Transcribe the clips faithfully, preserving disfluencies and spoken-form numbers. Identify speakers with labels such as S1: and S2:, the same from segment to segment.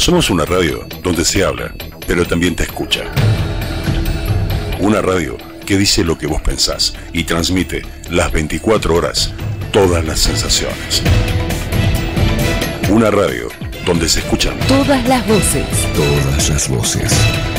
S1: Somos una radio donde se habla, pero también te escucha. Una radio que dice lo que vos pensás y transmite las veinticuatro horas todas las sensaciones. Una radio donde se escuchan
S2: todas las voces.
S3: Todas las voces.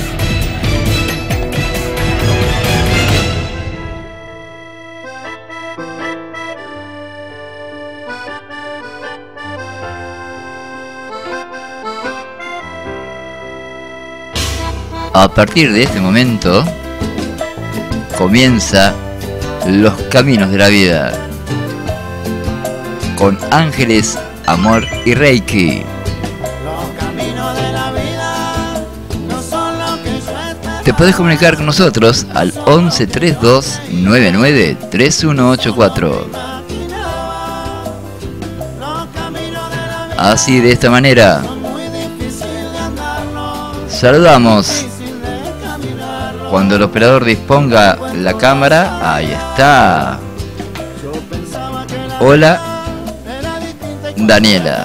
S4: A partir de este momento comienza Los Caminos de la Vida con Ángeles, Amor y Reiki.
S5: Los caminos de la vida no son lo que yo esperaba.
S4: Te podés comunicar con nosotros al once treinta y dos noventa y nueve treinta y uno ochenta y cuatro. Así, de esta manera saludamos. Cuando el operador disponga la cámara, ahí está. Hola, Daniela.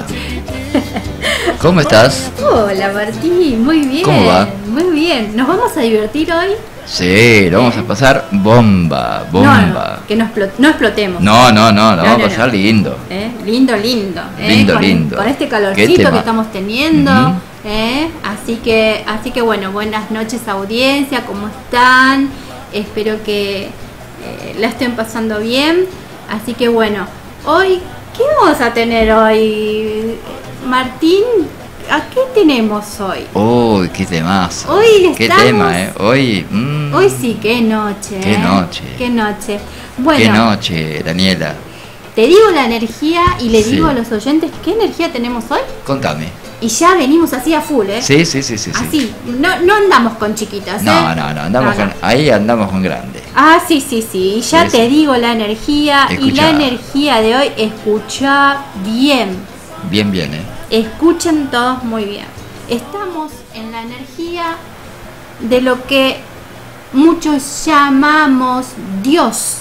S4: ¿Cómo estás?
S6: Hola, Martín, muy bien.
S4: ¿Cómo va?
S6: Muy bien. ¿Nos vamos a divertir hoy?
S4: Sí, lo vamos a pasar bomba, bomba.
S6: No, no, que no, explo- no explotemos.
S4: No, no, no, lo
S6: No,
S4: vamos
S6: no,
S4: a pasar
S6: no.
S4: lindo.
S6: ¿Eh? Lindo, lindo. ¿eh?
S4: Lindo,
S6: con,
S4: lindo.
S6: Con este
S4: ¿Qué
S6: calorcito
S4: tema?
S6: que estamos teniendo.
S4: Ujú.
S6: ¿eh? Así que, así que bueno, buenas noches, audiencia, ¿cómo están? Espero que eh, la estén pasando bien. Así que bueno, hoy, ¿qué vamos a tener hoy, Martín? ¿A qué tenemos hoy?
S4: Uy, qué temazo.
S6: Hoy
S4: Qué
S6: estamos-
S4: tema, eh. Hoy, mm,
S6: Hoy sí, qué noche.
S4: Qué
S6: ¿eh?
S4: noche.
S6: Qué noche. Bueno,
S4: qué noche, Daniela.
S6: te digo la energía y le
S4: Sí.
S6: digo a los oyentes qué energía tenemos hoy.
S4: Contame.
S6: Y ya venimos así a full, ¿eh?
S4: Sí, sí, sí, sí. sí.
S6: Así, no, no andamos con chiquitas, ¿eh?
S4: No, no, no, andamos
S6: No, no.
S4: con, ahí andamos con grande.
S6: Ah, sí, sí, sí. Y ya
S4: Sí,
S6: te
S4: sí.
S6: digo la energía. Y
S4: Escuchá.
S6: la energía de hoy, escucha bien.
S4: Bien, bien, eh.
S6: Escuchen todos muy bien. Estamos en la energía de lo que muchos llamamos Dios.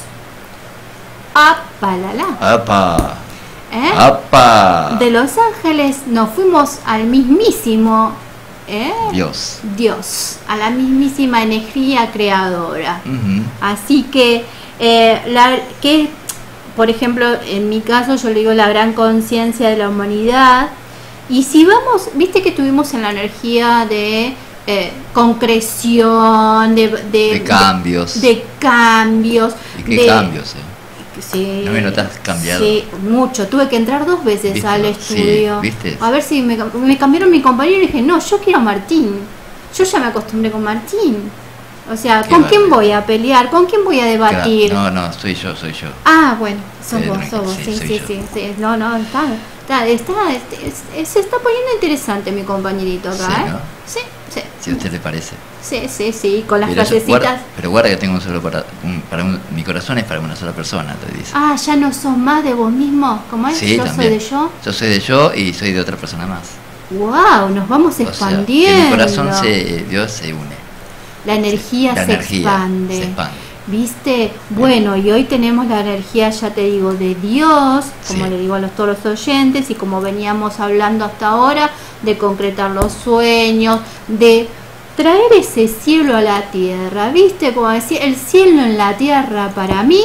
S6: Apalala.
S4: ¡Apa!
S6: ¿Eh?
S4: ¡Apa!
S6: De Los Ángeles nos fuimos al mismísimo ¿eh?
S4: Dios.
S6: Dios, a la mismísima energía creadora.
S4: Ujú.
S6: Así que, eh, la, que, por ejemplo, en mi caso yo le digo la gran conciencia de la humanidad. Y si vamos, viste que estuvimos en la energía de eh, concreción, de, de,
S4: De cambios.
S6: de, de cambios.
S4: ¿Y qué
S6: de-
S4: cambios, eh?
S6: Sí,
S4: ¿No me notas cambiado?
S6: Sí, mucho. Tuve que entrar dos veces
S4: ¿Viste?
S6: al
S4: Sí,
S6: estudio.
S4: ¿viste?
S6: A ver si me, me cambiaron mi compañero y dije, no, yo quiero a Martín. Yo ya me acostumbré con Martín. O sea,
S4: Qué
S6: ¿con quién
S4: barbaridad.
S6: voy a pelear? ¿Con quién voy a debatir?
S4: No, no, soy yo, soy yo.
S6: Ah, bueno, sos
S4: Sí,
S6: vos,
S4: tranquilo,
S6: sos vos.
S4: sí,
S6: Sí,
S4: soy
S6: sí,
S4: yo.
S6: sí, sí. No, no, está, está, está, este, es- es- se está poniendo interesante mi compañerito acá,
S4: Sí,
S6: ¿eh?
S4: ¿no?
S6: Sí, sí.
S4: Si a usted le parece.
S6: Sí, sí, sí, con las
S4: Pero, yo-
S6: frasecitas.
S4: guarda, pero guarda que tengo un solo para, un, para un- mi corazón es para una sola persona, te dice.
S6: Ah, ya no sos más de vos mismo, ¿cómo es?
S4: Sí,
S6: yo
S4: también.
S6: soy de yo.
S4: Yo soy de yo y soy de otra persona más.
S6: Wow, nos vamos
S4: O sea, que
S6: expandiendo.
S4: mi corazón se, Dios se une.
S6: La energía
S4: La
S6: se
S4: energía
S6: expande.
S4: se expande.
S6: ¿Viste? Bueno, y hoy tenemos la energía, ya te digo, de Dios, como
S4: Sí.
S6: le digo a los, todos los oyentes, y como veníamos hablando hasta ahora, de concretar los sueños, de traer ese cielo a la tierra. ¿Viste? Como decir, el cielo en la tierra para mí,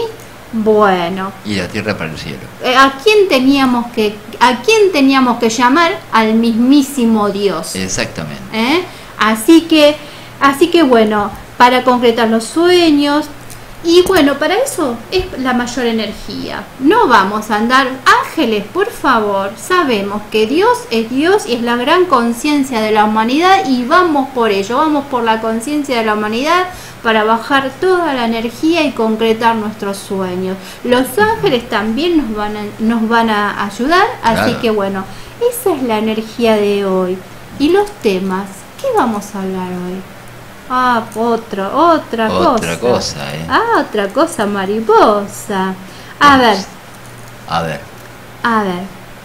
S6: bueno.
S4: Y la tierra para el cielo.
S6: eh, ¿A quién teníamos que, a quién teníamos que llamar? Al mismísimo Dios.
S4: Exactamente.
S6: ¿eh? Así que, así que bueno, para concretar los sueños, y bueno, para eso es la mayor energía. No vamos a andar, ángeles, por favor, sabemos que Dios es Dios y es la gran conciencia de la humanidad y vamos por ello, vamos por la conciencia de la humanidad para bajar toda la energía y concretar nuestros sueños. Los ángeles también nos van a, nos van a ayudar, así
S4: Claro.
S6: que bueno, esa es la energía de hoy. Y los temas, ¿qué vamos a hablar hoy? Ah, otra, otra cosa.
S4: Otra cosa, eh.
S6: Ah, otra cosa mariposa. A ver,
S4: A ver.
S6: a ver.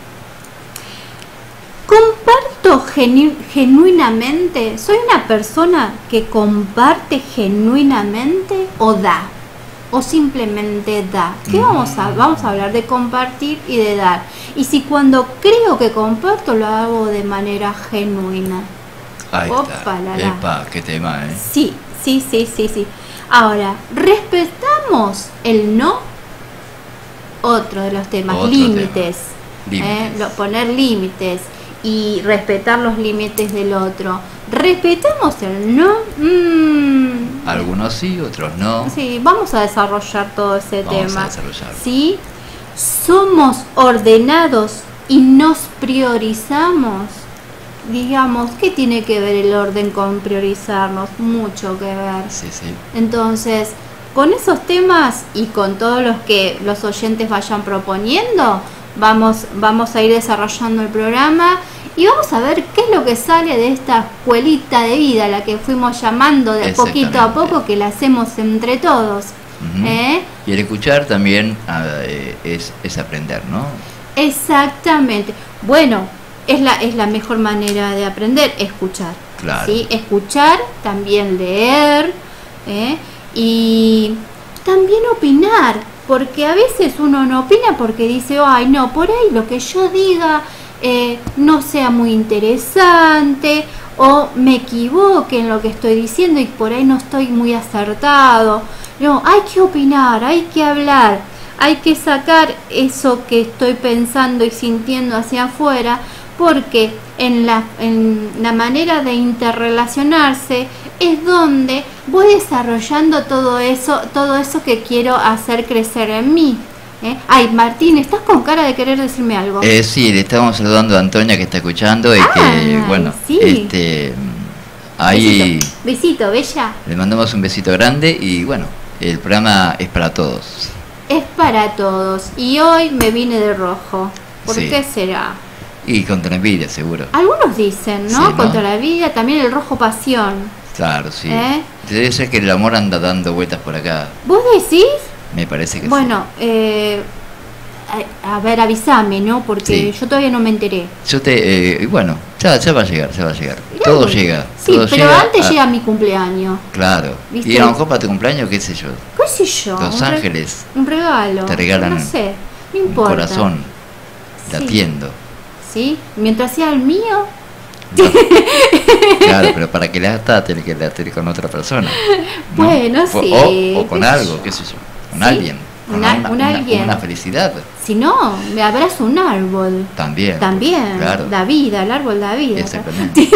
S6: Comparto genu- genuinamente. ¿Soy una persona que comparte genuinamente o da? O simplemente da. ¿Qué
S4: Mm.
S6: vamos a vamos a hablar de compartir y de dar? Y si cuando creo que comparto lo hago de manera genuina.
S4: Ahí
S6: Opa,
S4: está.
S6: la, la.
S4: Epa, qué tema, ¿eh?
S6: Sí, sí, sí, sí, sí. Ahora, respetamos el no. Otro de los temas,
S4: Otro
S6: límites.
S4: tema.
S6: ¿eh?
S4: Límites.
S6: Lo- poner límites y respetar los límites del otro. ¿Respetamos el no? Mm,
S4: Algunos sí, otros no.
S6: sí, vamos a desarrollar todo ese
S4: Vamos a
S6: tema.
S4: desarrollarlo.
S6: ¿Sí? Somos ordenados y nos priorizamos. Digamos, ¿qué tiene que ver el orden con priorizarnos? Mucho que ver.
S4: Sí, sí.
S6: Entonces, con esos temas y con todos los que los oyentes vayan proponiendo, vamos, vamos a ir desarrollando el programa y vamos a ver qué es lo que sale de esta escuelita de vida, la que fuimos llamando de poquito a poco, que la hacemos entre todos.
S4: Ujú.
S6: ¿eh?
S4: Y el escuchar también ah, eh, es, es aprender, ¿no?
S6: Exactamente. Bueno, es la, es la mejor manera de aprender, escuchar.
S4: Claro.
S6: ¿sí? Escuchar, también leer, ¿eh? Y también opinar, porque a veces uno no opina porque dice, ay no, por ahí lo que yo diga eh, no sea muy interesante, o me equivoque en lo que estoy diciendo y por ahí no estoy muy acertado. No, hay que opinar, hay que hablar, hay que sacar eso que estoy pensando y sintiendo hacia afuera, porque en la, en la manera de interrelacionarse es donde voy desarrollando todo eso, todo eso que quiero hacer crecer en mí. ¿eh? Ay, Martín, estás con cara de querer decirme algo.
S4: Eh, sí, le estamos saludando a Antonia que está escuchando y
S6: Ah,
S4: que, bueno,
S6: sí.
S4: este, ahí
S6: Besito, besito, bella.
S4: le mandamos un besito grande y bueno, el programa es para todos.
S6: Es para todos. Y hoy me vine de rojo. ¿Por
S4: Sí.
S6: qué será?
S4: Y contra la envidia, seguro.
S6: Algunos dicen, ¿no?
S4: Sí, ¿no?
S6: Contra la vida, también el rojo pasión.
S4: Claro, sí.
S6: ¿Eh?
S4: Debe ser que el amor anda dando vueltas por acá.
S6: ¿Vos decís?
S4: Me parece que
S6: Bueno, eh, a, a ver, avísame, ¿no? Porque
S4: Sí.
S6: yo todavía no me enteré.
S4: sí. Yo te, eh, y bueno, ya, ya va a llegar, ya va a llegar.
S6: Mirá,
S4: Todo
S6: bueno.
S4: llega.
S6: Sí,
S4: todo
S6: pero
S4: llega
S6: antes
S4: a-
S6: llega mi cumpleaños.
S4: Claro.
S6: ¿Viste?
S4: Y a lo mejor para tu cumpleaños, qué sé yo,
S6: ¿Qué sé yo?
S4: Los
S6: un re-
S4: Ángeles
S6: Un regalo.
S4: te regalan
S6: No sé, no
S4: un
S6: importa.
S4: corazón
S6: Sí.
S4: latiendo.
S6: ¿Sí? Mientras sea el mío.
S4: No. Claro, pero para que le atas tenés que latir con otra persona. ¿no?
S6: Bueno,
S4: O-
S6: sí,
S4: O, o con
S6: qué sé
S4: algo,
S6: yo.
S4: qué sé yo. Con
S6: Sí,
S4: alguien. Con
S6: una-
S4: una,
S6: un
S4: una-
S6: alguien.
S4: una felicidad.
S6: Si no, me abrazo un árbol.
S4: También.
S6: También.
S4: Claro.
S6: La vida, el árbol da vida.
S4: Exactamente.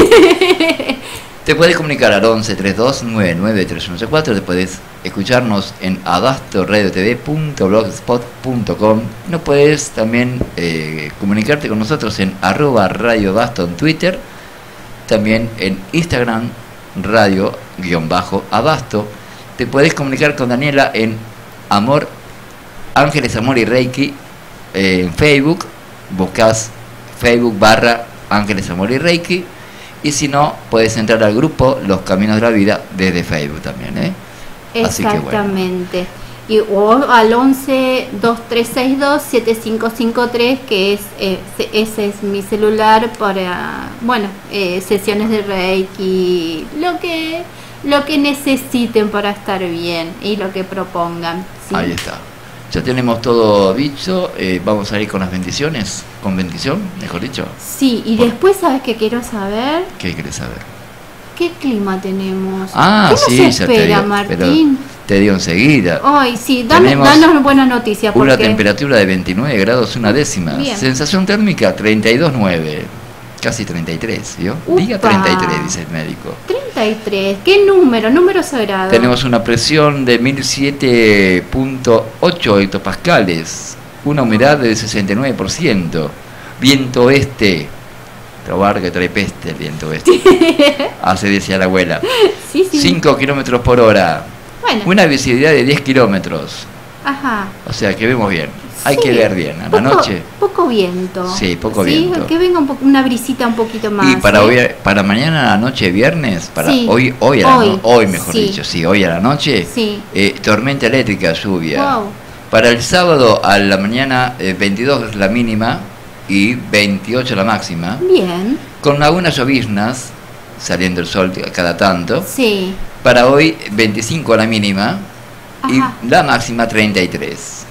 S4: Te puedes comunicar al once treinta y dos noventa y nueve treinta y uno cuatro, te puedes escucharnos en abasto radio t v punto blogspot punto com. No puedes también eh, comunicarte con nosotros en arroba radio abasto en Twitter, también en Instagram radio guión bajo abasto. Te puedes comunicar con Daniela en Amor, Ángeles, Amor y Reiki eh, en Facebook, buscas Facebook barra Ángeles, Amor y Reiki. Y si no, puedes entrar al grupo Los Caminos de la Vida desde Facebook también, ¿eh? Así que bueno.
S6: Exactamente. Y, o al once dos tres seis dos siete cinco cinco tres, que es eh, se- ese es mi celular para, bueno, eh, sesiones de Reiki, lo que lo que necesiten para estar bien y lo que propongan. ¿sí?
S4: Ahí está. Ya tenemos todo dicho. eh, vamos a ir con las bendiciones. Con bendición, mejor dicho.
S6: Sí, y
S4: Por-
S6: después, ¿sabes qué quiero saber?
S4: ¿Qué querés saber?
S6: ¿Qué clima tenemos?
S4: Ah,
S6: ¿Qué nos
S4: sí, ya te
S6: espera,
S4: digo. Pero
S6: Martín?
S4: te digo enseguida.
S6: Ay, sí, danos,
S4: Tenemos
S6: danos buenas noticias.
S4: Una
S6: Porque
S4: temperatura de veintinueve grados, una décima.
S6: Bien.
S4: Sensación térmica treinta y dos coma nueve. Casi treinta y tres, ¿vio? Diga
S6: Upa.
S4: treinta y tres, dice el médico.
S6: treinta y tres, ¿qué número? Número sagrado.
S4: Tenemos una presión de mil siete punto ocho hectopascales, una humedad del sesenta y nueve por ciento, viento este, probar que trae peste el viento este, así decía la abuela,
S6: Sí, sí.
S4: cinco kilómetros por hora,
S6: Bueno,
S4: una visibilidad de diez kilómetros,
S6: ajá.
S4: o sea que vemos bien, hay
S6: Sí,
S4: que ver bien, a la
S6: poco-
S4: noche.
S6: Poco viento.
S4: Sí, poco viento.
S6: Que venga un po- una brisita un poquito más.
S4: Y para
S6: ¿eh?
S4: hoy, para mañana a la noche, viernes, para
S6: Sí.
S4: hoy, hoy, a la
S6: Hoy,
S4: no- hoy mejor
S6: sí.
S4: dicho, sí, hoy a la noche,
S6: Sí.
S4: eh, tormenta eléctrica, lluvia.
S6: Wow.
S4: Para el sábado a la mañana, eh, veintidós la mínima y veintiocho la máxima,
S6: Bien.
S4: con algunas lloviznas, saliendo el sol cada tanto.
S6: Sí.
S4: Para hoy, veinticinco la mínima
S6: Ajá.
S4: y la máxima treinta y tres.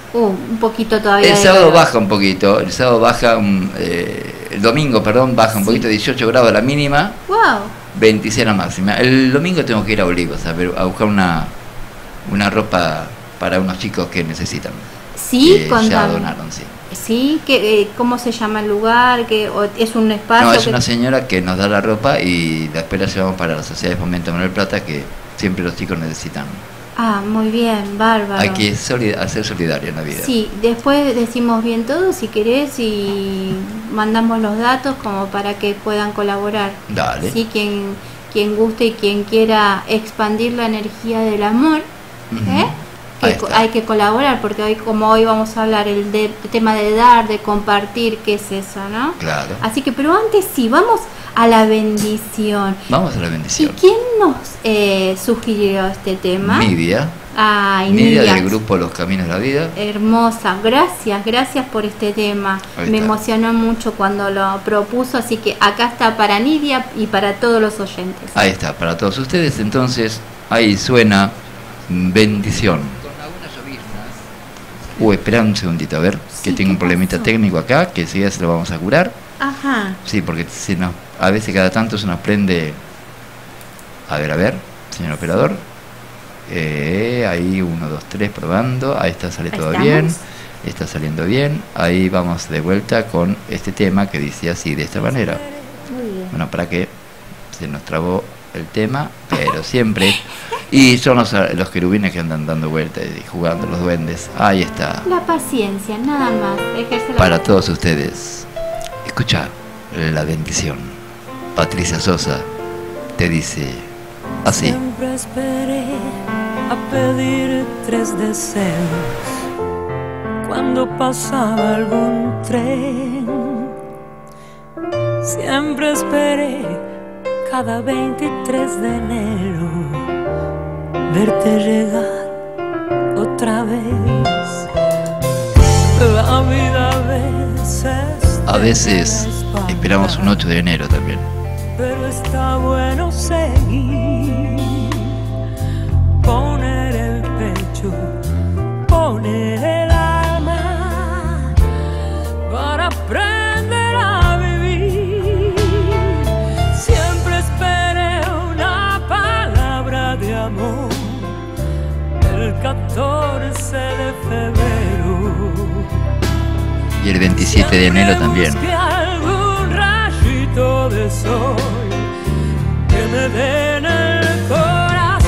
S6: Uh, un poquito todavía.
S4: El
S6: de
S4: sábado
S6: calor.
S4: baja un poquito, el sábado baja, un, eh, el domingo, perdón, baja un
S6: Sí.
S4: poquito, dieciocho grados la mínima,
S6: Wow.
S4: veintiséis la máxima. El domingo tengo que ir a Olivos a, ver, a buscar una, una ropa para unos chicos que necesitan.
S6: Sí,
S4: que ya
S6: contame.
S4: donaron, sí.
S6: Sí, que, eh, ¿cómo se llama el lugar? Que o es un espacio.
S4: No, es
S6: que-
S4: una señora que nos da la ropa y después la llevamos para la Sociedad de Fomento Manuel Plata, que siempre los chicos necesitan.
S6: Ah, muy bien, bárbaro.
S4: Hay que soli- hacer solidario en la vida.
S6: Sí, después decimos bien todo si querés y mandamos los datos como para que puedan colaborar.
S4: Dale.
S6: Sí, quien, quien guste y quien quiera expandir la energía del amor,
S4: Ujú.
S6: ¿eh?
S4: Ahí
S6: Que co-
S4: está.
S6: hay que colaborar porque hoy, como hoy vamos a hablar el de, el tema de dar, de compartir, ¿qué es eso, no?
S4: Claro.
S6: Así que, pero antes sí, vamos a la bendición.
S4: Vamos a la
S6: ¿Y
S4: bendición.
S6: quién nos eh, sugirió este tema?
S4: Nidia.
S6: Ay,
S4: Nidia
S6: Nidia.
S4: del grupo Los Caminos de la Vida.
S6: Hermosa, gracias, gracias por este tema.
S4: Ahí
S6: Me
S4: está.
S6: emocionó mucho cuando lo propuso, así que acá está para Nidia y para todos los oyentes.
S4: Ahí está, para todos ustedes. Entonces, ahí suena bendición. Uh, espera un segundito, a ver, que
S6: Sí,
S4: tengo un
S6: ¿qué
S4: problemita
S6: pasó?
S4: técnico acá, que enseguida se lo vamos a curar.
S6: Ajá.
S4: Sí, porque se nos, a veces cada tanto se nos prende. A ver, a ver, señor operador. Eh, ahí, uno, dos, tres, probando. Ahí está, sale
S6: Ahí
S4: todo
S6: estamos.
S4: bien. Está saliendo bien. Ahí vamos de vuelta con este tema que dice así, de esta manera.
S6: Muy bien.
S4: Bueno, para que se nos trabó el tema, pero siempre. Y son los, los querubines que andan dando vueltas y jugando los duendes. Ahí está.
S6: La paciencia, nada más. Ejerce la
S4: Para todos ustedes, escucha la bendición. Patricia Sosa te dice así.
S2: Siempre esperé a pedir tres deseos cuando pasaba algún tren. Siempre esperé cada veintitrés de enero verte llegar otra vez. La vida a veces
S4: A veces esperamos un ocho de enero también.
S2: pero está bueno seguir, poner el pecho, poner el alma para aprender a vivir. Siempre esperé una palabra de amor el catorce de febrero.
S4: Y el veintisiete de enero también.
S2: Busqué algún rayito de sol que me den el corazón.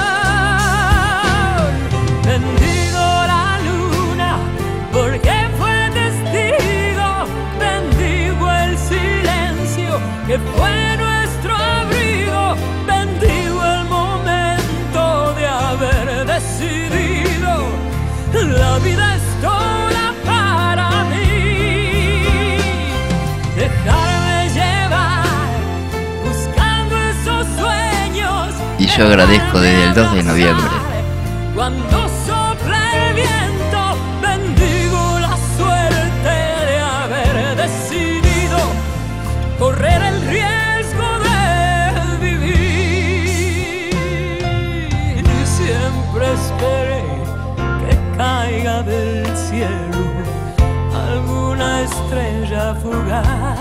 S2: Bendigo la luna porque fue testigo. Bendigo el silencio que fue nuestro abrigo. Bendigo el momento de haber decidido. La vida es toda para mí. Dejarme llevar, buscando esos sueños.
S4: Y yo agradezco desde el dos de noviembre.
S2: Cuando sopla el viento, bendigo la suerte de haber decidido correr el riesgo de vivir. Y siempre esperé que caiga del cielo alguna estrella fugaz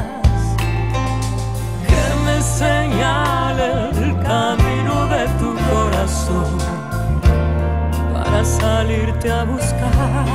S2: que me señale el camino de tu corazón para salirte a buscar.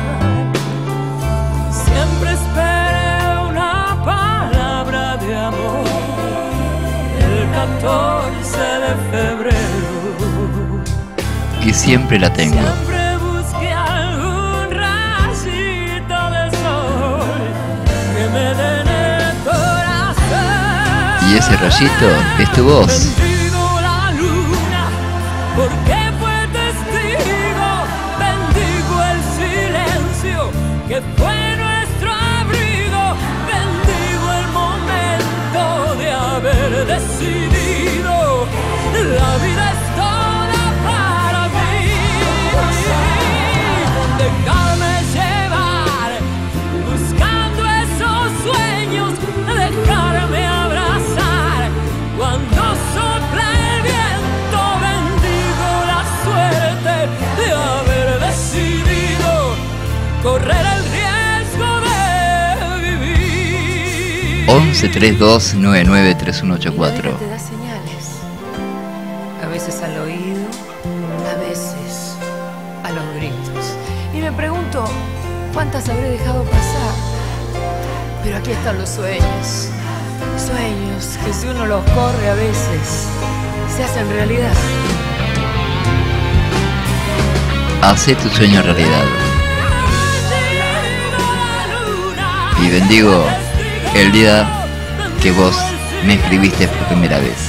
S2: Siempre esperé una palabra de amor el catorce de febrero.
S4: Y siempre la tengo.
S2: Siempre busqué algún rayito de sol que me den el corazón.
S4: Y ese rayito es tu voz.
S2: Bendigo la luna porque fue testigo. Bendigo el silencio que fue nuestro abrigo. Bendigo el momento de haber decidido. La vida es toda para mí. Dejarme llevar, buscando esos sueños. Dejarme abrazar cuando sopla el viento. Bendigo la suerte de haber decidido.
S4: once treinta y dos noventa y nueve treinta y uno ochenta y cuatro.
S7: Te da señales, a veces al oído, a veces a los gritos. Y me pregunto, ¿cuántas habré dejado pasar? Pero aquí están los sueños, sueños que si uno los corre a veces, se hacen realidad.
S4: Hacé tu sueño realidad. Y bendigo el día que vos me escribiste por primera vez.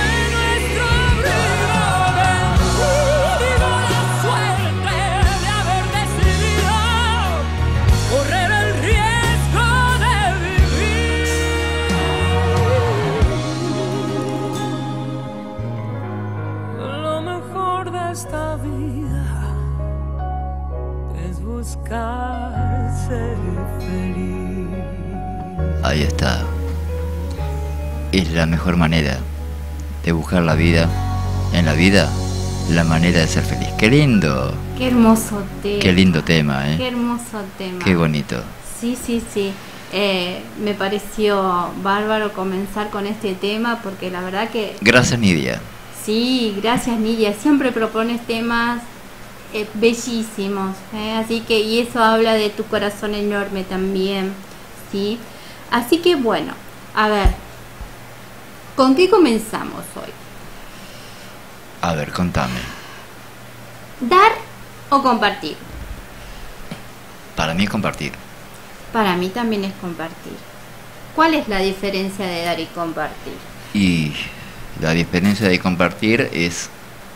S2: Lo mejor de esta vida es buscar ser feliz.
S4: Ahí está. Es la mejor manera de buscar la vida. En la vida, la manera de ser feliz. Qué lindo.
S6: Qué hermoso tema.
S4: Qué lindo tema, ¿eh?
S6: Qué hermoso tema.
S4: Qué bonito.
S6: Sí, sí, sí. Eh, me pareció bárbaro comenzar con este tema porque la verdad que...
S4: Gracias, Nidia.
S6: Sí, gracias, Nidia. Siempre propones temas eh, bellísimos, ¿eh? Así que, y eso habla de tu corazón enorme también, ¿sí? Así que bueno, a ver, ¿con qué comenzamos hoy?
S4: A ver, contame.
S6: ¿Dar o compartir?
S4: Para mí es compartir.
S6: Para mí también es compartir. ¿Cuál es la diferencia de dar y compartir?
S4: Y la diferencia de compartir es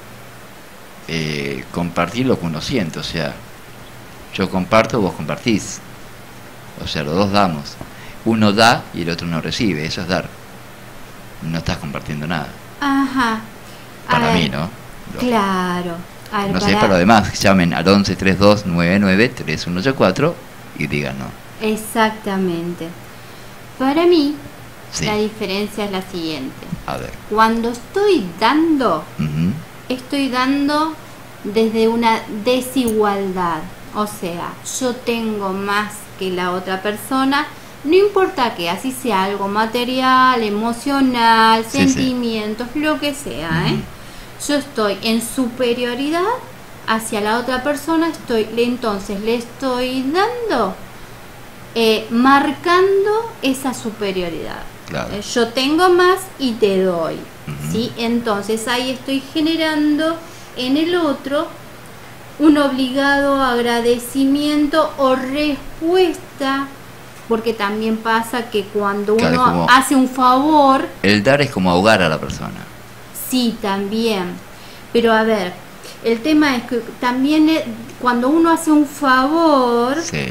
S4: eh, compartir lo que uno siente. O sea, yo comparto, vos compartís. O sea, los dos damos. Uno da y el otro no recibe. Eso es dar. No estás compartiendo nada.
S6: Ajá. A
S4: Para
S6: ver,
S4: mí, ¿no? Lo-
S6: Claro. A ver,
S4: No sé,
S6: para-
S4: para lo demás, llamen al once treinta y dos noventa y nueve treinta y uno ochenta y cuatro y díganos.
S6: Exactamente. Para mí,
S4: Sí.
S6: la diferencia es la siguiente.
S4: A ver.
S6: Cuando estoy dando,
S4: Ujú.
S6: estoy dando desde una desigualdad. O sea, yo tengo más que la otra persona, no importa que así sea algo material, emocional,
S4: Sí, sí.
S6: sentimientos, lo que sea, ¿eh?
S4: Ujú.
S6: Yo estoy en superioridad hacia la otra persona, estoy, le- entonces le estoy dando, eh, marcando esa superioridad.
S4: Claro.
S6: Eh, Yo tengo más y te doy,
S4: Ujú.
S6: ¿sí? Entonces ahí estoy generando en el otro un obligado agradecimiento o respuesta, porque también pasa que cuando
S4: Claro,
S6: uno
S4: como-
S6: hace un favor,
S4: El dar es como ahogar a la persona.
S6: sí, también. Pero a ver, el tema es que también eh, cuando uno hace un favor,
S4: Sí.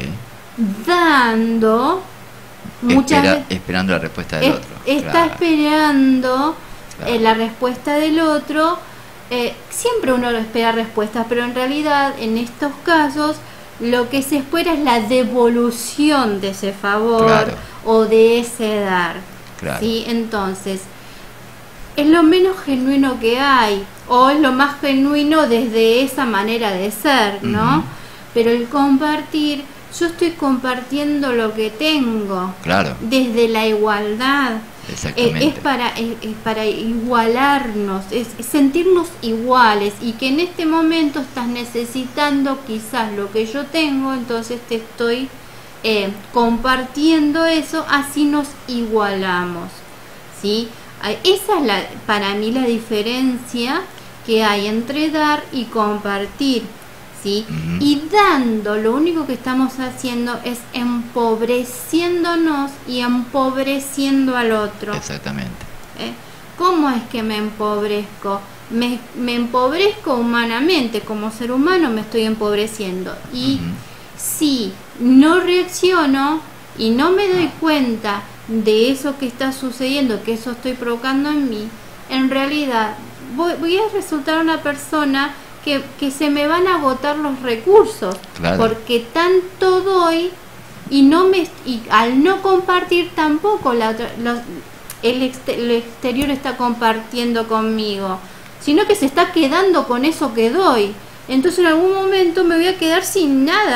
S6: dando, muchas
S4: Espera-
S6: veces
S4: esperando la respuesta del
S6: es-
S4: otro.
S6: está
S4: Claro.
S6: esperando
S4: Claro.
S6: eh, la respuesta del otro. Eh, siempre uno espera respuestas, pero en realidad en estos casos lo que se espera es la devolución de ese favor
S4: Claro.
S6: o de ese dar.
S4: Claro.
S6: ¿Sí? Entonces, es lo menos genuino que hay, o es lo más genuino desde esa manera de ser, ¿no?
S4: Ujú.
S6: Pero el compartir, yo estoy compartiendo lo que tengo,
S4: Claro.
S6: desde la igualdad. Eh,
S4: Exactamente.
S6: es para es, es para igualarnos, es, es sentirnos iguales, y que en este momento estás necesitando quizás lo que yo tengo, entonces te estoy eh, compartiendo eso, así nos igualamos, ¿sí? Ay, esa es la, para mí la diferencia que hay entre dar y compartir, ¿sí?
S4: Ujú.
S6: Y dando, lo único que estamos haciendo es empobreciéndonos y empobreciendo al otro.
S4: Exactamente.
S6: ¿eh? ¿Cómo es que me empobrezco? Me, me empobrezco humanamente, como ser humano me estoy empobreciendo. Y
S4: Ujú.
S6: si no reacciono y no me doy cuenta de eso que está sucediendo, que eso estoy provocando en mí, en realidad voy, voy a resultar una persona que, que se me van a agotar los recursos,
S4: Claro.
S6: porque tanto doy y no me y al no compartir tampoco la otra- los- el, exte- el exterior está compartiendo conmigo, sino que se está quedando con eso que doy. Entonces en algún momento me voy a quedar sin nada,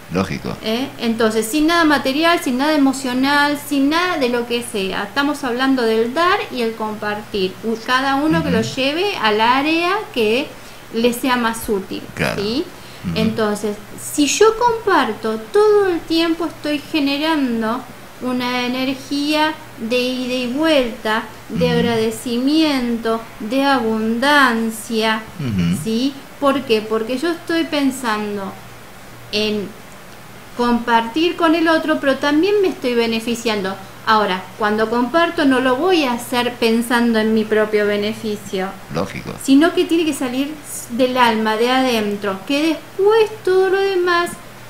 S4: Lógico.
S6: ¿Eh? Entonces, sin nada material, sin nada emocional, sin nada de lo que sea. Estamos hablando del dar y el compartir. Cada uno uh-huh. que lo lleve al área que le sea más útil.
S4: Claro.
S6: ¿Sí?
S4: Uh-huh.
S6: Entonces, si yo comparto, todo el tiempo estoy generando una energía de ida y vuelta, de uh-huh. agradecimiento, de abundancia. Uh-huh. ¿Sí? ¿Por qué? Porque yo estoy pensando en compartir con el otro, pero también me estoy beneficiando. Ahora, cuando comparto no lo voy a hacer pensando en mi propio beneficio.
S4: Lógico.
S6: Sino que tiene que salir del alma, de adentro, que después todo lo demás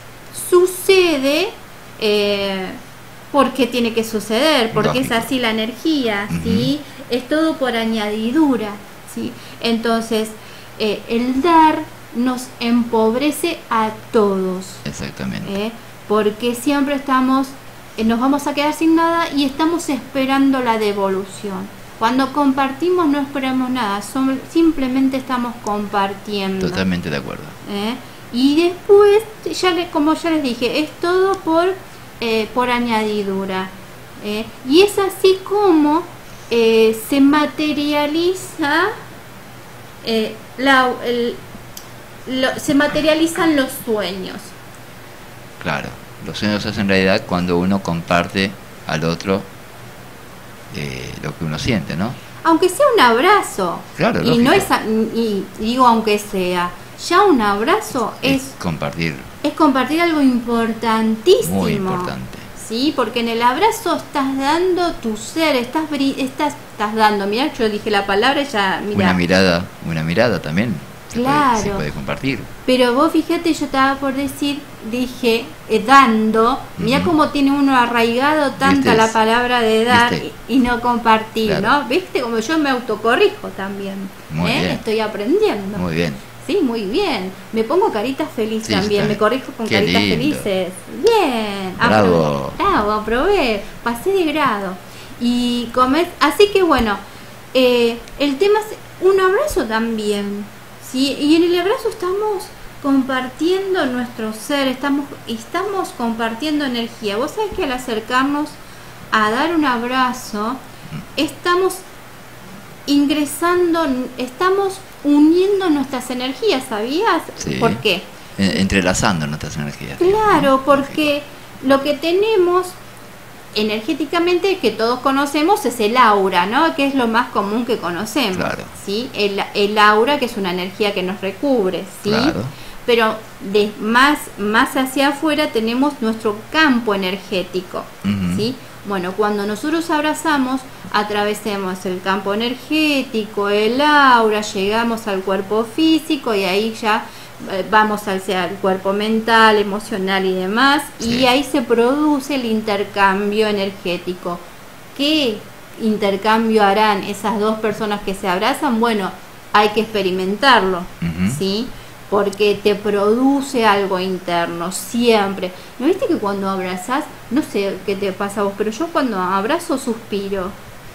S6: sucede eh, porque tiene que suceder, porque Lógico. Es así la energía, uh-huh. ¿sí? Es todo por añadidura, ¿sí? Entonces, eh, el dar nos empobrece a todos.
S4: Exactamente.
S6: ¿eh? Porque siempre estamos, eh, nos vamos a quedar sin nada y estamos esperando la devolución. Cuando compartimos no esperamos nada, son, simplemente estamos compartiendo.
S4: Totalmente de acuerdo.
S6: ¿eh? Y después, ya le, como ya les dije, es todo por, eh, por añadidura. ¿eh? Y es así como eh, se materializa eh, la... El, Lo, se materializan los sueños.
S4: Claro, los sueños se hacen realidad cuando uno comparte al otro eh, lo que uno siente, ¿no?
S6: Aunque sea un abrazo.
S4: Claro,
S6: y no es, y digo aunque sea, ya un abrazo es,
S4: es compartir.
S6: Es compartir algo importantísimo.
S4: Muy importante.
S6: Sí, porque en el abrazo estás dando tu ser, estás estás estás dando, mirá, yo dije la palabra y ya, mirá.
S4: Una mirada, una mirada también. Se
S6: claro,
S4: puede, se puede compartir.
S6: Pero vos fíjate, yo estaba por decir, dije, eh, dando, uh-huh. Mirá cómo tiene uno arraigado tanta la palabra de dar y, y no compartir, claro. ¿no? ¿Viste? Como yo me autocorrijo también,
S4: muy
S6: ¿eh?
S4: bien.
S6: Estoy aprendiendo.
S4: Muy bien.
S6: Sí, muy bien. Me pongo caritas felices sí, también, me corrijo con
S4: Qué
S6: caritas
S4: lindo.
S6: Felices. Bien.
S4: Bravo.
S6: Aprobé, bravo, aprobé, pasé de grado. Y comer, así que bueno, eh, el tema es un abrazo también. ¿sí? Y en el abrazo estamos compartiendo nuestro ser, estamos, estamos compartiendo energía. Vos sabés que al acercarnos a dar un abrazo, estamos ingresando, estamos uniendo nuestras energías, ¿sabías?
S4: Sí.
S6: ¿Por qué?
S4: Entrelazando nuestras energías.
S6: Claro, porque lo que tenemos energéticamente que todos conocemos es el aura, ¿no? Que es lo más común que conocemos.
S4: Claro.
S6: ¿Sí? El, el aura, que es una energía que nos recubre, ¿sí?
S4: Claro.
S6: Pero de más, más hacia afuera tenemos nuestro campo energético, uh-huh. ¿sí? Bueno, cuando nosotros abrazamos, atravesemos el campo energético, el aura, llegamos al cuerpo físico y ahí ya vamos al, al cuerpo mental, emocional y demás, sí. Y ahí se produce el intercambio energético. ¿Qué intercambio harán esas dos personas que se abrazan? Bueno, hay que experimentarlo, uh-huh. ¿sí? Porque te produce algo interno, siempre. ¿No viste que cuando abrazas, no sé qué te pasa a vos, pero yo cuando abrazo suspiro?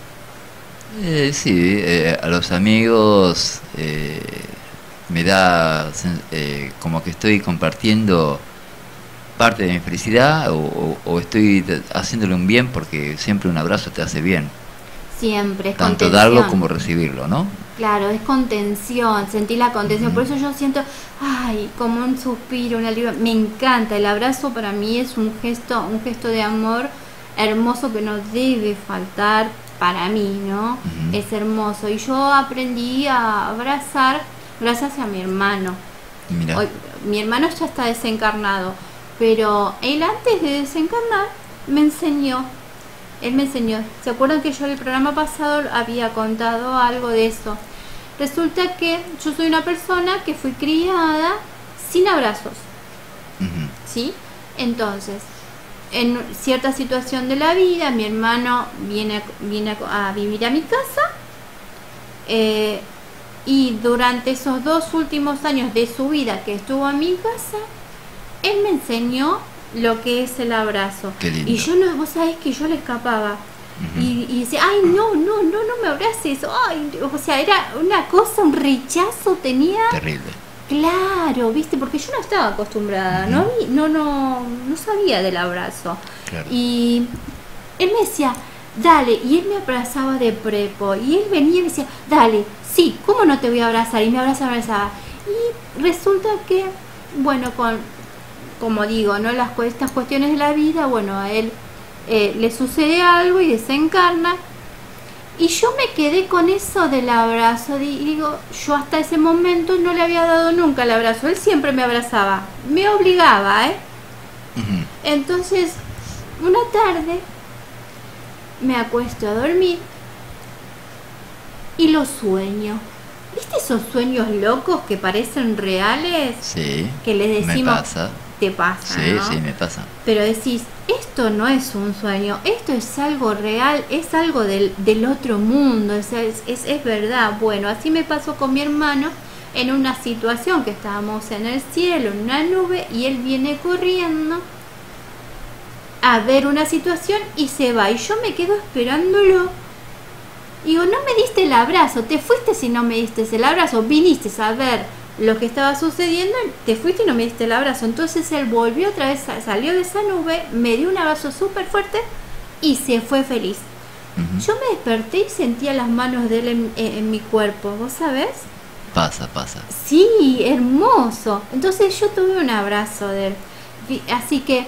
S4: Eh, sí, eh, a los amigos eh, me da eh, como que estoy compartiendo parte de mi felicidad o, o, o estoy haciéndole un bien, porque siempre un abrazo te hace bien.
S6: Siempre, es
S4: tanto
S6: contención.
S4: Darlo como recibirlo, ¿no?
S6: Claro, es contención, sentir la contención. Uh-huh. Por eso yo siento, ay, como un suspiro, un alivio. Me encanta, el abrazo para mí es un gesto, un gesto de amor hermoso que no debe faltar para mí, ¿no? Uh-huh. Es hermoso. Y yo aprendí a abrazar gracias a mi hermano.
S4: Mira.
S6: Hoy, mi hermano ya está desencarnado, pero él antes de desencarnar me enseñó. Él me enseñó. ¿Se acuerdan que yo en el programa pasado había contado algo de eso? Resulta que yo soy una persona que fui criada sin abrazos.
S4: Uh-huh.
S6: ¿Sí? Entonces, en cierta situación de la vida, mi hermano viene, viene a vivir a mi casa. Eh, y durante esos dos últimos años de su vida que estuvo en mi casa, él me enseñó lo que es el abrazo. Y yo no, vos sabés que yo le escapaba. Uh-huh. y, y decía, ay, no, no, no, no me abraces. Ay, o sea, era una cosa, un rechazo tenía.
S4: Terrible.
S6: Claro, viste, porque yo no estaba acostumbrada, no, vi- no, no, no sabía del abrazo.
S4: Claro.
S6: Y él me decía, dale, y él me abrazaba de prepo, y él venía y me decía, dale, sí, ¿cómo no te voy a abrazar? Y me abrazaba, abrazaba. Y resulta que, bueno, con, como digo, ¿no? Las, cu- estas cuestiones de la vida, bueno, a él eh, le sucede algo y desencarna. Y yo me quedé con eso del abrazo. Y digo, yo hasta ese momento no le había dado nunca el abrazo. Él siempre me abrazaba, me obligaba, ¿eh?
S4: Ujú.
S6: Entonces, una tarde me acuesto a dormir y lo sueño. ¿Viste esos sueños locos que parecen reales?
S4: Sí.
S6: Que les decimos,
S4: Me pasa.
S6: te pasa,
S4: Sí,
S6: ¿no?
S4: sí, me pasa.
S6: Pero decís, esto no es un sueño, esto es algo real, es algo del, del otro mundo, es, es, es, es verdad. Bueno, así me pasó con mi hermano en una situación que estábamos en el cielo, en una nube, y él viene corriendo a ver una situación y se va. Y yo me quedo esperándolo. Digo, no me diste el abrazo, te fuiste si no me diste el abrazo, viniste a ver lo que estaba sucediendo, te fuiste y no me diste el abrazo. Entonces él volvió otra vez, salió de esa nube, me dio un abrazo súper fuerte y se fue feliz.
S4: Ujú.
S6: Yo me desperté y sentía las manos de él en, en- en mi cuerpo, ¿vos sabés?
S4: Pasa, pasa.
S6: Sí, hermoso. Entonces yo tuve un abrazo de él. Vi- Así que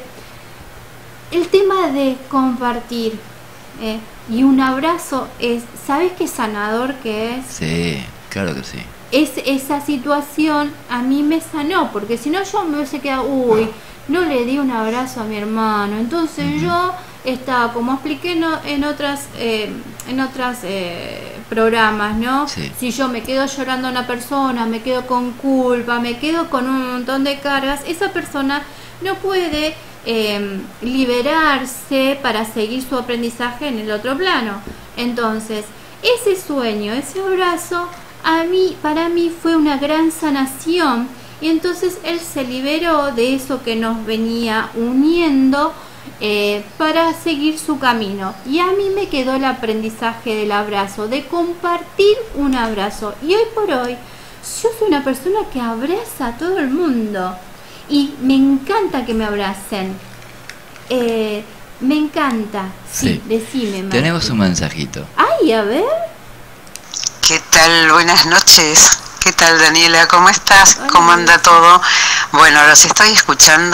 S6: el tema de compartir eh, y un abrazo es, ¿sabes qué sanador que es?
S4: Sí, claro que sí.
S6: Es esa situación a mí me sanó, porque si no yo me hubiese quedado, uy, no le di un abrazo a mi hermano. Entonces
S4: Ujú.
S6: yo estaba, como expliqué en, o- en otras eh, en otras eh, programas, ¿no?
S4: Sí.
S6: Si yo me quedo llorando a una persona, me quedo con culpa, me quedo con un montón de cargas, esa persona no puede eh, liberarse para seguir su aprendizaje en el otro plano. Entonces, ese sueño, ese abrazo, a mí, para mí fue una gran sanación, y entonces él se liberó de eso que nos venía uniendo eh, para seguir su camino. Y a mí me quedó el aprendizaje del abrazo, de compartir un abrazo. Y hoy por hoy yo soy una persona que abraza a todo el mundo y me encanta que me abracen. Eh, me encanta. Sí,
S4: Sí.
S6: decime, Marti.
S4: Tenemos un mensajito.
S6: Ay, a ver.
S8: ¿Qué tal? Buenas noches. ¿Qué tal, Daniela? ¿Cómo estás?
S6: Hola.
S8: ¿Cómo anda todo? Bueno, los estoy escuchando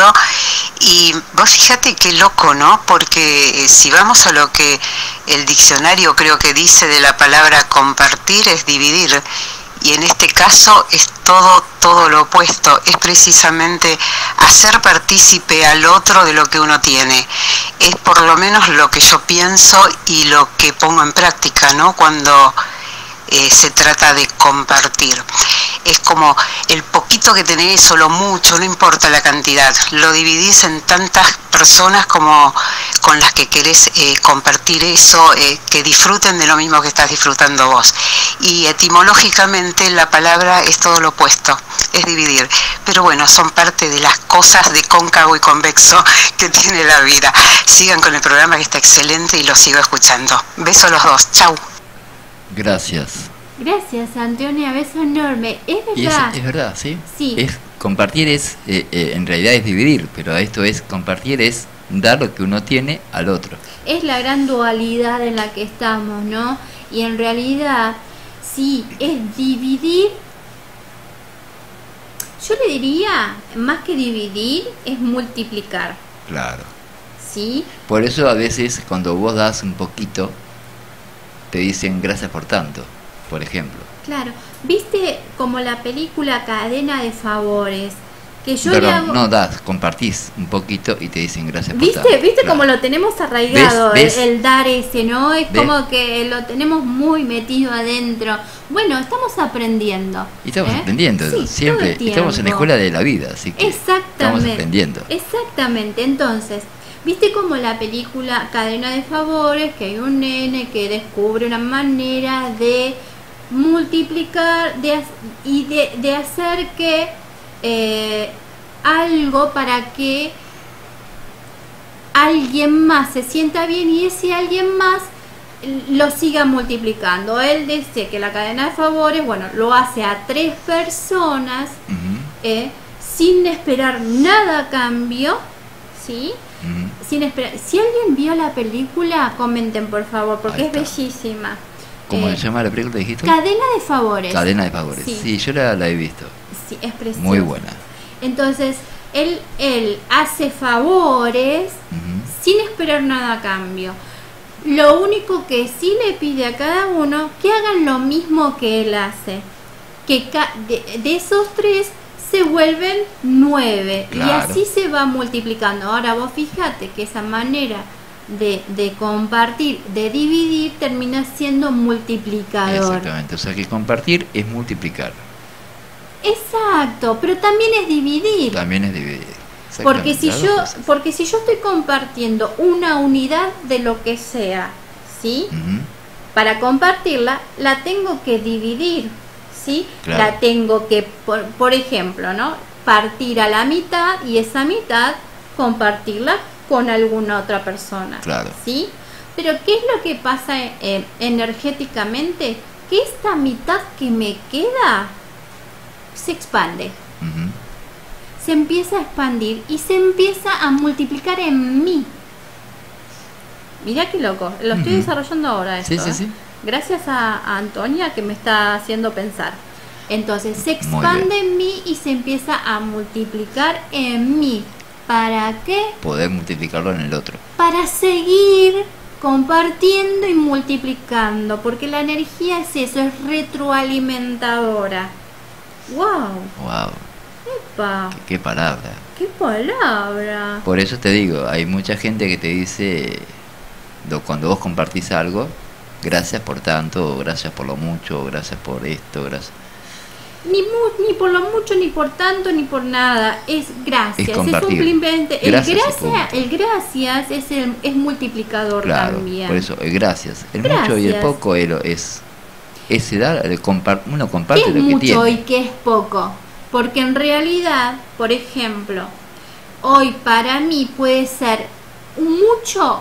S8: y vos fíjate qué loco, ¿no? Porque eh, si vamos a lo que el diccionario creo que dice de la palabra compartir es dividir, y en este caso es todo, todo lo opuesto, es precisamente hacer partícipe al otro de lo que uno tiene. Es por lo menos lo que yo pienso y lo que pongo en práctica, ¿no? Cuando Eh, se trata de compartir. Es como el poquito que tenés o lo mucho, no importa la cantidad, lo dividís en tantas personas como con las que querés eh, compartir eso, eh, que disfruten de lo mismo que estás disfrutando vos. Y etimológicamente la palabra es todo lo opuesto, es dividir. Pero bueno, son parte de las cosas de cóncavo y convexo que tiene la vida. Sigan con el programa que está excelente y lo sigo escuchando. Besos a los dos, chau.
S4: Gracias.
S6: Gracias, Antonia, beso enorme. Es
S4: Y es,
S6: verdad.
S4: es verdad, ¿sí?
S6: Sí.
S4: Es, compartir es, eh, eh, en realidad es dividir, pero esto es, compartir es dar lo que uno tiene al otro.
S6: Es la gran dualidad en la que estamos, ¿no? Y en realidad, sí, es dividir. Yo le diría, más que dividir, es multiplicar,
S4: Claro.
S6: ¿sí?
S4: Por eso a veces cuando vos das un poquito, te dicen gracias por tanto, por ejemplo.
S6: Claro. ¿Viste como la película Cadena de Favores? Que yo le
S4: Perdón,
S6: hago...
S4: no das, compartís un poquito y te dicen gracias por tanto.
S6: ¿Viste? ¿Viste
S4: Claro.
S6: cómo lo tenemos arraigado,
S4: ¿Ves?
S6: El,
S4: ¿Ves?
S6: el dar ese, ¿no? Es
S4: ¿Ves?
S6: como que lo tenemos muy metido adentro. Bueno, estamos aprendiendo.
S4: Y estamos
S6: ¿eh?
S4: aprendiendo,
S6: Sí, todo
S4: siempre
S6: el
S4: estamos en la
S6: tiempo.
S4: escuela de la vida, así que estamos
S6: Exactamente.
S4: aprendiendo.
S6: Exactamente. Entonces, ¿viste como la película Cadena de Favores, que hay un nene que descubre una manera de multiplicar de, ha- y de, de hacer que eh, algo para que alguien más se sienta bien y ese alguien más lo siga multiplicando? Él dice que la cadena de favores, bueno, lo hace a tres personas
S4: Ujú.
S6: eh, sin esperar nada a cambio, ¿sí?
S4: Mm.
S6: Sin esperar. Si alguien vio la película, comenten por favor, porque
S4: Ahí
S6: es
S4: está.
S6: bellísima.
S4: ¿Cómo
S6: Eh,
S4: se llama la película, dijiste?
S6: Cadena de favores.
S4: Cadena de favores.
S6: Sí.
S4: Sí, yo la, la he visto.
S6: Sí, es preciosa.
S4: Muy buena.
S6: Entonces, él, él hace favores
S4: Ujú.
S6: sin esperar nada a cambio. Lo único que sí le pide a cada uno que hagan lo mismo que él hace. Que ca- de, de esos tres se vuelven nueve.
S4: Claro.
S6: Y así se va multiplicando. Ahora vos fíjate que esa manera de, de compartir, de dividir, termina siendo multiplicador.
S4: Exactamente. O sea que compartir es multiplicar.
S6: Exacto, pero también es dividir.
S4: También es dividir.
S6: Porque
S4: Exactamente,
S6: si
S4: las
S6: yo,
S4: dos cosas.
S6: porque si yo estoy compartiendo una unidad de lo que sea, ¿sí?
S4: Ujú.
S6: Para compartirla, la tengo que dividir, ¿sí?
S4: Claro.
S6: La tengo que, por, por ejemplo, ¿no? Partir a la mitad y esa mitad compartirla con alguna otra persona,
S4: Claro.
S6: ¿sí? Pero ¿qué es lo que pasa eh, energéticamente? Que esta mitad que me queda se expande.
S4: Ujú.
S6: Se empieza a expandir y se empieza a multiplicar en mí. Mirá qué loco, lo estoy
S4: Ujú.
S6: desarrollando ahora esto.
S4: Sí, sí,
S6: ¿eh?
S4: sí.
S6: Gracias a, a Antonia que me está haciendo pensar. Entonces se
S4: Muy
S6: expande en mí y se empieza a multiplicar en mí. ¿Para qué?
S4: Poder multiplicarlo en el otro.
S6: Para seguir compartiendo y multiplicando, porque la energía es eso, es retroalimentadora. ¡Wow!
S4: Wow.
S6: ¡Epa!
S4: Qué, qué palabra.
S6: ¡Qué palabra!
S4: Por eso te digo, hay mucha gente que te dice, do- cuando vos compartís algo, gracias por tanto, gracias por lo mucho, gracias por esto, gracias.
S6: Ni, mu- ni por lo mucho, ni por tanto, ni por nada. Es gracias.
S4: Es
S6: Es,
S4: compartir.
S6: simplemente. El
S4: Gracias y
S6: gracias,
S4: punto.
S6: el gracias es, el, es multiplicador
S4: Claro,
S6: también.
S4: por eso, el gracias. El mucho y el
S6: Gracias.
S4: poco es, lo- es, es se da, el compar- uno comparte
S6: ¿Qué es
S4: lo que
S6: mucho
S4: tiene.
S6: y qué es poco? Porque en realidad, por ejemplo, hoy para mí puede ser un mucho.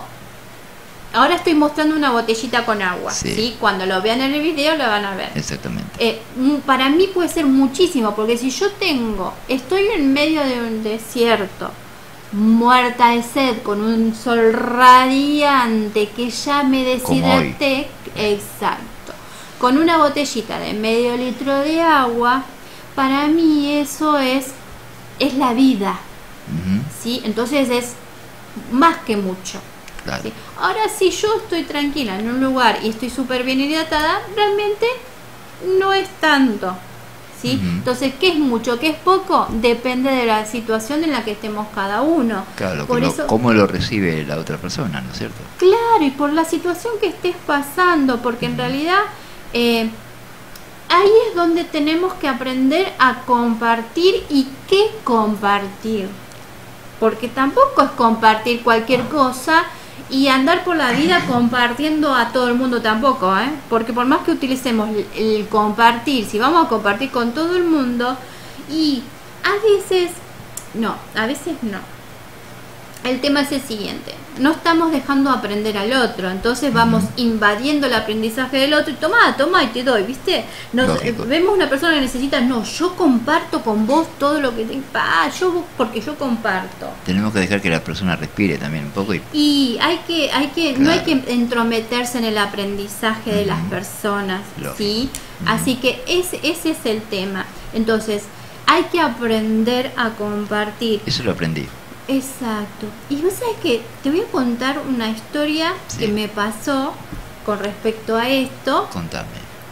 S6: Ahora estoy mostrando una botellita con agua,
S4: Sí.
S6: ¿sí? Cuando lo vean en el video lo van a ver.
S4: Exactamente.
S6: Eh, mm, para mí puede ser muchísimo, porque si yo tengo, estoy en medio de un desierto, muerta de sed, con un sol radiante que ya me deshidraté, exacto, con una botellita de medio litro de agua, para mí eso es, es la vida,
S4: Ujú.
S6: ¿sí? Entonces es más que mucho.
S4: Claro.
S6: ¿Sí? Ahora, si yo estoy tranquila en un lugar y estoy súper bien hidratada, realmente no es tanto. ¿Sí?
S4: Ujú.
S6: Entonces, ¿qué es mucho? ¿Qué es poco? Depende de la situación en la que estemos cada uno.
S4: Claro, que
S6: Por
S4: lo-
S6: eso,
S4: cómo lo recibe la otra persona, ¿no es cierto?
S6: claro, y por la situación que estés pasando, porque en realidad eh, ahí es donde tenemos que aprender a compartir y qué compartir. Porque tampoco es compartir cualquier cosa y andar por la vida compartiendo a todo el mundo tampoco, ¿eh? Porque por más que utilicemos el, el compartir, si vamos a compartir con todo el mundo, y a veces, no, a veces no. El tema es el siguiente, no estamos dejando aprender al otro, entonces vamos invadiendo el aprendizaje del otro y toma, toma y te doy, ¿viste? Nos, eh,
S4: Lógico.
S6: vemos una persona que necesita, no, yo comparto con vos todo lo que tengo, ah, yo porque yo comparto.
S4: Tenemos que dejar que la persona respire también un poco y
S6: Y hay que, hay que, no hay
S4: Claro.
S6: que entrometerse en el aprendizaje de las personas,
S4: Lógico.
S6: ¿sí? Así que ese, ese es el tema. Entonces, hay que aprender a compartir.
S4: eso lo aprendí.
S6: Exacto. Y vos sabés que te voy a contar una historia
S4: Sí.
S6: que me pasó con respecto a esto.
S4: Contame.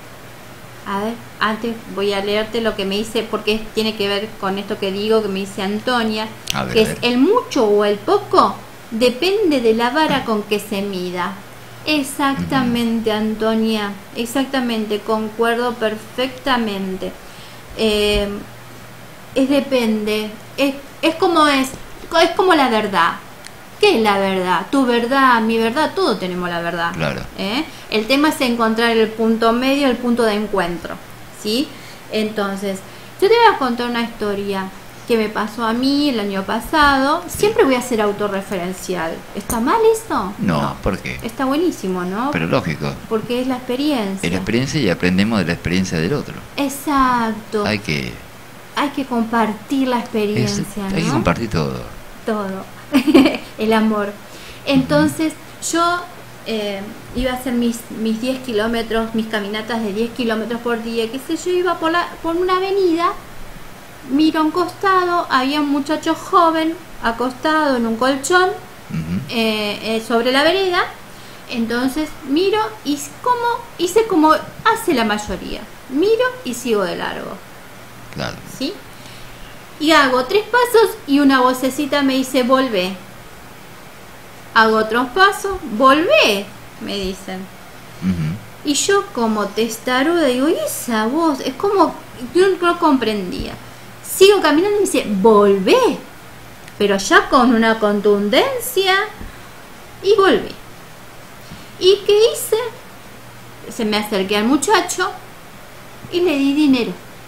S6: A ver, antes voy a leerte lo que me dice, porque tiene que ver con esto que digo, que me dice Antonia,
S4: A ver,
S6: que
S4: a
S6: es
S4: ver.
S6: el mucho o el poco, depende de la vara con que se mida. Exactamente, Antonia, exactamente, concuerdo perfectamente. Eh, es depende, es, es como es, es como la verdad. ¿Qué es la verdad? Tu verdad, mi verdad, todos tenemos la verdad.
S4: Claro.
S6: ¿eh? El tema es encontrar el punto medio, el punto de encuentro, ¿sí? Entonces, yo te voy a contar una historia que me pasó a mí el año pasado. Siempre voy a ser autorreferencial. ¿Está mal eso?
S4: No, ¿por qué?
S6: Está buenísimo, ¿no?
S4: Pero lógico.
S6: Porque es la experiencia.
S4: Es la experiencia y aprendemos de la experiencia del otro.
S6: Exacto.
S4: Hay que...
S6: hay que compartir la experiencia,
S4: Es-
S6: ¿no?
S4: hay que compartir todo.
S6: Todo, el amor. Entonces yo eh, iba a hacer mis mis diez kilómetros, mis caminatas de diez kilómetros por día, qué sé yo, iba por, la, por una avenida, miro a un costado, había un muchacho joven acostado en un colchón
S4: Ujú.
S6: eh, eh, sobre la vereda. Entonces miro y como hice como hace la mayoría, miro y sigo de largo,
S4: Claro.
S6: ¿sí? Y hago tres pasos y una vocecita me dice volvé. Hago otros pasos, volvé, me dicen.
S4: Ujú.
S6: Y yo como testaruda digo, ¿y esa voz? Es como, yo no comprendía. Sigo caminando y me dice, volvé. Pero ya con una contundencia. Y volví. ¿Y qué hice? Se me acerqué al muchacho y le di dinero.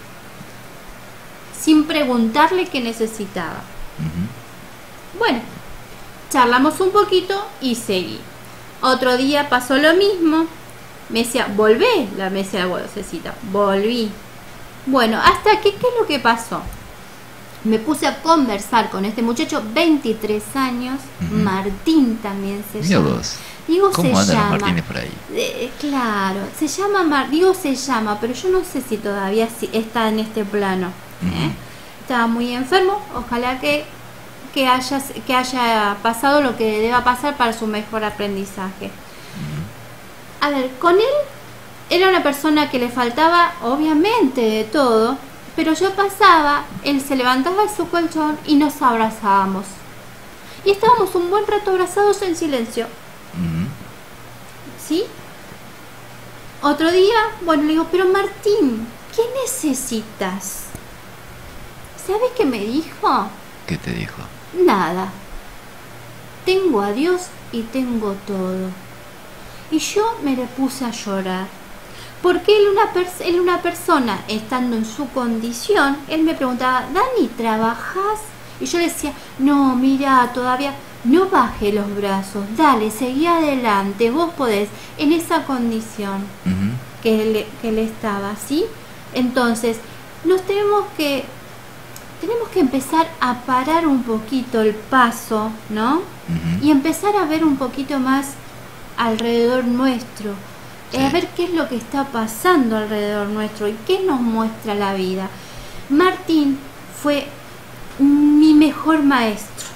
S6: Sin preguntarle qué necesitaba.
S4: Ujú.
S6: Bueno, charlamos un poquito y seguí. Otro día pasó lo mismo. Me decía, volvé, la me decía la vocecita. Volví. Bueno, hasta que, ¿qué es lo que pasó? Me puse a conversar con este muchacho, veintitrés años,
S4: Ujú.
S6: Martín también se
S4: Mira
S6: llama.
S4: vos.
S6: Digo,
S4: ¿Cómo
S6: se
S4: andan los
S6: llama.
S4: Martínez por ahí?
S6: Eh, claro, se llama Mar, digo se llama, pero yo no sé si todavía si- está en este plano. ¿eh?
S4: Ujú.
S6: Estaba muy enfermo, ojalá que, que, haya, que haya pasado lo que deba pasar para su mejor aprendizaje. A ver, con él era una persona que le faltaba obviamente de todo, pero yo pasaba, él se levantaba de su colchón y nos abrazábamos. Y estábamos un buen rato abrazados en silencio.
S4: Ujú.
S6: ¿Sí? Otro día, bueno, le digo, pero Martín, ¿qué necesitas? ¿Sabes qué me dijo?
S4: ¿Qué te dijo?
S6: Nada. Tengo a Dios y tengo todo. Y yo me le puse a llorar. Porque él una, pers- él una persona, estando en su condición, él me preguntaba, Dani, ¿trabajas? Y yo le decía, no, mira, todavía no baje los brazos, dale, seguí adelante, vos podés, en esa condición
S4: Ujú.
S6: que él, que él estaba, ¿sí? Entonces, nos tenemos que, tenemos que empezar a parar un poquito el paso, ¿no?
S4: Ujú.
S6: Y empezar a ver un poquito más alrededor nuestro,
S4: Sí.
S6: a ver qué es lo que está pasando alrededor nuestro y qué nos muestra la vida. Martín fue mi mejor maestro.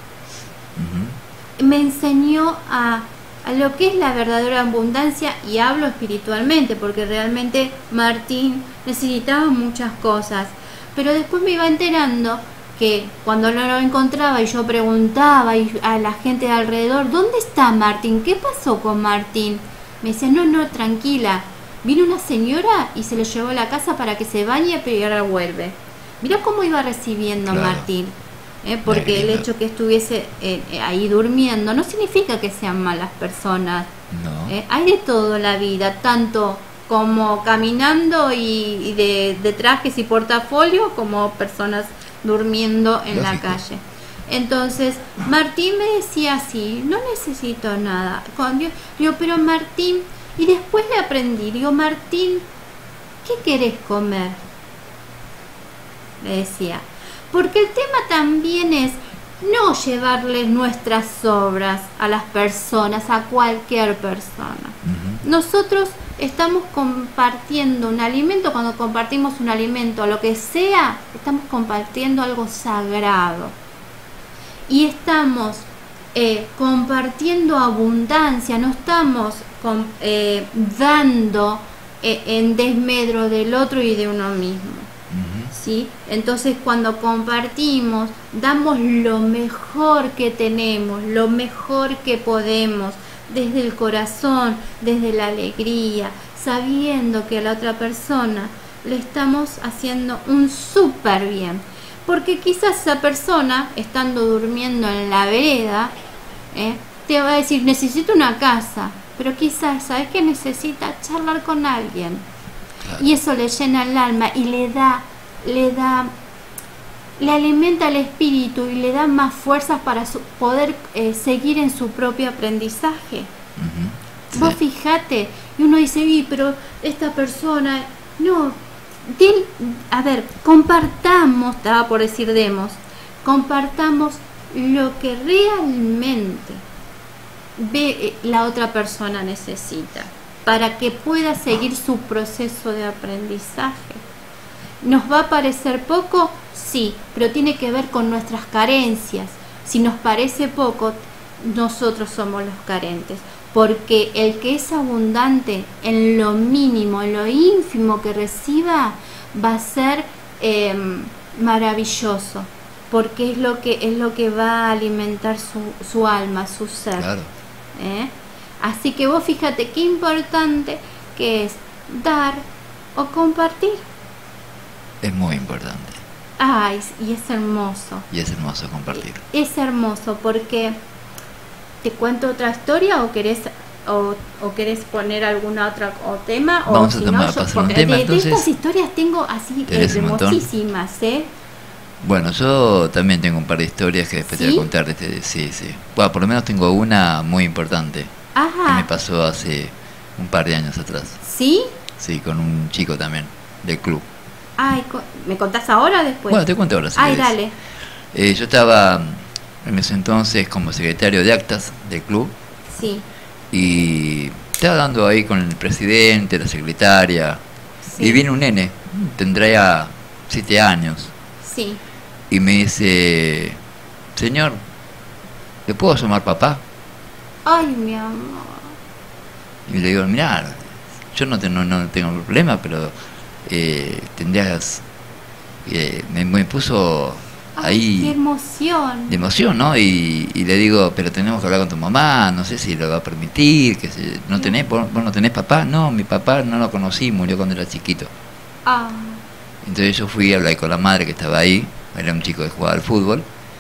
S4: Ujú.
S6: Me enseñó a, a lo que es la verdadera abundancia, y hablo espiritualmente porque realmente Martín necesitaba muchas cosas, pero después me iba enterando que cuando no lo encontraba y yo preguntaba y a la gente de alrededor, ¿dónde está Martín? ¿Qué pasó con Martín? Me decía, no, no, tranquila, vino una señora y se lo llevó a la casa para que se bañe, pero ahora vuelve. Mirá cómo iba recibiendo
S4: Claro.
S6: Martín, ¿eh? Porque el
S4: lindo.
S6: hecho que estuviese eh, eh, ahí durmiendo no significa que sean malas personas.
S4: No.
S6: ¿eh? Hay de todo en la vida, tanto como caminando y, y de, de trajes y portafolio, como personas durmiendo en la
S4: Lógico.
S6: calle. Entonces Martín me decía así, no necesito nada. Con Dios, digo, pero Martín, y después le aprendí, digo, Martín, ¿qué querés comer? Le decía, porque el tema también es no llevarles nuestras obras a las personas, a cualquier persona.
S4: Ujú.
S6: Nosotros estamos compartiendo un alimento, cuando compartimos un alimento, lo que sea, estamos compartiendo algo sagrado. Y estamos eh, compartiendo abundancia, no estamos com- eh, dando eh, en desmedro del otro y de uno mismo.
S4: Ujú.
S6: ¿Sí? Entonces cuando compartimos, damos lo mejor que tenemos, lo mejor que podemos, desde el corazón, desde la alegría, sabiendo que a la otra persona le estamos haciendo un súper bien. Porque quizás esa persona, estando durmiendo en la vereda, ¿eh? te va a decir, necesito una casa, pero quizás, ¿sabes qué necesita? Charlar con alguien.
S4: Claro.
S6: Y eso le llena el alma y le da, le da, le alimenta el espíritu y le da más fuerzas para su- poder eh, seguir en su propio aprendizaje.
S4: Ujú.
S6: Vos
S4: Sí.
S6: fijate, y uno dice, "Uy, pero esta persona, no, del, a ver, compartamos, estaba por decir demos, compartamos lo que realmente ve la otra persona necesita para que pueda seguir su proceso de aprendizaje. ¿Nos va a parecer poco? Sí, pero tiene que ver con nuestras carencias. Si nos parece poco, nosotros somos los carentes, porque el que es abundante en lo mínimo, en lo ínfimo que reciba, va a ser eh, maravilloso, porque es lo que es lo que va a alimentar su, su alma, su ser.
S4: Claro.
S6: ¿Eh? Así que vos fíjate qué importante que es dar o compartir.
S4: Es muy importante.
S6: Ay, y es hermoso.
S4: Y es hermoso compartir.
S6: Es hermoso porque te cuento otra historia o querés o, o querés poner alguna otra o tema.
S4: Vamos
S6: o
S4: a
S6: si
S4: tomar,
S6: no, yo,
S4: pasar un
S6: de,
S4: tema,
S6: de
S4: entonces.
S6: estas historias tengo así
S4: ¿Tenés un montón?
S6: hermosísimas, ¿eh?
S4: Bueno, yo también tengo un par de historias que después te voy
S6: ¿Sí?
S4: a contar. De este, sí, sí. Bueno, por lo menos tengo una muy importante que me
S6: Ajá.
S4: pasó hace un par de años atrás.
S6: ¿Sí?
S4: Sí, con un chico también del club.
S6: Ay, co- ¿me contás ahora o después?
S4: Bueno, te cuento ahora si
S6: Ay,
S4: querés.
S6: dale.
S4: Eh, yo estaba en ese entonces como secretario de actas del club
S6: Sí.
S4: y estaba dando ahí con el presidente, la secretaria,
S6: Sí.
S4: y viene un nene, tendría siete años,
S6: Sí.
S4: y me dice, señor, ¿le puedo llamar papá?
S6: Ay, mi amor.
S4: Y le digo, mirá, yo no, te- no, no tengo problema, pero eh, tendrías... eh, me, me puso
S6: Ay,
S4: ahí...
S6: qué emoción.
S4: de emoción, ¿no? Y, y le digo, pero tenemos que hablar con tu mamá, no sé si lo va a permitir, que se, no tenés, vos, vos no tenés papá, no, mi papá no lo conocí, murió cuando era chiquito.
S6: Ah,
S4: Entonces yo fui a hablar con la madre que estaba ahí, era un chico que jugaba al fútbol,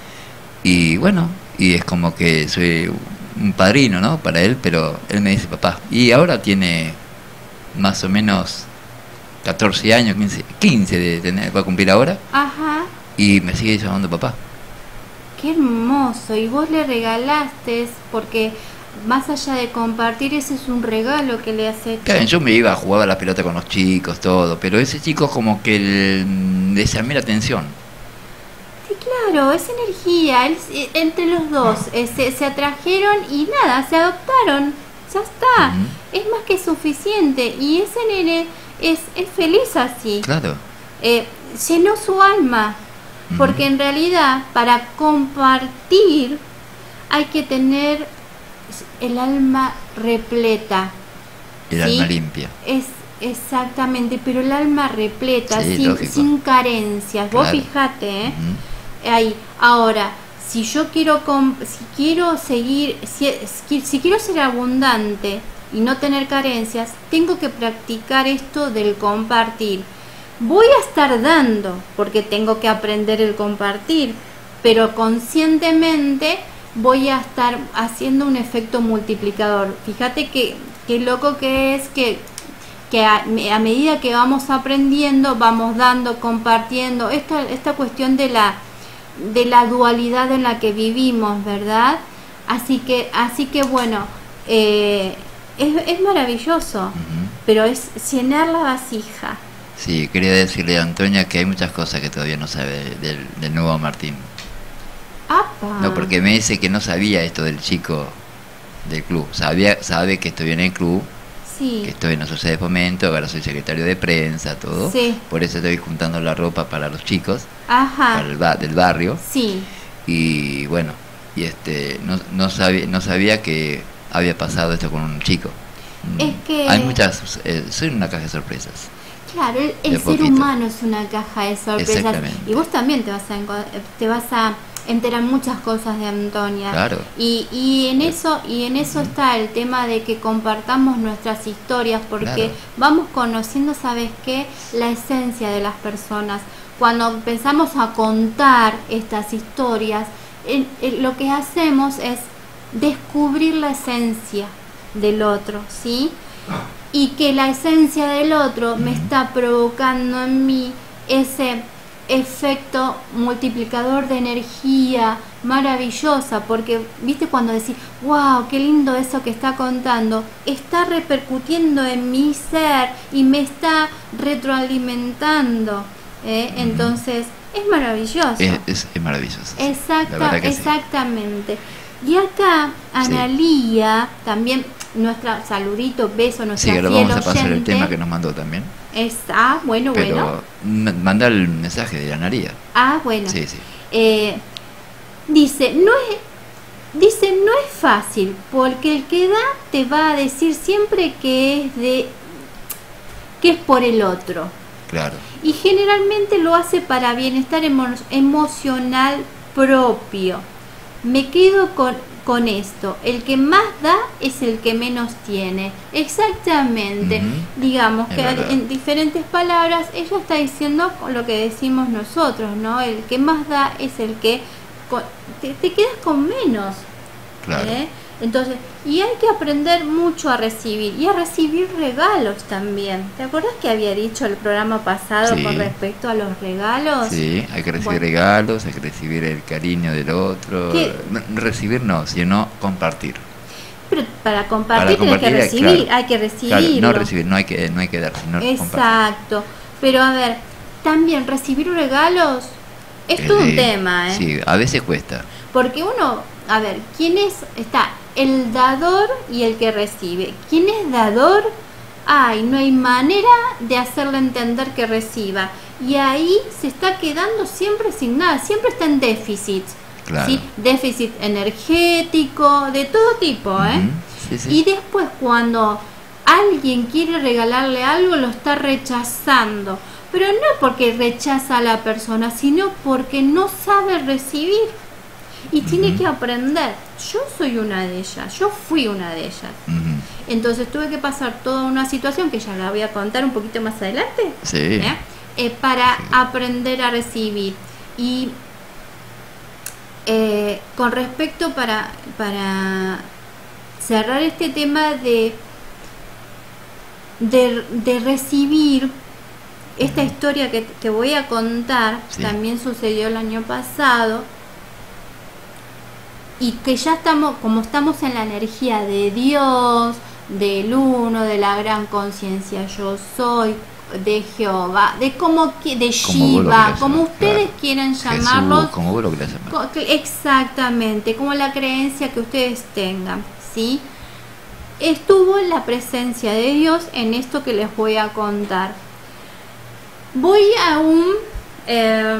S4: y bueno, y es como que soy un padrino, ¿no? Para él, pero él me dice papá, y ahora tiene más o menos catorce años, quince, quince de tener, va a cumplir ahora,
S6: ajá.
S4: y me sigue llamando papá.
S6: Qué hermoso. Y vos le regalaste, porque más allá de compartir, ese es un regalo que le has hecho.
S4: Claro, yo me iba a jugar a la pelota con los chicos, todo, pero ese chico como que el- le llamé la atención.
S6: Sí, claro, es energía. Él- eh, entre los dos eh, se, se atrajeron y nada, se adoptaron. Ya está.
S4: Ujú.
S6: Es más que suficiente. Y ese nene es, es feliz así.
S4: Claro.
S6: Eh, llenó su alma.
S4: Ujú.
S6: Porque en realidad, para compartir, hay que tener el alma repleta.
S4: El
S6: ¿sí?
S4: alma limpia.
S6: Es exactamente, pero el alma repleta,
S4: Sí,
S6: sin,
S4: lógico.
S6: sin carencias. Vos
S4: Claro.
S6: fijate, ¿eh?
S4: Ujú.
S6: Ahí. Ahora, si yo quiero com- si quiero seguir, si, si- si quiero ser abundante y no tener carencias, tengo que practicar esto del compartir. Voy a estar dando, porque tengo que aprender el compartir, pero conscientemente voy a estar haciendo un efecto multiplicador. Fíjate que, qué loco que es que, que a, a medida que vamos aprendiendo, vamos dando, compartiendo, esta, esta cuestión de la, de la dualidad en la que vivimos, ¿verdad? Así que, así que bueno, eh, es, es maravilloso,
S4: Ujú.
S6: pero es llenar la vasija.
S4: Sí, quería decirle a Antonia que hay muchas cosas que todavía no sabe del, del nuevo Martín.
S6: ¡Apa!
S4: No, porque me dice que no sabía esto del chico del club. Sabía, sabe que estoy en el club,
S6: Sí,
S4: que estoy en la sociedad de fomento, ahora soy secretario de prensa, todo.
S6: Sí.
S4: Por eso estoy juntando la ropa para los chicos,
S6: ajá,
S4: para el ba- del barrio.
S6: sí,
S4: Y bueno, y este no, no sabía no sabía que había pasado esto con un chico. Mm,
S6: Es que-
S4: hay muchas, eh, soy una caja de sorpresas.
S6: claro, el, el
S4: De
S6: ser
S4: poquito.
S6: humano es una caja de sorpresas.
S4: Exactamente.
S6: Y vos también te vas a enco- te vas a enterar muchas cosas de Antonia.
S4: Claro.
S6: Y, y en eso y en eso está el tema de que compartamos nuestras historias, porque
S4: Claro.
S6: vamos conociendo, ¿sabes qué? La esencia de las personas. Cuando empezamos a contar estas historias, el- el- lo que hacemos es descubrir la esencia del otro, ¿sí? Y que la esencia del otro me está provocando en mí ese efecto multiplicador de energía maravillosa, porque viste cuando decís, wow, qué lindo eso que está contando, está repercutiendo en mi ser y me está retroalimentando, ¿eh? Mm. Entonces es maravilloso.
S4: Es, es, es maravilloso.
S6: Exacta, exactamente. Sí. Y acá Analía, sí. también nuestra saludito, beso, nuestra
S4: sí,
S6: fiel
S4: ahora vamos a pasar
S6: oyente,
S4: el tema que nos mandó también.
S6: Está, bueno,
S4: Pero
S6: bueno.
S4: Manda el mensaje de Analía.
S6: Ah, bueno.
S4: Sí, sí.
S6: Eh, dice, no es, dice, no es fácil, porque el que da te va a decir siempre que es de, que es por el otro.
S4: Claro.
S6: Y generalmente lo hace para bienestar emo emocional propio. Me quedo con, con esto. El que más da es el que menos tiene. Exactamente. Uh-huh. Digamos es que verdad. En diferentes palabras ella está diciendo lo que decimos nosotros, ¿no? El que más da es el que con, te, te quedas con menos.
S4: Claro.
S6: ¿Eh? Entonces, y hay que aprender mucho a recibir y a recibir regalos también. ¿Te acuerdas que había dicho el programa pasado sí. con respecto a los regalos?
S4: Sí, hay que recibir bueno. regalos, hay que recibir el cariño del otro. No, recibir no, sino compartir.
S6: Pero para compartir, para compartir tienes que recibir, claro, hay que recibirlo.
S4: Claro, no recibir, no hay que, no hay que dar, sino
S6: exacto.
S4: compartir.
S6: Exacto. Pero a ver, también recibir regalos es eh, todo un tema, ¿eh?
S4: Sí, a veces cuesta.
S6: Porque uno, a ver, ¿quién es? Está el dador y el que recibe. ¿Quién es dador? Ay, no hay manera de hacerle entender que reciba. Y ahí se está quedando siempre sin nada, siempre está en déficit.
S4: Claro.
S6: ¿Sí? Déficit energético, de todo tipo, ¿eh?
S4: Uh-huh. Sí, sí.
S6: Y después cuando alguien quiere regalarle algo, lo está rechazando. Pero no porque rechaza a la persona, sino porque no sabe recibir. Y uh-huh. tiene que aprender. Yo soy una de ellas, yo fui una de ellas. Uh-huh. Entonces tuve que pasar toda una situación que ya la voy a contar un poquito más adelante.
S4: Sí.
S6: ¿eh? Eh, para sí. aprender a recibir. Y eh, con respecto para, para cerrar este tema de, de, de recibir, esta uh-huh. historia que, que voy a contar sí. también sucedió el año pasado. Y que ya estamos, como estamos en la energía de Dios, del uno, de la gran conciencia yo soy, de Jehová, de como de Shiva, como, como ustedes claro. quieran llamarlos,
S4: Jesús, como vos lo quieras llamar.
S6: Exactamente, como la creencia que ustedes tengan, ¿sí? Estuvo la presencia de Dios en esto que les voy a contar. Voy a un eh,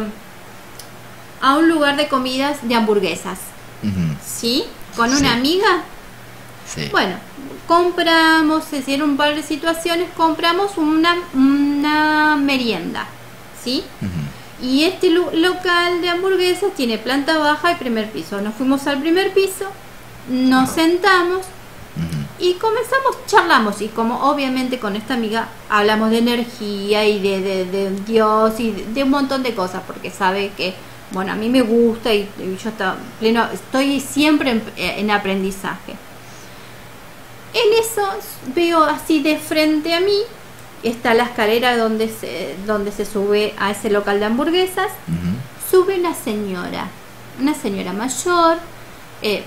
S6: a un lugar de comidas de hamburguesas. Uh-huh. ¿Sí? ¿Con una sí. amiga?
S4: Sí.
S6: Bueno, compramos, se hicieron un par de situaciones, compramos una, una merienda, ¿sí? Uh-huh. Y este lo- local de hamburguesas tiene planta baja y primer piso. Nos fuimos al primer piso, nos uh-huh. sentamos uh-huh. y comenzamos, charlamos. Y como obviamente con esta amiga hablamos de energía y de, de, de Dios y de, de un montón de cosas, porque sabe que bueno, a mí me gusta y, y yo está pleno, estoy siempre en, en aprendizaje. En eso veo así de frente a mí, está la escalera donde se, donde se sube a ese local de hamburguesas. Uh-huh. Sube una señora, una señora mayor, eh,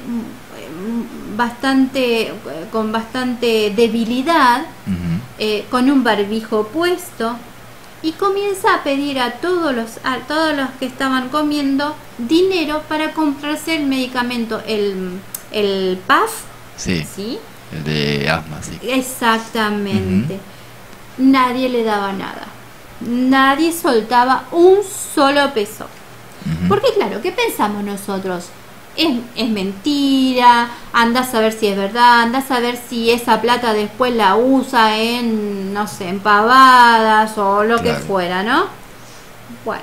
S6: bastante, con bastante debilidad, uh-huh. eh, con un barbijo puesto. Y comienza a pedir a todos los a todos los que estaban comiendo dinero para comprarse el medicamento, el, el P A F.
S4: Sí,
S6: ¿sí?
S4: El de asma, sí.
S6: Exactamente. Uh-huh. Nadie le daba nada. Nadie soltaba un solo peso. Uh-huh. Porque claro, ¿qué pensamos nosotros? Es, es mentira, anda a saber si es verdad, anda a saber si esa plata después la usa en, no sé, en pavadas o lo claro. que fuera, ¿no? Bueno,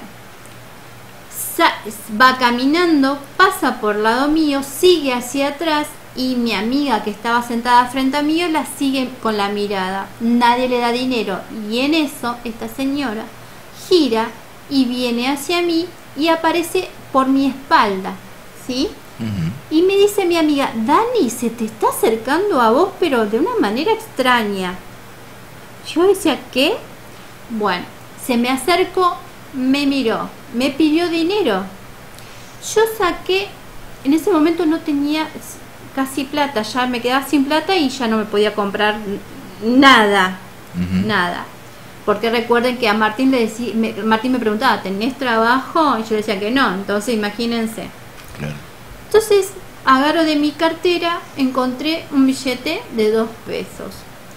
S6: sa- va caminando, pasa por lado mío, sigue hacia atrás y mi amiga que estaba sentada frente a mí la sigue con la mirada. Nadie le da dinero y en eso esta señora gira y viene hacia mí y aparece por mi espalda, ¿sí? Uh-huh. Y me dice mi amiga, Dani, se te está acercando a vos pero de una manera extraña. Yo decía, ¿qué? Bueno, se me acercó, me miró, me pidió dinero. Yo saqué, en ese momento no tenía casi plata, ya me quedaba sin plata y ya no me podía comprar nada, uh-huh. nada. Porque recuerden que a Martín le decía, me, Martín me preguntaba, ¿tenés trabajo? Y yo decía que no, entonces imagínense.
S4: Claro.
S6: Entonces agarro de mi cartera, encontré un billete de dos pesos.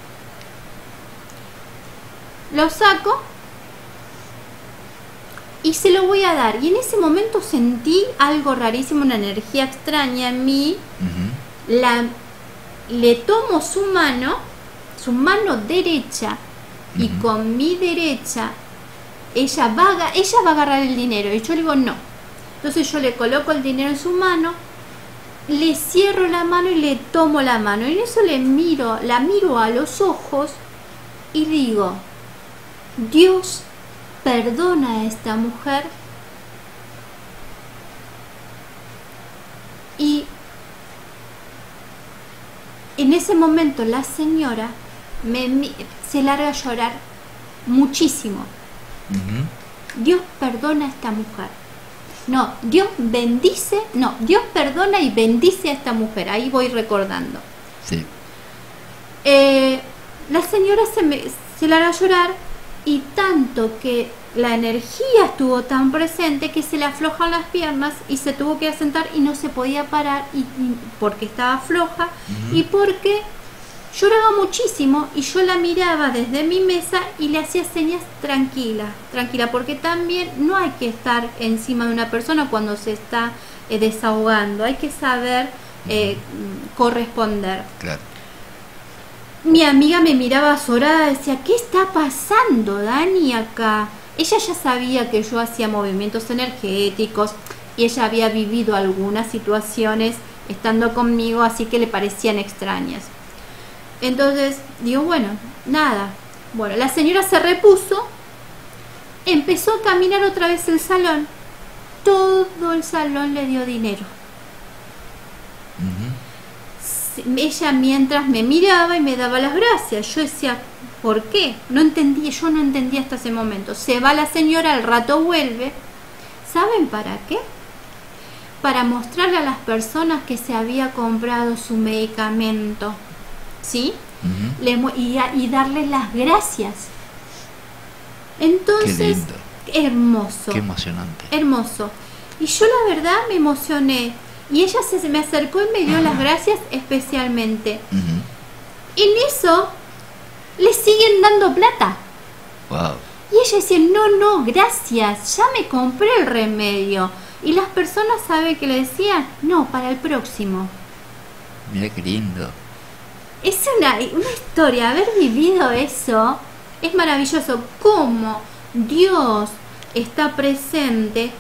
S6: Lo saco y se lo voy a dar. Y en ese momento sentí algo rarísimo, una energía extraña en mí. Uh-huh. La, le tomo su mano, su mano derecha, uh-huh. y con mi derecha ella va, ella va a agarrar el dinero. Y yo le digo no. Entonces yo le coloco el dinero en su mano, le cierro la mano y le tomo la mano. Y en eso le miro, la miro a los ojos y digo, Dios perdona a esta mujer. Y en ese momento la señora me, me, se larga a llorar muchísimo. Uh-huh. Dios perdona a esta mujer. No, Dios bendice, no, Dios perdona y bendice a esta mujer. Ahí voy recordando.
S4: Sí.
S6: Eh, la señora se, me, se larga a llorar y tanto que la energía estuvo tan presente que se le aflojan las piernas y se tuvo que sentar y no se podía parar y, y porque estaba floja uh-huh. y porque lloraba muchísimo y yo la miraba desde mi mesa y le hacía señas tranquila, tranquila, porque también no hay que estar encima de una persona cuando se está eh, desahogando, hay que saber eh, uh-huh. corresponder.
S4: Claro.
S6: Mi amiga me miraba azorada, decía, ¿qué está pasando, Dani, acá? Ella ya sabía que yo hacía movimientos energéticos y ella había vivido algunas situaciones estando conmigo, así que le parecían extrañas. Entonces, digo, bueno, nada. Bueno, la señora se repuso, empezó a caminar otra vez el salón. Todo el salón le dio dinero. Uh-huh. Ella mientras me miraba y me daba las gracias. Yo decía, ¿por qué? No entendía, yo no entendía hasta ese momento. Se va la señora, al rato vuelve. ¿Saben para qué? Para mostrarle a las personas que se había comprado su medicamento, ¿sí? Uh-huh. Le, y, a, y darles las gracias. Entonces,
S4: qué lindo.
S6: Hermoso.
S4: Qué emocionante.
S6: Hermoso. Y yo la verdad me emocioné. Y ella se, se me acercó y me dio uh-huh. las gracias especialmente. Uh-huh. En eso le siguen dando plata.
S4: Wow.
S6: Y ella decía, no, no, gracias, ya me compré el remedio. Y las personas, ¿saben qué le decían? No, para el próximo.
S4: Mira qué lindo.
S6: Es una, una historia, haber vivido eso es maravilloso. Cómo Dios está presente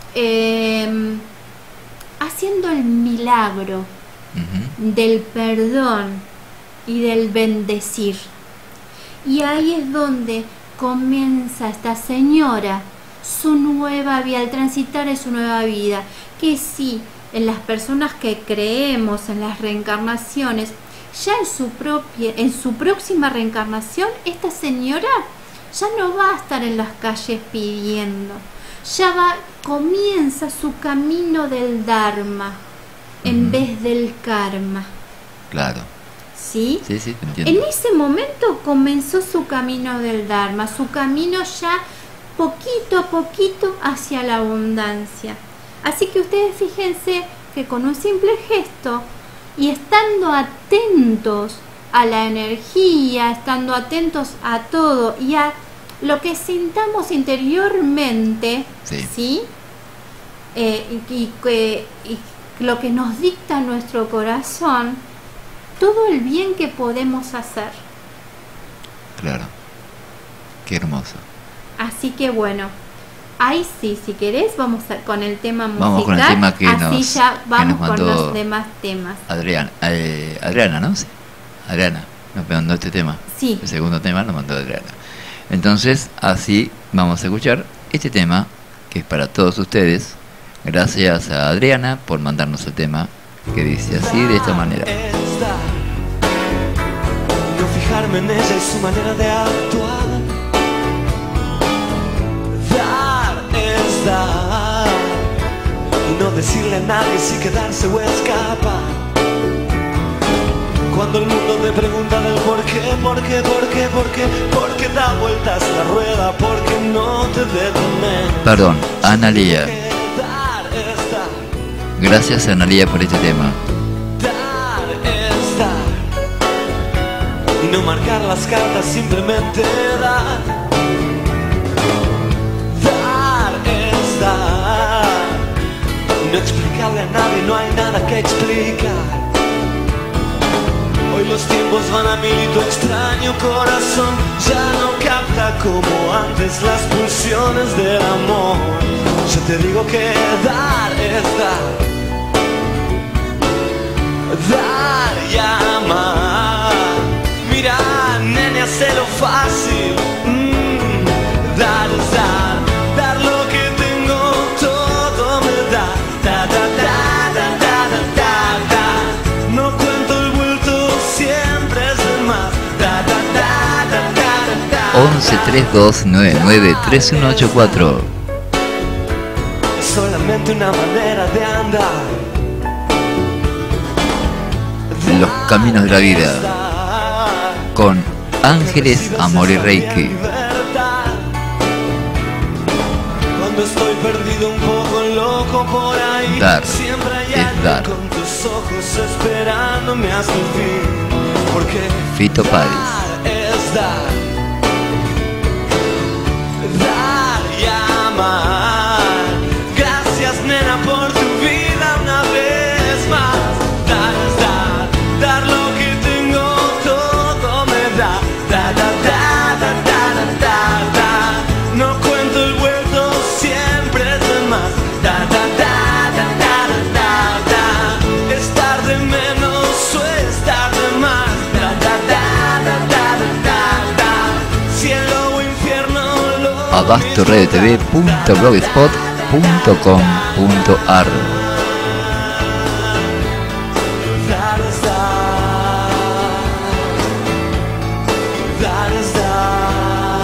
S6: eh, haciendo el milagro uh-huh. del perdón y del bendecir. Y ahí es donde comienza esta señora su nueva vida, al transitar en su nueva vida. Que sí, en las personas que creemos en las reencarnaciones, ya en su propia, en su próxima reencarnación, esta señora ya no va a estar en las calles pidiendo, ya va, comienza su camino del Dharma uh-huh. en vez del karma.
S4: Claro.
S6: ¿Sí?
S4: Sí, sí, te entiendo.
S6: En ese momento comenzó su camino del Dharma, su camino ya poquito a poquito hacia la abundancia. Así que ustedes fíjense que con un simple gesto y estando atentos a la energía, estando atentos a todo y a lo que sintamos interiormente, ¿sí? ¿sí? Eh, y, y, y, y lo que nos dicta nuestro corazón, todo el bien que podemos hacer.
S4: Claro. Qué hermoso.
S6: Así que bueno, ahí sí, si querés, vamos a, con el tema musical.
S4: Vamos con el tema que
S6: así
S4: nos,
S6: ya vamos
S4: nos
S6: con los demás temas.
S4: Adriana, eh, Adriana, ¿no? Sí. Adriana nos mandó este tema.
S6: Sí.
S4: El segundo tema lo mandó Adriana. Entonces, así vamos a escuchar este tema que es para todos ustedes. Gracias a Adriana por mandarnos el tema que dice así, de esta manera.
S9: No fijarme en ella y su manera de actuar. Dar es estar y no decirle a nadie si quedarse o escapar. Cuando el mundo te pregunta del por qué, por qué, por qué, por qué, por qué da vueltas la rueda, por qué no te detienen.
S4: Perdón, Analía. Gracias, Analía, por este tema.
S9: Dar es dar y no marcar las cartas, simplemente dar. Dar es dar y no explicarle a nadie, no hay nada que explicar. Hoy los tiempos van a mil y tu extraño corazón ya no capta como antes las pulsiones del amor. Yo te digo que dar es dar, dar y amar. Mira, nene, hazlo fácil. Mm, dar es dar, dar lo que tengo, todo me da. Da, da, da, da, da, da, da, da. No cuento el vuelto, siempre es el más. Da, da, da, da, da, da, da.
S4: once treinta y dos noventa y nueve treinta y uno ochenta y cuatro.
S9: Es solamente una manera de andar.
S4: Los caminos de la vida con Ángeles, Amor y Reiki.
S9: Cuando estoy perdido un poco loco por ahí,
S4: Dar
S9: siempre hay
S4: es
S9: alguien
S4: dar.
S9: con tus ojos esperándome hasta el fin. Porque
S4: Fito Páez.
S9: dar es dar, dar y amar. Gracias, nena, por tu vida una vez más. Dar es dar, dar lo que tengo, todo me da. Da, da, da, da, da, da, da, da. No cuento el vuelto, siempre es de más. Da, da, da, da, da, da, da, da. Estar de menos o estar de más. Da, da, da, da, da, da, da, da. Cielo o infierno, lo
S4: abasto radio t v punto blogspot punto com punto a r.
S9: Dar es dar, dar es dar,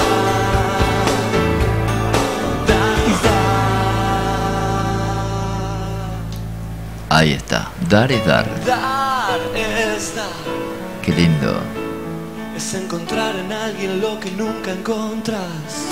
S9: dar es dar.
S4: Ahí está, dar es dar.
S9: Dar es dar,
S4: Qué lindo.
S9: es encontrar en alguien lo que nunca encontras.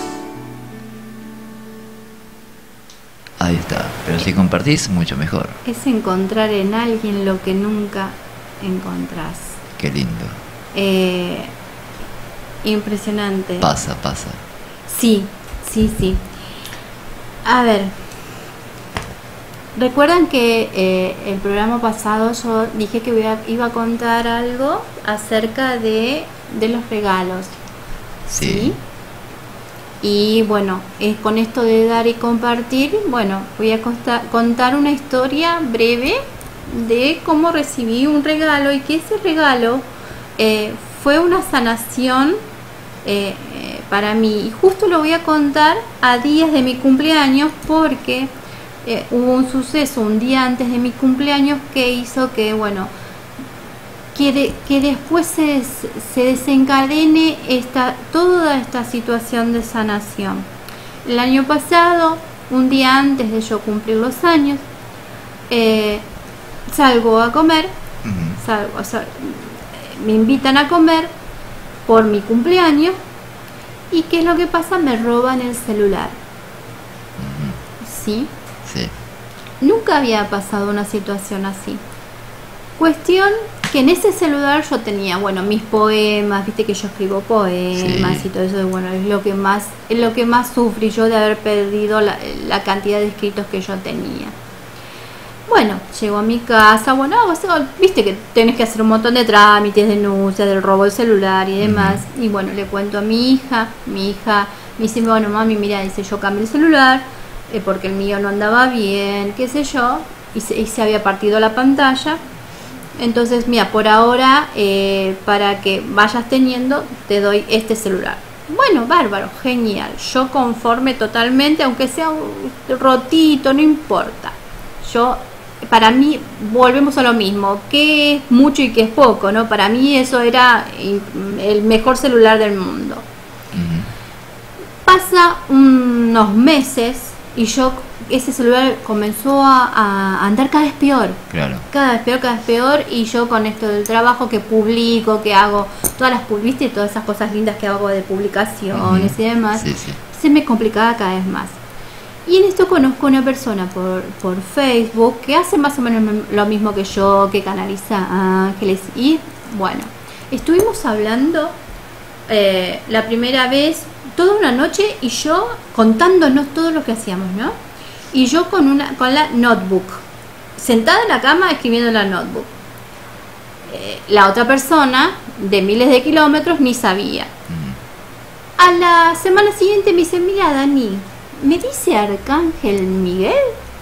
S4: Ahí está. Pero si compartís, mucho mejor.
S6: Es encontrar en alguien lo que nunca encontrás.
S4: Qué lindo.
S6: Eh, impresionante.
S4: Pasa, pasa.
S6: Sí, sí, sí. A ver, recuerdan que eh, el programa pasado yo dije que voy a- iba a contar algo acerca de, de los regalos.
S4: Sí.
S6: Y bueno, eh, con esto de dar y compartir, bueno, voy a consta- contar una historia breve de cómo recibí un regalo y que ese regalo eh, fue una sanación eh, eh, para mí. Y justo lo voy a contar a días de mi cumpleaños porque eh, hubo un suceso un día antes de mi cumpleaños que hizo que, bueno, que, de- que después se, se desencadene esta, toda esta situación de sanación. El año pasado, un día antes de yo cumplir los años, eh, salgo a comer,
S4: Ujú.
S6: salgo, o sea, me invitan a comer por mi cumpleaños y ¿qué es lo que pasa? Me roban el celular. ¿Sí?
S4: Sí.
S6: Nunca había pasado una situación así. Cuestión que en ese celular yo tenía, bueno, mis poemas, viste que yo escribo poemas
S4: Sí.
S6: y todo eso, y bueno, es lo que más, es lo que más sufrí yo de haber perdido la, la cantidad de escritos que yo tenía. Bueno, llego a mi casa, bueno, o sea, viste que tenés que hacer un montón de trámites, denuncias del robo del celular y demás. Y bueno, le cuento a mi hija, mi hija me dice, bueno, mami, mira, dice, yo cambié el celular eh, porque el mío no andaba bien, qué sé yo, y se, y se había partido la pantalla. Entonces, mira, por ahora, eh, para que vayas teniendo, te doy este celular. Bueno, bárbaro, genial. Yo conforme totalmente, aunque sea un rotito, no importa. Yo, para mí, volvemos a lo mismo. ¿Qué es mucho y qué es poco? ¿No? Para mí eso era el mejor celular del mundo.
S4: Ujú.
S6: Pasa unos meses Y yo, ese celular comenzó a, a andar cada vez peor.
S4: Claro.
S6: Cada vez peor, cada vez peor. Y yo con esto del trabajo que publico, que hago, todas las publicidades, todas esas cosas lindas que hago de publicaciones uh-huh. y demás,
S4: sí, sí.
S6: se me complicaba cada vez más. Y en esto conozco a una persona por, por Facebook que hace más o menos lo mismo que yo, que canaliza ángeles. Y bueno, estuvimos hablando eh, la primera vez toda una noche y yo contándonos todo lo que hacíamos, ¿no? Y yo con una con la notebook, sentada en la cama escribiendo en la notebook. Eh, la otra persona de miles de kilómetros ni sabía. A la semana siguiente me dice, mira Dani, me dice Arcángel Miguel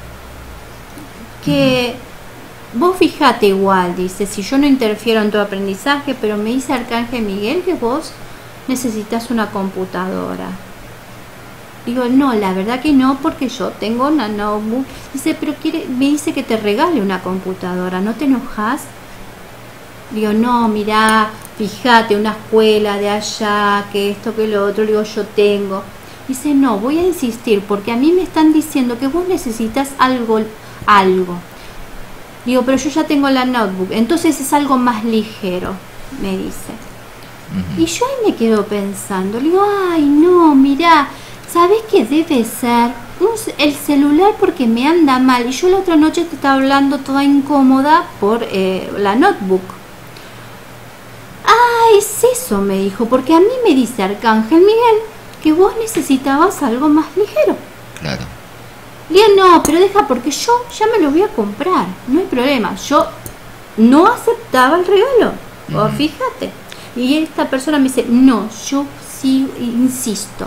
S6: que vos fijate igual, dice, si yo no interfiero en tu aprendizaje, pero me dice Arcángel Miguel que vos necesitas una computadora. Digo, no, la verdad que no, porque yo tengo una notebook. Dice, pero quiere, me dice que te regale una computadora, ¿no te enojas? Digo, no, mirá, fíjate, una escuela de allá, que esto, que lo otro. Digo, yo tengo. Dice, no, voy a insistir, porque a mí me están diciendo que vos necesitas algo, algo. Digo, pero yo ya tengo la notebook, entonces es algo más ligero, me dice. Uh-huh. Y yo ahí me quedo pensando, le digo, ay, no, mirá, ¿sabés qué debe ser? Un, el celular porque me anda mal. Y yo la otra noche te estaba hablando toda incómoda por eh, la notebook. Ah, es eso, me dijo, porque a mí me dice Arcángel Miguel que vos necesitabas algo más ligero.
S4: Claro.
S6: Le digo, no, pero deja, porque yo ya me lo voy a comprar, no hay problema. Yo no aceptaba el regalo, uh-huh. o fíjate. Y esta persona me dice, no, yo sí insisto.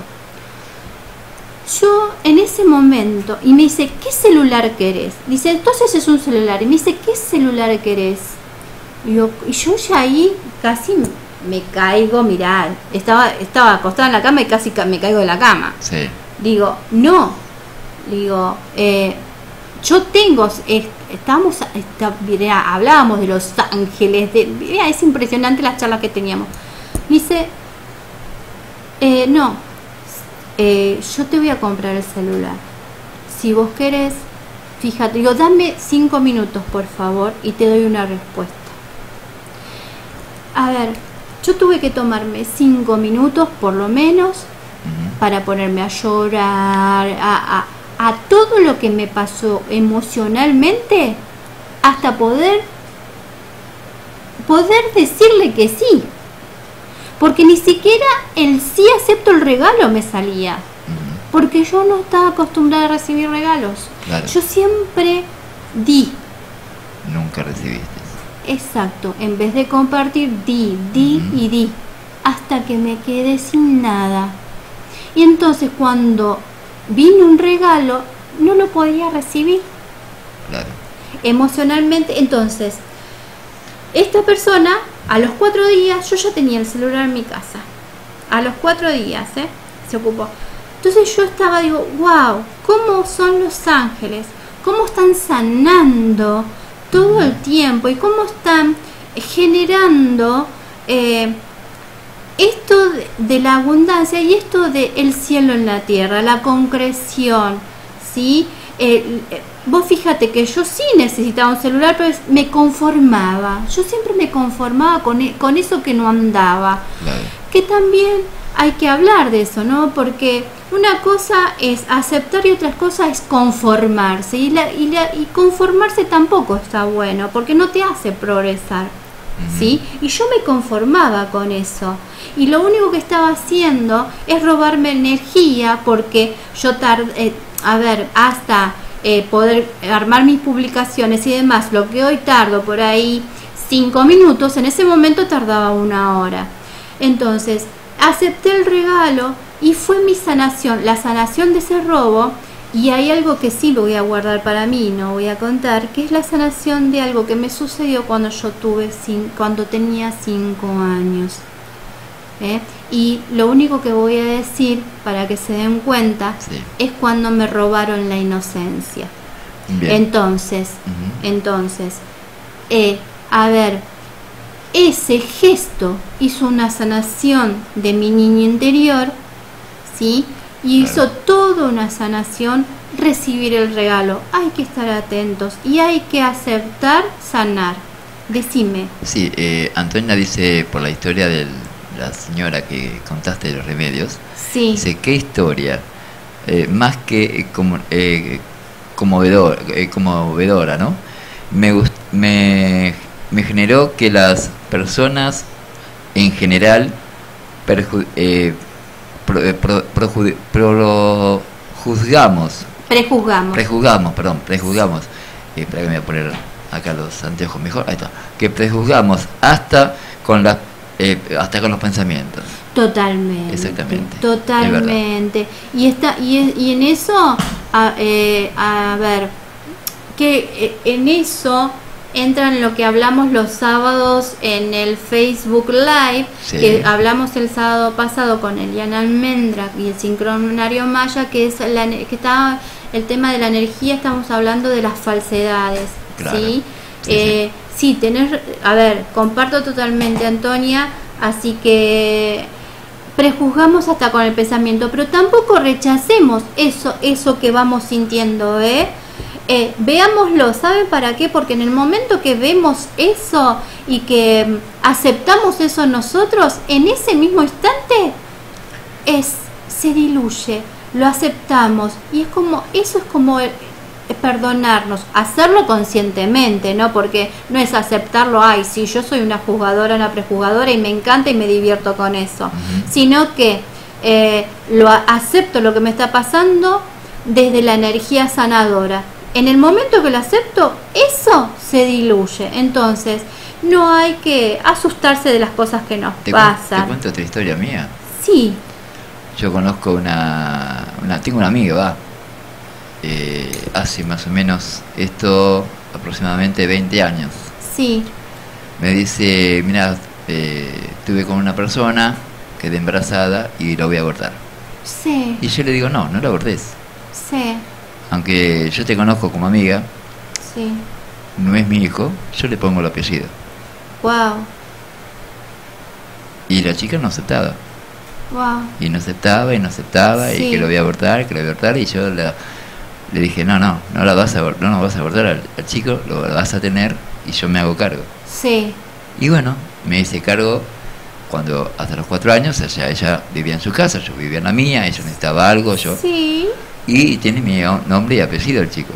S6: Yo en ese momento, y me dice, ¿qué celular querés? Dice, entonces es un celular. Y me dice, ¿qué celular querés? Y yo, y yo ya ahí casi me caigo, mirá, estaba, estaba acostada en la cama y casi me caigo de la cama.
S4: Sí.
S6: Digo, no, digo, eh, yo tengo, eh, estamos, está, mirá, hablábamos de los ángeles, de, mirá, es impresionante las charlas que teníamos. Dice, eh, no, eh, yo te voy a comprar el celular. Si vos querés, fíjate, digo, dame cinco minutos por favor y te doy una respuesta. A ver, yo tuve que tomarme cinco minutos por lo menos uh-huh. para ponerme a llorar, a, a, a todo lo que me pasó emocionalmente, hasta poder poder decirle que sí, porque ni siquiera el sí acepto el regalo me salía, uh-huh. porque yo no estaba acostumbrada a recibir regalos.
S4: Claro.
S6: Yo siempre di.
S4: Nunca recibiste.
S6: Exacto, en vez de compartir, di, di uh-huh. y di, hasta que me quedé sin nada. Y entonces cuando vino un regalo, no lo podía recibir.
S4: Claro.
S6: Emocionalmente, entonces, esta persona, a los cuatro días, yo ya tenía el celular en mi casa. A los cuatro días, ¿eh? Se ocupó. Entonces yo estaba, digo, wow, ¿cómo son los ángeles? ¿Cómo están sanando todo el tiempo y cómo están generando eh, esto de, de la abundancia y esto de el cielo en la tierra, la concreción, ¿sí? Eh, eh, vos fíjate que yo sí necesitaba un celular, pero me conformaba, yo siempre me conformaba con, con eso que no andaba,
S4: claro.
S6: Que también hay que hablar de eso, ¿no? Porque una cosa es aceptar y otra cosa es conformarse. Y, la, y, la, y conformarse tampoco está bueno, porque no te hace progresar, uh-huh. ¿sí? Y yo me conformaba con eso. Y lo único que estaba haciendo es robarme energía, porque yo tardé, eh, a ver, hasta eh, poder armar mis publicaciones y demás, lo que hoy tardo por ahí cinco minutos, en ese momento tardaba una hora. Entonces, acepté el regalo y fue mi sanación, la sanación de ese robo. Y hay algo que sí lo voy a guardar para mí, no voy a contar, que es la sanación de algo que me sucedió cuando yo tuve cinco, cuando tenía cinco años. ¿Eh? Y lo único que voy a decir para que se den cuenta, sí, es cuando me robaron la inocencia. Bien. Entonces, uh-huh. entonces, eh, a ver, ese gesto hizo una sanación de mi niño interior, ¿sí? Y claro, hizo toda una sanación recibir el regalo, hay que estar atentos y hay que aceptar sanar. Decime.
S4: Sí, eh, Antonia dice por la historia de la señora que contaste de los remedios.
S6: Sí.
S4: Dice, ¿qué historia? Eh, más que eh, como, eh, conmovedor, eh, conmovedora, ¿no? Me, gust me, me generó que las personas en general perju eh, pro, eh, pro, pro, pro, juzgamos.
S6: Prejuzgamos.
S4: Prejuzgamos, perdón, prejuzgamos. Eh, espera que me voy a poner acá los anteojos mejor. Ahí está. Que prejuzgamos hasta con las eh, hasta con los pensamientos.
S6: Totalmente.
S4: Exactamente.
S6: Totalmente. Y está y, y en eso a, eh, a ver que eh, en eso entran lo que hablamos los sábados en el Facebook Live, sí. Que hablamos el sábado pasado con Eliana Almendra y el sincronario Maya, que es la que está el tema de la energía. Estamos hablando de las falsedades, claro. ¿Sí? Sí, eh, sí. sí, tenés, a ver, comparto totalmente, Antonia, así que prejuzgamos hasta con el pensamiento, pero tampoco rechacemos eso, eso que vamos sintiendo, ¿eh? Eh, veámoslo, ¿saben para qué? Porque en el momento que vemos eso y que mm, aceptamos eso nosotros, en ese mismo instante es se diluye, lo aceptamos y es como eso es como el, eh, perdonarnos, hacerlo conscientemente, ¿no? Porque no es aceptarlo, ay, sí, yo soy una juzgadora, una prejuzgadora y me encanta y me divierto con eso, uh-huh. Sino que eh, lo acepto lo que me está pasando desde la energía sanadora. En el momento que lo acepto, eso se diluye. Entonces, no hay que asustarse de las cosas que nos
S4: ¿Te
S6: pasan.
S4: ¿Te cuento otra historia mía?
S6: Sí.
S4: Yo conozco una... una tengo una amiga, va. Eh, hace más o menos esto aproximadamente veinte años.
S6: Sí.
S4: Me dice, mira, eh, estuve con una persona, quedé embarazada y lo voy a abortar.
S6: Sí.
S4: Y yo le digo, no, no lo abortes.
S6: Sí.
S4: Aunque yo te conozco como amiga,
S6: sí.
S4: No es mi hijo, yo le pongo el apellido.
S6: Wow.
S4: Y la chica no aceptaba.
S6: Wow.
S4: Y no aceptaba y no aceptaba sí. Y que lo voy a abortar, que lo voy a abortar y yo la, le dije, no, no, no la vas a no, no vas a abortar al, al chico, lo vas a tener y yo me hago cargo.
S6: Sí.
S4: Y bueno, me hice cargo cuando hasta los cuatro años, o sea, ella vivía en su casa, yo vivía en la mía, ella necesitaba algo, yo.
S6: Sí.
S4: Y tiene mi nombre y apellido el chico.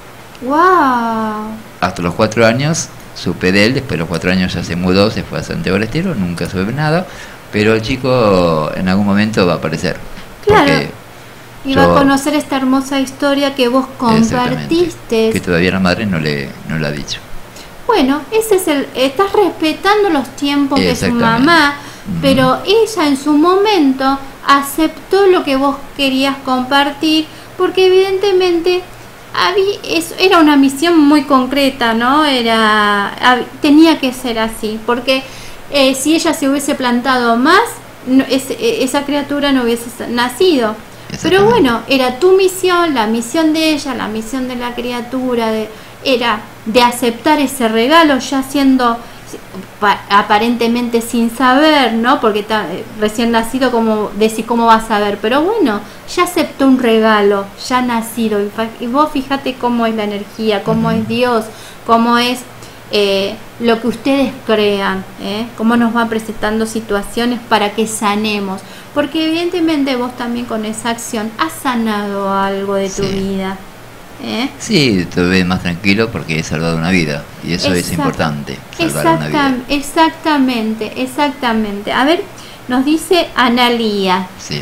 S6: Wow.
S4: Hasta los cuatro años supe de él, después de los cuatro años ya se mudó, se fue a Santiago del Estero, nunca supe nada, pero el chico en algún momento va a aparecer.
S6: Claro. Y va a conocer esta hermosa historia que vos compartiste.
S4: Que todavía la madre no le no le ha dicho.
S6: Bueno, ese es el, estás respetando los tiempos de su mamá, uh-huh. Pero ella en su momento aceptó lo que vos querías compartir, porque evidentemente había, eso era una misión muy concreta, ¿no? Era hab, tenía que ser así, porque eh, si ella se hubiese plantado más, no, es, esa criatura no hubiese nacido. Pero bueno, era tu misión, la misión de ella, la misión de la criatura, de, era de aceptar ese regalo, ya siendo aparentemente sin saber, ¿no? Porque ta, recién nacido, como decir, ¿cómo vas a saber? Pero bueno, ya aceptó un regalo, ya nacido. Y, y vos fíjate cómo es la energía, cómo es Dios, cómo es eh, lo que ustedes crean, ¿eh? Cómo nos van presentando situaciones para que sanemos. Porque evidentemente vos también con esa acción has sanado algo de tu sí. vida. ¿Eh?
S4: Sí, te ves más tranquilo porque he salvado una vida y eso Exact- es importante, salvar Exactam- una vida.
S6: Exactamente, exactamente. A ver, nos dice Analía.
S4: Sí.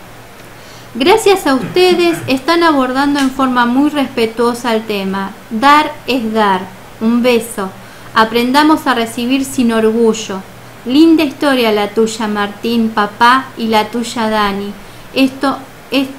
S6: Gracias a ustedes están abordando en forma muy respetuosa el tema. Dar es dar. Un beso. Aprendamos a recibir sin orgullo. Linda historia la tuya, Martín, papá, y la tuya, Dani. Esto es...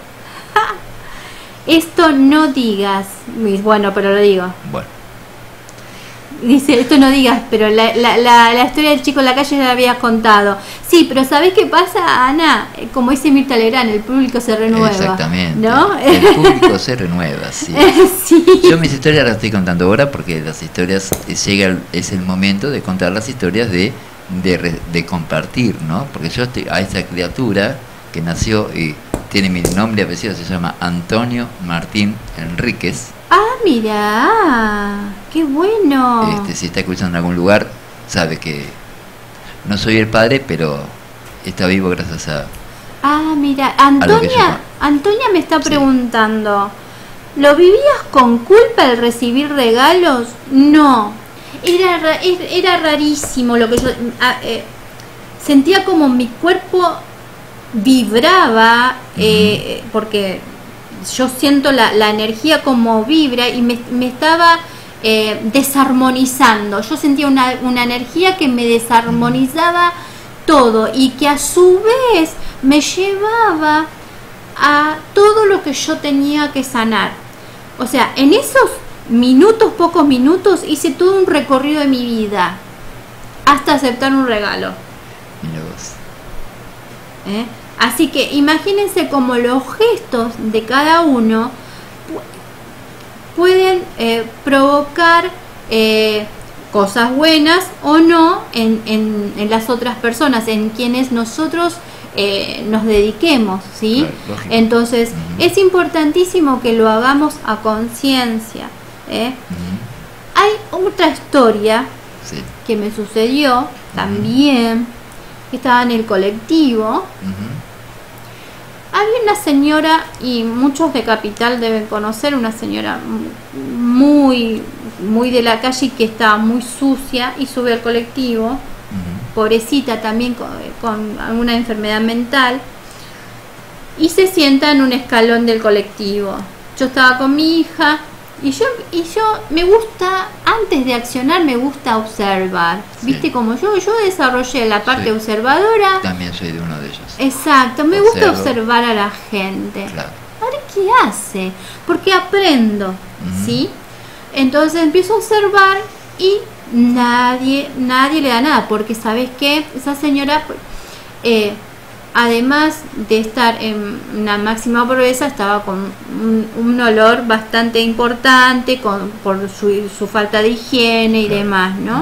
S6: Esto no digas, bueno, pero lo digo.
S4: Bueno.
S6: Dice, esto no digas, pero la, la, la, la historia del chico en la calle ya la habías contado. Sí, pero ¿sabés qué pasa, Ana? Como dice Mirta Legrand, el público se renueva.
S4: Exactamente.
S6: ¿No?
S4: El público se renueva, sí.
S6: Sí.
S4: Yo mis historias las estoy contando ahora porque las historias, llega es el momento de contar las historias de, de, de compartir, ¿no? Porque yo estoy, a esa criatura que nació y tiene mi nombre y apellido, se llama Antonio Martín Enríquez.
S6: Ah, mira, qué bueno.
S4: Este, si está escuchando en algún lugar, sabe que no soy el padre, pero está vivo gracias a...
S6: Ah, mira,
S4: a lo que
S6: Antonia,
S4: yo-
S6: Antonia me está
S4: Sí.
S6: preguntando, ¿lo vivías con culpa el recibir regalos? No, era, ra- er- era rarísimo lo que yo... ah, eh, sentía como mi cuerpo vibraba, eh, porque yo siento la, la energía como vibra y me, me estaba eh, desarmonizando. Yo sentía una, una energía que me desarmonizaba todo y que a su vez me llevaba a todo lo que yo tenía que sanar. O sea, en esos minutos, pocos minutos, hice todo un recorrido de mi vida hasta aceptar un regalo.
S4: Mira vos.
S6: ¿eh? Así que imagínense cómo los gestos de cada uno pu- pueden eh, provocar eh, cosas buenas o no en, en, en las otras personas, en quienes nosotros eh, nos dediquemos, ¿sí?
S4: Claro, lógico.
S6: Entonces
S4: Ujú.
S6: es importantísimo que lo hagamos a conciencia. ¿eh?
S4: Ujú.
S6: Hay otra historia
S4: Sí.
S6: que me sucedió también, que estaba en el colectivo.
S4: Ujú.
S6: Había una señora, y muchos de Capital deben conocer, una señora m- muy, muy de la calle, que estaba muy sucia y sube al colectivo,
S4: Ujú.
S6: pobrecita también con, con alguna enfermedad mental, y se sienta en un escalón del colectivo. Yo estaba con mi hija y yo y yo me gusta, antes de accionar, me gusta observar.
S4: Sí.
S6: Viste, como yo yo desarrollé la parte
S4: Sí.
S6: observadora.
S4: También soy de uno de ellos.
S6: Exacto, me gusta
S4: Observo.
S6: observar a la gente.
S4: Claro.
S6: A ver qué hace, porque aprendo,
S4: Ujú.
S6: ¿sí? Entonces empiezo a observar y nadie, nadie le da nada, porque ¿sabes qué? Esa señora, eh, además de estar en una máxima pobreza, estaba con un, un olor bastante importante con, por su, su falta de higiene y
S4: Claro.
S6: demás, ¿no?
S4: Ujú.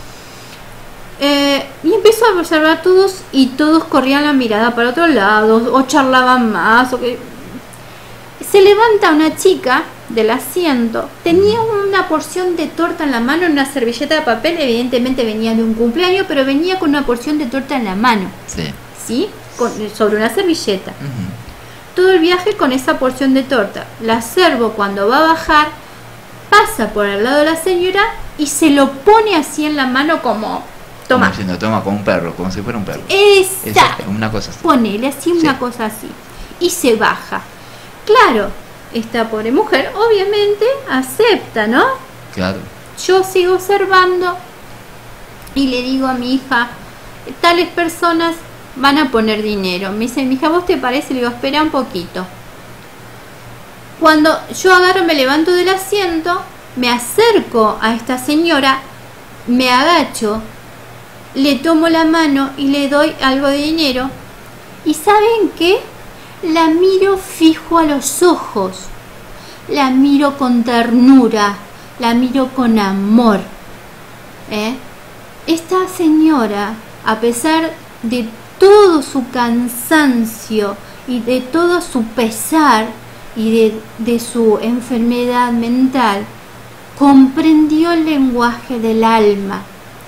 S6: Eh, y empiezo a observar a todos y todos corrían la mirada para otro lado o charlaban más. O que... Se levanta una chica del asiento, tenía una porción de torta en la mano en una servilleta de papel, evidentemente venía de un cumpleaños, pero venía con una porción de torta en la mano,
S4: Sí.
S6: ¿sí? Con- sobre una servilleta.
S4: Ujú.
S6: Todo el viaje con esa porción de torta. La servo, cuando va a bajar, pasa por al lado de la señora y se lo pone así en la mano como... Toma.
S4: Como diciendo, toma, como un perro, como si fuera un perro.
S6: Exacto.
S4: Exacto, una cosa así.
S6: Ponele así, una
S4: Sí.
S6: cosa así. Y se baja. Claro, esta pobre mujer obviamente acepta, ¿no?
S4: Claro.
S6: Yo sigo observando y le digo a mi hija, tales personas van a poner dinero. Me dice, mi hija, ¿vos te parece? Le digo, espera un poquito. Cuando yo agarro, me levanto del asiento, me acerco a esta señora, me agacho, le tomo la mano y le doy algo de dinero. ¿Y saben qué? La miro fijo a los ojos, la miro con ternura, la miro con amor. ¿eh? Esta señora, a pesar de todo su cansancio y de todo su pesar y de, de su enfermedad mental, comprendió el lenguaje del alma.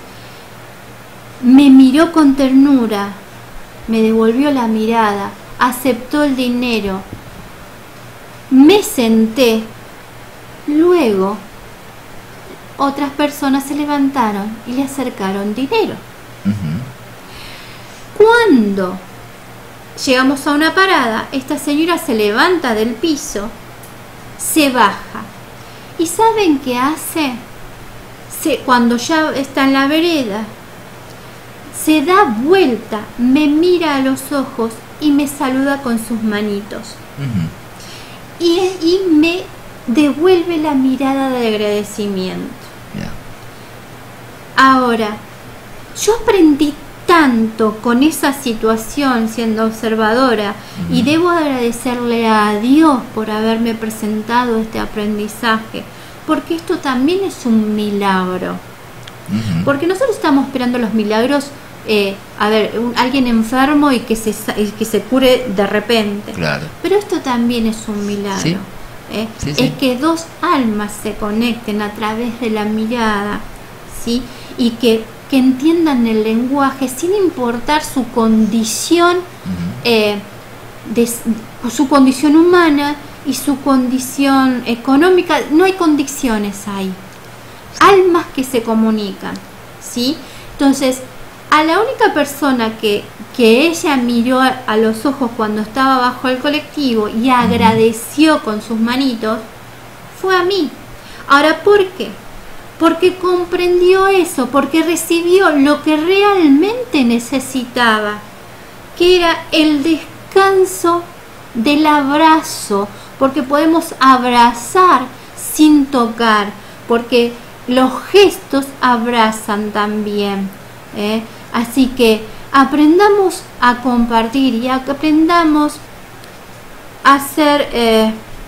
S6: Me miró con ternura, me devolvió la mirada, aceptó el dinero, me senté. Luego, otras personas se levantaron y le acercaron dinero.
S4: Ujú.
S6: Cuando llegamos a una parada, esta señora se levanta del piso, se baja. ¿Y saben qué hace? Se, cuando ya está en la vereda, se da vuelta, me mira a los ojos y me saluda con sus manitos.
S4: Ujú.
S6: Y, y me devuelve la mirada de agradecimiento.
S4: Ya.
S6: Ahora, yo aprendí tanto con esa situación siendo observadora y
S4: Ujú.
S6: debo agradecerle a Dios por haberme presentado este aprendizaje, porque esto también es un milagro.
S4: Ujú.
S6: Porque nosotros estamos esperando los milagros eh, a ver, un, alguien enfermo y que se y que se cure de repente.
S4: Claro.
S6: Pero esto también es un milagro.
S4: Sí.
S6: ¿eh?
S4: Sí, sí.
S6: Es que dos almas se conecten a través de la mirada, ¿sí? Y que, que entiendan el lenguaje sin importar su condición, uh-huh. eh, de, su condición humana y su condición económica. No hay condiciones ahí. Sí. Almas que se comunican, ¿sí? Entonces, a la única persona que, que ella miró a, a los ojos cuando estaba bajo el colectivo y agradeció con sus manitos, fue a mí. Ahora, ¿por qué? Porque comprendió eso, porque recibió lo que realmente necesitaba, que era el descanso del abrazo, porque podemos abrazar sin tocar, porque los gestos abrazan también, ¿eh? Así que aprendamos a compartir y aprendamos a ser, eh,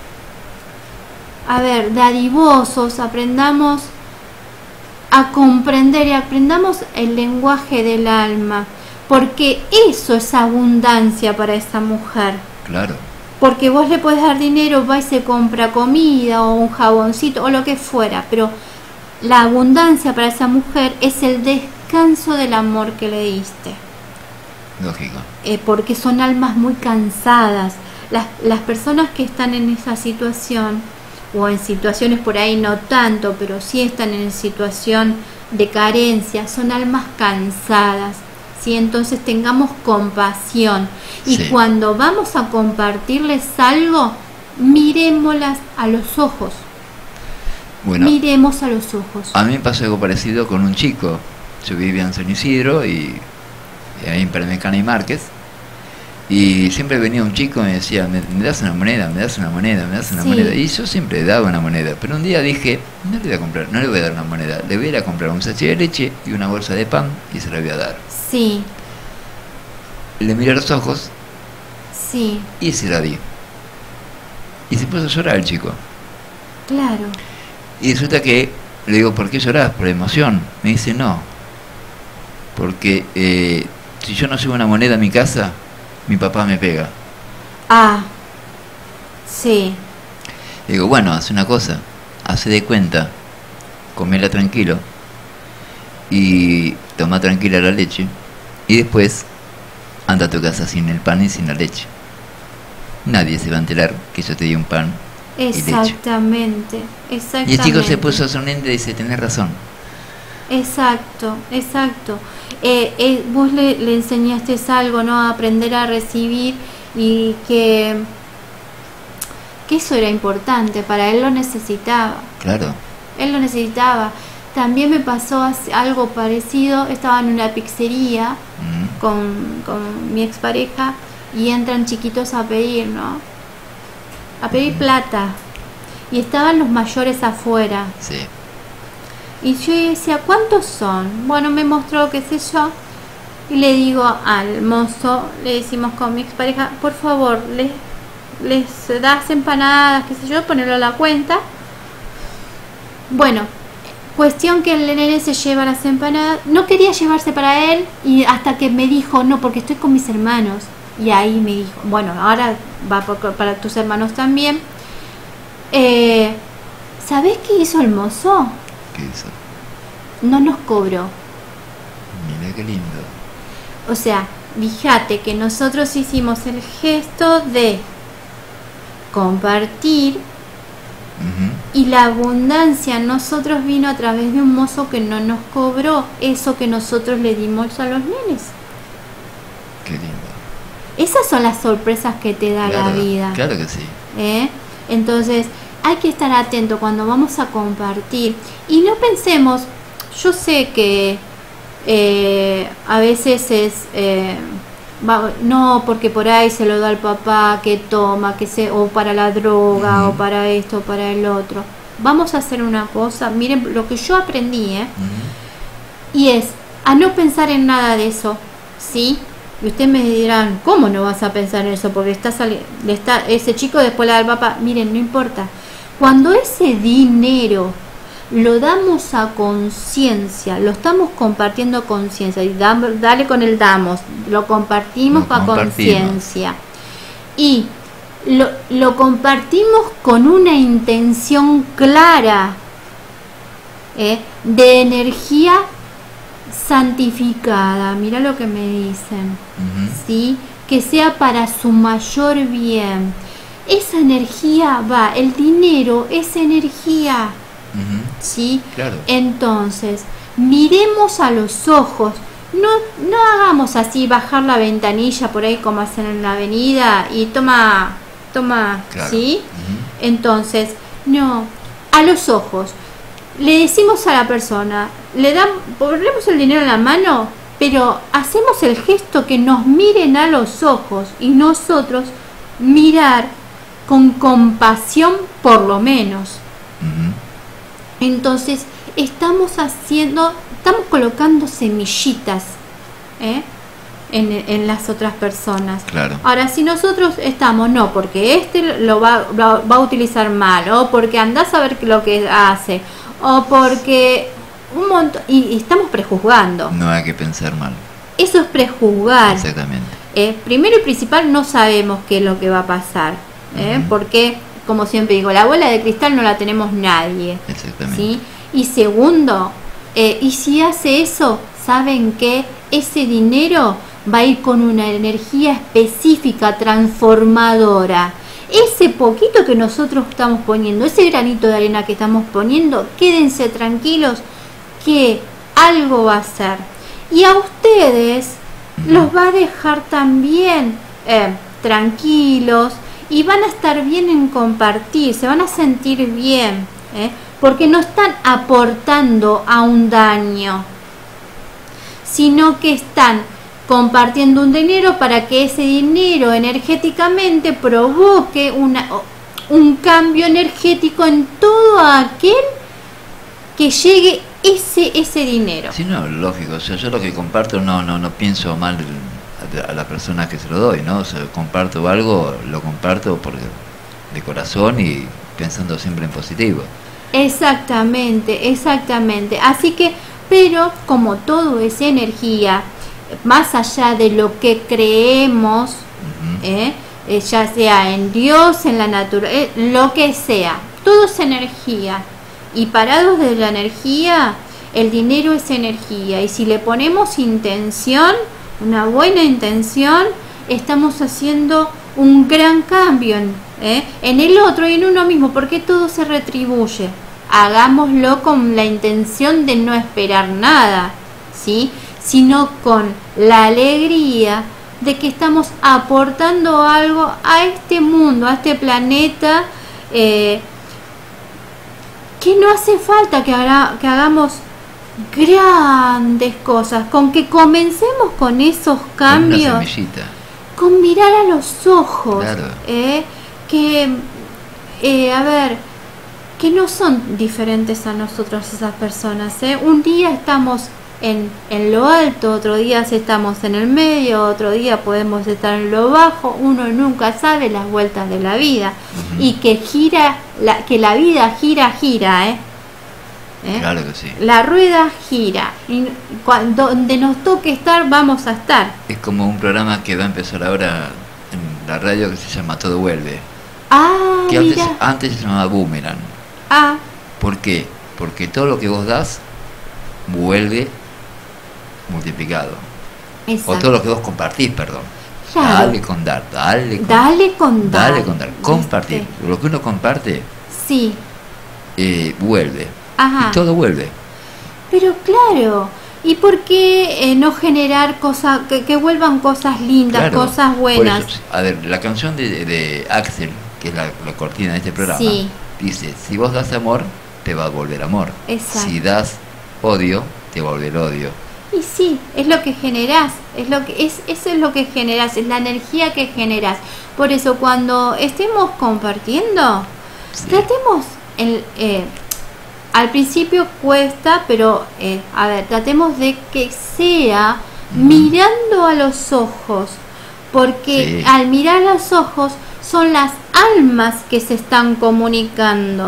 S6: a ver, dadivosos, aprendamos a comprender y aprendamos el lenguaje del alma, porque eso es abundancia para esa mujer.
S4: Claro.
S6: Porque vos le podés dar dinero, va y se compra comida o un jaboncito o lo que fuera, pero la abundancia para esa mujer es el descanso del amor que le diste.
S4: Lógico.
S6: Eh, porque son almas muy cansadas. Las, las personas que están en esa situación, o en situaciones por ahí no tanto, pero sí están en situación de carencia, son almas cansadas, ¿sí? Entonces tengamos compasión. Y sí. Cuando vamos a compartirles algo, mirémoslas a los ojos. Bueno, miremos a los ojos.
S4: A mí me pasó algo parecido con un chico. Yo vivía en San Isidro y, y ahí en Panamericana y Márquez, y siempre venía un chico y me decía, me, me das una moneda, me das una moneda, me das una sí. moneda, y yo siempre le daba una moneda, pero un día dije, no le voy a comprar, no le voy a dar una moneda, le voy a ir a comprar un sachet de leche y una bolsa de pan y se la voy a dar.
S6: Sí.
S4: Le miré a los ojos.
S6: Sí.
S4: Y se la di. Y se puso a llorar el chico.
S6: Claro.
S4: Y resulta que le digo, ¿por qué llorás? ¿Por emoción? Me dice, no. Porque eh, si yo no llevo una moneda a mi casa, mi papá me pega.
S6: Ah, sí.
S4: Le digo, bueno, hace una cosa, hace de cuenta, comela tranquilo y toma tranquila la leche y después anda a tu casa sin el pan y sin la leche. Nadie se va a enterar que yo te di un pan.
S6: Exactamente,
S4: y
S6: exactamente.
S4: Y el chico se puso sonriente y dice, tenés razón.
S6: Exacto, exacto. Eh, eh, vos le, le enseñaste algo, ¿no? A aprender a recibir, y que, que eso era importante, para él lo necesitaba.
S4: Claro.
S6: Él lo necesitaba. También me pasó algo parecido, estaba en una pizzería mm. con, con mi expareja y entran chiquitos a pedir, ¿no? A pedir mm. plata. Y estaban los mayores afuera.
S4: Sí.
S6: Y yo decía, ¿cuántos son? Bueno, me mostró, qué sé yo, y le digo al mozo, le decimos con mi expareja, por favor, les, les das empanadas, qué sé yo, ponerlo a la cuenta. Bueno, cuestión que el nene se lleva las empanadas, no quería llevarse para él, y hasta que me dijo, no, porque estoy con mis hermanos. Y ahí me dijo, bueno, ahora va para tus hermanos también. Eh, ¿Sabés qué hizo el mozo?
S4: ¿Qué hizo?
S6: No nos cobró.
S4: Mira qué lindo.
S6: O sea, fíjate que nosotros hicimos el gesto de compartir, uh-huh. y la abundancia a nosotros vino a través de un mozo que no nos cobró eso que nosotros le dimos a los nenes.
S4: Qué lindo.
S6: Esas son las sorpresas que te da
S4: claro,
S6: la vida.
S4: Claro que sí.
S6: ¿Eh? Entonces, hay que estar atento cuando vamos a compartir. Y no pensemos, yo sé que eh, a veces es, eh, va, no, porque por ahí se lo da al papá, que toma, que se, o para la droga, uh-huh. o para esto, o para el otro. Vamos a hacer una cosa, miren lo que yo aprendí, ¿eh? Uh-huh. Y es a no pensar en nada de eso, ¿sí? Y ustedes me dirán, ¿cómo no vas a pensar en eso? Porque está sali- le está ese chico después le da al papá. Miren, no importa. Cuando ese dinero lo damos a conciencia, lo estamos compartiendo a conciencia, y dam- dale con el damos, lo compartimos
S4: Lo
S6: a
S4: compartimos.
S6: conciencia, y lo, lo compartimos con una intención clara, ¿eh? de energía santificada. Mira lo que me dicen,
S4: Ujú.
S6: ¿sí? Que sea para su mayor bien. Esa energía va, el dinero es energía,
S4: Ujú.
S6: ¿sí?
S4: Claro.
S6: Entonces, miremos a los ojos, no, no hagamos así, bajar la ventanilla por ahí como hacen en la avenida y toma, toma,
S4: Claro.
S6: ¿sí?
S4: Ujú.
S6: Entonces, no, a los ojos. Le decimos a la persona, le damos, ponemos el dinero en la mano, pero hacemos el gesto que nos miren a los ojos y nosotros mirar con compasión por lo menos.
S4: Ujú.
S6: Entonces estamos haciendo, estamos colocando semillitas, ¿eh? en, en las otras personas.
S4: Claro.
S6: Ahora, si nosotros estamos, no, porque este lo va, lo va a utilizar mal, o porque andás a ver lo que hace, o porque un montón, y, y estamos prejuzgando.
S4: No hay que pensar mal.
S6: Eso es prejuzgar.
S4: Exactamente.
S6: Eh, primero y principal, no sabemos qué es lo que va a pasar, ¿eh?
S4: Ujú.
S6: Porque, como siempre digo, la bola de cristal no la tenemos nadie.
S4: Exactamente.
S6: ¿Sí? Y segundo, eh, y si hace eso, saben que ese dinero va a ir con una energía específica, transformadora. Ese poquito que nosotros estamos poniendo, ese granito de arena que estamos poniendo, quédense tranquilos que algo va a ser. Y a ustedes los va a dejar también eh, tranquilos y van a estar bien en compartir, se van a sentir bien, ¿eh? Porque no están aportando a un daño, sino que están compartiendo un dinero para que ese dinero energéticamente provoque una, un cambio energético en todo aquel que llegue ese ese dinero.
S4: Sí, no, lógico. O sea, yo lo que comparto no no no pienso mal a la persona que se lo doy, ¿no? O sea, comparto algo, lo comparto porque de corazón y pensando siempre en positivo.
S6: Exactamente, exactamente. Así que, pero como todo es energía, más allá de lo que creemos,
S4: Ujú.
S6: ¿eh? Eh, ya sea en Dios, en la naturaleza, eh, lo que sea, todo es energía. Y parados de la energía, el dinero es energía. Y si le ponemos intención, una buena intención, estamos haciendo un gran cambio en, ¿eh? en el otro y en uno mismo, porque todo se retribuye. Hagámoslo con la intención de no esperar nada, ¿sí? Sino con la alegría de que estamos aportando algo a este mundo, a este planeta, eh, que no hace falta que, haga, que hagamos grandes cosas, con que comencemos con esos
S4: Con una
S6: cambios,
S4: semillita.
S6: con mirar a los ojos,
S4: Claro.
S6: ¿eh? que, eh, a ver, que no son diferentes a nosotros esas personas, ¿eh? Un día estamos en, en lo alto, otro día estamos en el medio, otro día podemos estar en lo bajo, uno nunca sabe las vueltas de la vida.
S4: Ujú.
S6: Y que gira, la, que la vida gira, gira, ¿eh? ¿Eh?
S4: Claro que sí.
S6: La rueda gira, y cuando, donde nos toque estar, vamos a estar.
S4: Es como un programa que va a empezar ahora en la radio que se llama Todo Vuelve.
S6: Ah,
S4: Que antes,
S6: mira.
S4: antes se llamaba Boomerang.
S6: Ah,
S4: ¿Por qué? Porque todo lo que vos das vuelve multiplicado. O
S6: exacto.
S4: todo lo que vos compartís, perdón.
S6: Claro.
S4: Dale con dar, dale con
S6: Dale con dar.
S4: dale con dar. Compartir.
S6: ¿Viste?
S4: Lo que uno comparte
S6: Sí.
S4: eh, vuelve.
S6: Ajá.
S4: Y todo vuelve.
S6: Pero claro, ¿y por qué eh, no generar cosas, que, que vuelvan cosas lindas,
S4: Claro,
S6: cosas
S4: por
S6: buenas?
S4: eso, a ver, la canción de, de Axel, que es la, la cortina de este programa,
S6: Sí.
S4: dice, si vos das amor, te va a volver amor.
S6: Exacto.
S4: Si das odio, te va a volver odio.
S6: Y sí, es lo que generás, es lo que es, eso es lo que generás, es la energía que generás. Por eso cuando estemos compartiendo,
S4: Sí.
S6: tratemos el, eh, al principio cuesta, pero eh, a ver, tratemos de que sea
S4: Ujú.
S6: mirando a los ojos, porque
S4: Sí.
S6: al mirar a los ojos son las almas que se están comunicando.
S4: Ujú.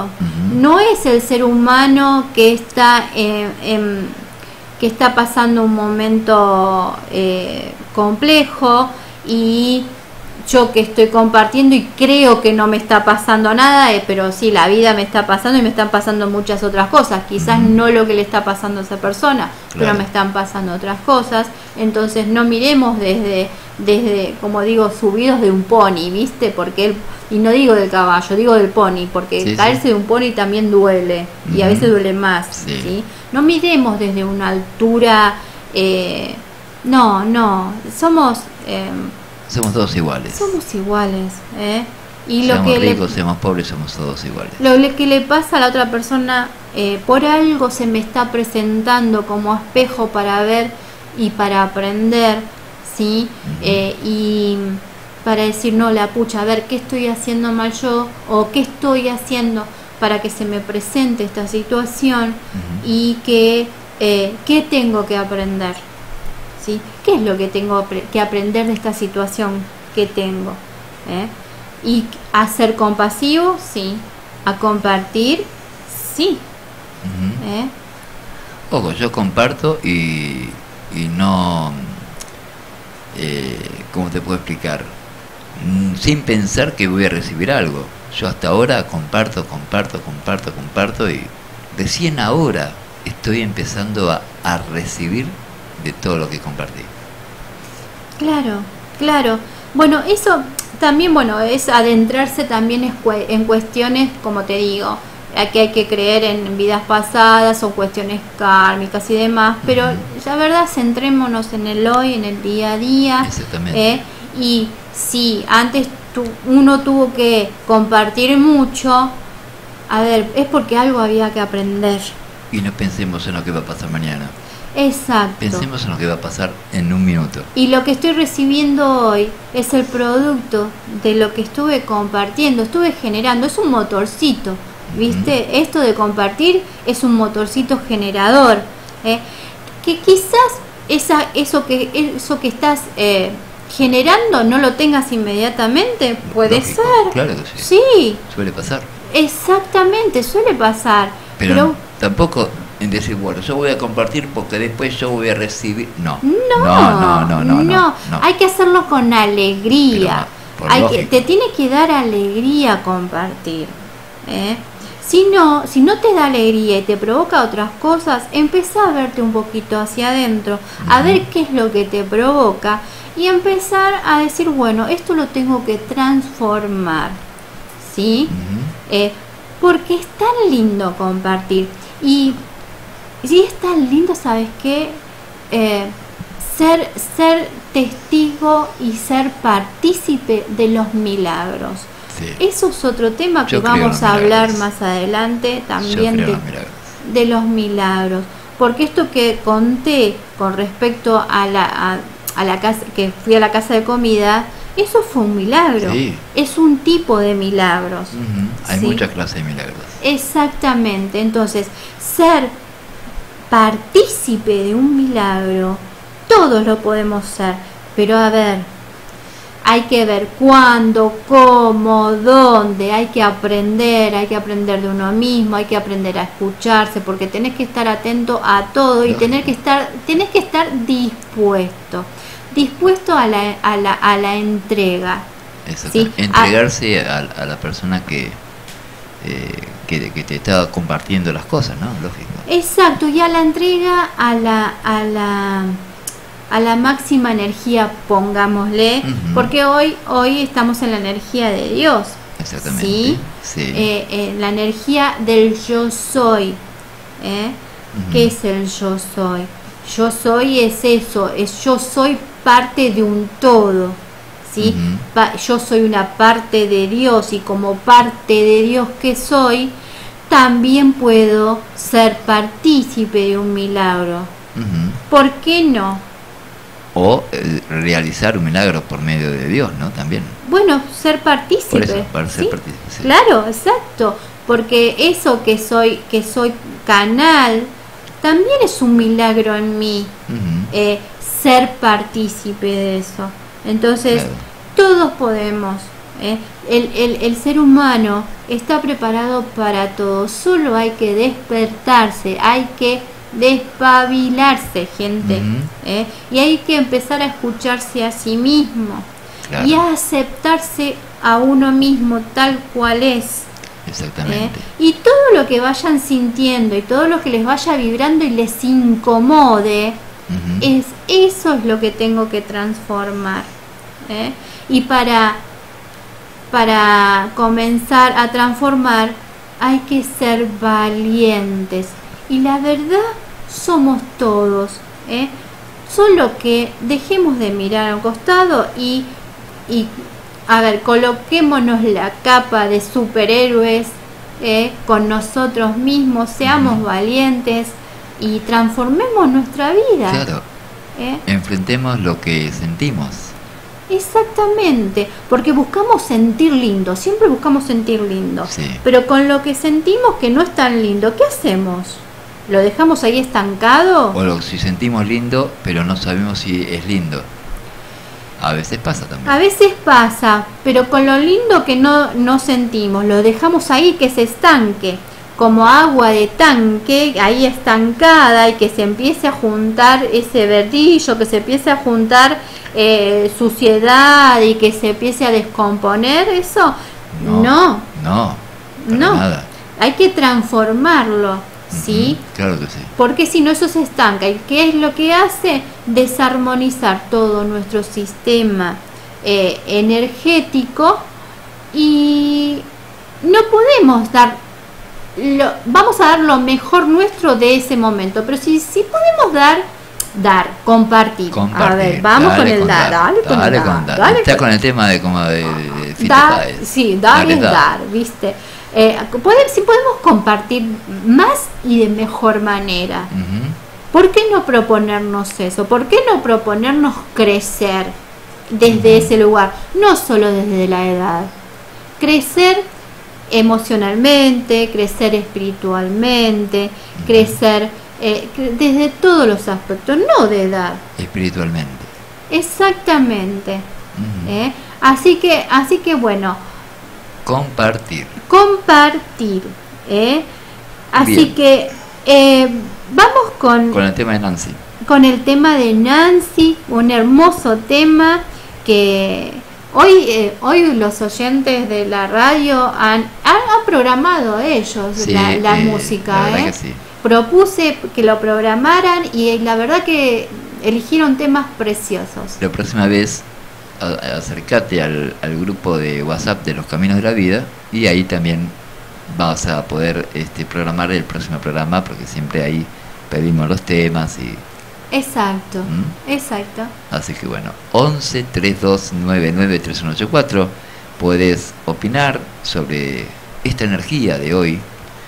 S6: Uh-huh. No es el ser humano que está eh, en, que está pasando un momento eh, complejo y yo que estoy compartiendo y creo que no me está pasando nada, eh, pero sí, la vida me está pasando y me están pasando muchas otras cosas. Quizás uh-huh. no lo que le está pasando a esa persona, claro. pero me están pasando otras cosas. Entonces no miremos desde, desde como digo, subidos de un pony, ¿viste? Porque él, y no digo del caballo, digo del pony, porque sí, caerse sí. de un pony también duele, uh-huh. y a veces duele más, sí. ¿sí? No miremos desde una altura, eh, no, no, somos... Eh,
S4: Somos todos iguales.
S6: Somos iguales, ¿eh? Y
S4: seamos
S6: lo que
S4: ricos,
S6: le,
S4: seamos pobres, somos todos iguales.
S6: Lo que le pasa a la otra persona, eh, por algo se me está presentando como espejo para ver y para aprender, ¿sí? Uh-huh. Eh, y para decir, no, la pucha, a ver, ¿qué estoy haciendo mal yo? O ¿qué estoy haciendo para que se me presente esta situación? Uh-huh. Y que, eh, ¿qué tengo que aprender? ¿Sí? ¿Qué es lo que tengo que aprender de esta situación que tengo? ¿Eh? Y a ser compasivo, sí. A compartir, sí.
S4: Uh-huh.
S6: ¿Eh?
S4: Ojo, yo comparto y, y no, eh, ¿cómo te puedo explicar? Mm, sin pensar que voy a recibir algo. Yo hasta ahora comparto, comparto, comparto, comparto y recién ahora estoy empezando a, a recibir de todo lo que compartí.
S6: Claro, claro. Bueno, eso también, bueno, es adentrarse también es cu- en cuestiones, como te digo, aquí hay que creer en vidas pasadas o cuestiones kármicas y demás, pero uh-huh. la verdad, centrémonos en el hoy, en el día a día.
S4: Exactamente.
S6: ¿eh? Y si antes tu, uno tuvo que compartir mucho, a ver, es porque algo había que aprender.
S4: Y no pensemos en lo que va a pasar mañana.
S6: Exacto.
S4: Pensemos en lo que va a pasar en un minuto.
S6: Y lo que estoy recibiendo hoy es el producto de lo que estuve compartiendo, estuve generando, es un motorcito, ¿viste? Uh-huh. Esto de compartir es un motorcito generador, ¿eh? Que quizás esa, eso que eso que estás eh, generando no lo tengas inmediatamente, puede
S4: Lógico,
S6: ser.
S4: Claro que sí.
S6: Sí.
S4: Suele pasar.
S6: Exactamente, suele pasar.
S4: Pero,
S6: pero
S4: tampoco en decir, bueno, yo voy a compartir porque después yo voy a recibir. No.
S6: No,
S4: no, no, no, no,
S6: no. no. Hay que hacerlo con alegría.
S4: Pero,
S6: Hay que, te tiene que dar alegría compartir. ¿eh? Si no, si no te da alegría y te provoca otras cosas, empezá a verte un poquito hacia adentro, uh-huh. a ver qué es lo que te provoca y empezar a decir, bueno, esto lo tengo que transformar, ¿sí? Uh-huh. Eh, porque es tan lindo compartir y si es tan lindo, ¿sabes qué? Eh, ser, ser testigo y ser partícipe de los milagros. Sí. Eso es otro tema que Yo vamos a hablar más adelante también de, de los milagros. Porque esto que conté con respecto a la, a, a la casa, que fui a la casa de comida, eso fue un milagro.
S4: Sí.
S6: Es un tipo de milagros.
S4: Uh-huh. Hay ¿sí? muchas clases de milagros.
S6: Exactamente. Entonces, ser partícipe de un milagro, todos lo podemos ser. Pero a ver, hay que ver cuándo, cómo, dónde, hay que aprender, hay que aprender de uno mismo, hay que aprender a escucharse, porque tenés que estar atento a todo y tener que estar, tenés que estar dispuesto, dispuesto a la, a la, a la entrega.
S4: ¿sí? Entregarse a, a la persona que, eh, que, que te está compartiendo las cosas, ¿no? Lógico.
S6: Exacto, y a la entrega, a la, a la a la máxima energía, pongámosle, uh-huh. porque hoy hoy estamos en la energía de Dios.
S4: Exactamente.
S6: ¿sí?
S4: Sí.
S6: Eh, eh, la energía del yo soy. ¿eh? Uh-huh. ¿Qué es el yo soy? Yo soy es eso, es yo soy parte de un todo. ¿sí? Uh-huh. Pa- yo soy una parte de Dios y como parte de Dios que soy, también puedo ser partícipe de un milagro.
S4: Uh-huh.
S6: ¿Por qué no?
S4: O eh, realizar un milagro por medio de Dios, ¿no? También.
S6: Bueno, ser partícipe.
S4: Por eso, para ser
S6: ¿sí?
S4: partícipe. Sí.
S6: Claro, exacto. Porque eso que soy, que soy canal, también es un milagro en mí. Uh-huh. eh, ser partícipe de eso. Entonces, claro. todos podemos, ¿eh? El, el, el ser humano está preparado para todo, solo hay que despertarse, hay que despabilarse, gente,
S4: Ujú.
S6: ¿eh? Y hay que empezar a escucharse a sí mismo,
S4: Claro.
S6: y a aceptarse a uno mismo tal cual es.
S4: Exactamente.
S6: ¿eh? Y todo lo que vayan sintiendo y todo lo que les vaya vibrando y les incomode,
S4: Ujú.
S6: es eso es lo que tengo que transformar, ¿eh? Y para para comenzar a transformar hay que ser valientes, y la verdad somos todos, ¿eh? Solo que dejemos de mirar al costado y y a ver, coloquémonos la capa de superhéroes, ¿eh? Con nosotros mismos, seamos valientes y transformemos nuestra vida.
S4: Claro.
S6: ¿eh?
S4: Enfrentemos lo que sentimos.
S6: Exactamente, porque buscamos sentir lindo, siempre buscamos sentir lindo,
S4: Sí.
S6: pero con lo que sentimos que no es tan lindo, ¿qué hacemos? ¿Lo dejamos ahí estancado?
S4: O lo- si sentimos lindo, pero no sabemos si es lindo. A veces pasa también.
S6: A veces pasa, pero con lo lindo que no, no sentimos, lo dejamos ahí que se estanque, como agua de tanque, ahí estancada, y que se empiece a juntar ese verdillo, que se empiece a juntar eh, suciedad y que se empiece a descomponer, eso no,
S4: No, no, para
S6: no.
S4: nada.
S6: Hay que transformarlo, ¿sí?
S4: Ujú, claro que sí.
S6: Porque si no, eso se estanca. ¿Y qué es lo que hace? Desarmonizar todo nuestro sistema eh, energético, y no podemos dar lo, vamos a dar lo mejor nuestro de ese momento, pero si, si podemos dar dar, compartir.
S4: Compartir.
S6: A ver, vamos
S4: Dale
S6: con el
S4: con
S6: dar,
S4: dar,
S6: dale con
S4: dale
S6: el
S4: con
S6: dar,
S4: dar.
S6: dale
S4: Está
S6: con-
S4: con el tema de como de, de Fito
S6: Dar,
S4: Páez.
S6: sí, dar
S4: Dar
S6: es
S4: es
S6: dar,
S4: dar.
S6: ¿viste? Eh, pode- si podemos compartir más y de mejor manera,
S4: Ujú.
S6: ¿por qué no proponernos eso? ¿Por qué no proponernos crecer desde ese lugar? No solo desde la edad. Crecer emocionalmente, crecer espiritualmente, crecer eh, cre- desde todos los aspectos, no de edad.
S4: Espiritualmente.
S6: Exactamente.
S4: Ujú.
S6: ¿eh? Así que, así que bueno,
S4: Compartir.
S6: compartir. ¿eh? Así
S4: Bien.
S6: que eh, vamos con,
S4: Con el tema de Nancy.
S6: con el tema de Nancy, un hermoso tema que hoy eh, hoy los oyentes de la radio han, han, han programado ellos
S4: Sí,
S6: la, la
S4: eh,
S6: música.
S4: la verdad
S6: ¿eh?
S4: que sí.
S6: Propuse que lo programaran y la verdad que eligieron temas preciosos.
S4: La próxima vez a- acércate al, al grupo de WhatsApp de los Caminos de la Vida, y ahí también vas a poder este, programar el próximo programa, porque siempre ahí pedimos los temas. Y
S6: Exacto,
S4: ¿Mm?
S6: exacto.
S4: así que bueno, once treinta y dos noventa y nueve treinta y uno ochenta y cuatro, puedes opinar sobre esta energía de hoy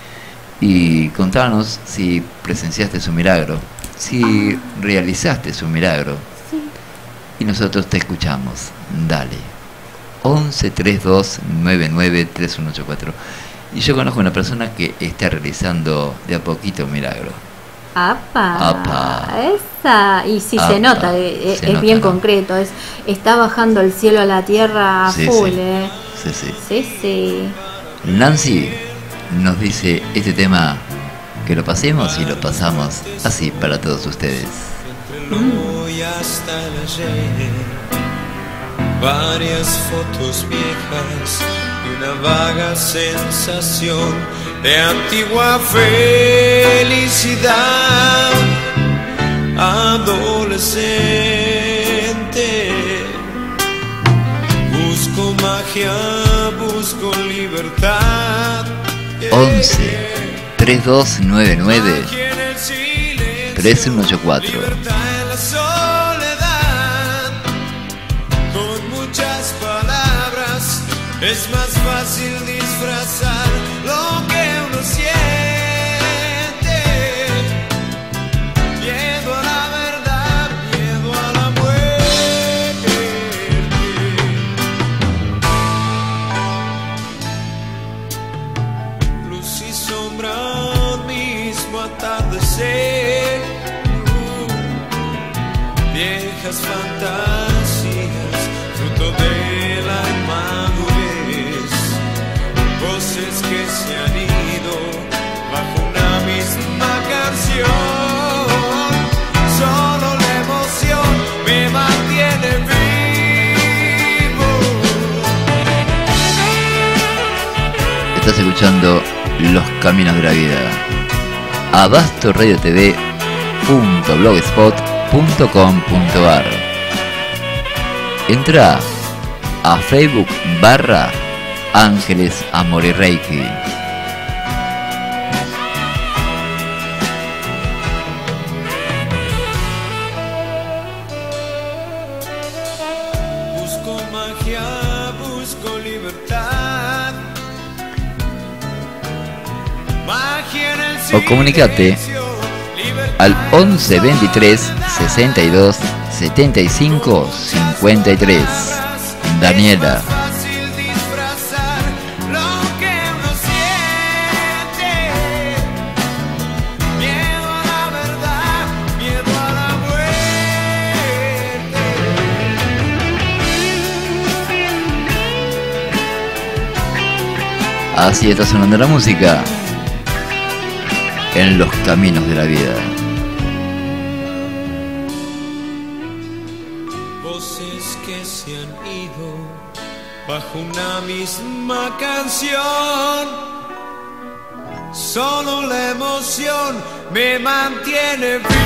S4: y contanos si presenciaste su milagro, si realizaste su milagro,
S6: Sí.
S4: y nosotros te escuchamos. Dale. once treinta y dos noventa y nueve treinta y uno ochenta y cuatro. Y yo conozco una persona que está realizando de a poquito un milagro.
S6: Apa,
S4: Apa.
S6: esa, y sí se
S4: Apa.
S6: nota, eh,
S4: Se
S6: es
S4: nota,
S6: bien
S4: ¿no?
S6: concreto, es está bajando el cielo a la tierra a
S4: Sí,
S6: full,
S4: sí.
S6: eh.
S4: Sí, sí.
S6: Sí, sí.
S4: Nancy nos dice este tema, que lo pasemos y lo pasamos así para todos ustedes.
S9: Hoy hasta el ayer, varias fotos viejas y una vaga sensación de antigua felicidad adolescente. Busco magia, busco libertad.
S4: once treinta y dos noventa y nueve
S9: Magia en el silencio,
S4: treinta y uno ochenta y cuatro.
S9: libertad en la soledad. Con muchas palabras es más fácil disfrazar lo que uno siente. Miedo a la verdad, miedo a la muerte. Luz y sombra, un mismo atardecer. Uh, viejas fantasías, fruto de la inmadurez.
S4: Estás escuchando Los Caminos de la Vida. Abasto Radio T V punto blogspot punto com punto ar. Entra a Facebook barra Ángeles Amor y Reiki.
S9: Busco magia, busco libertad. Magia en el
S4: O comunicate al once veintitrés sesenta y dos setenta y cinco cincuenta y tres. Daniela.
S9: fácil disfrazar lo que uno siente. Miedo a la verdad, miedo a la muerte.
S4: Así está sonando la música en Los Caminos de la Vida.
S9: Voces que se han ido bajo una misma canción. Solo la emoción me mantiene vivo.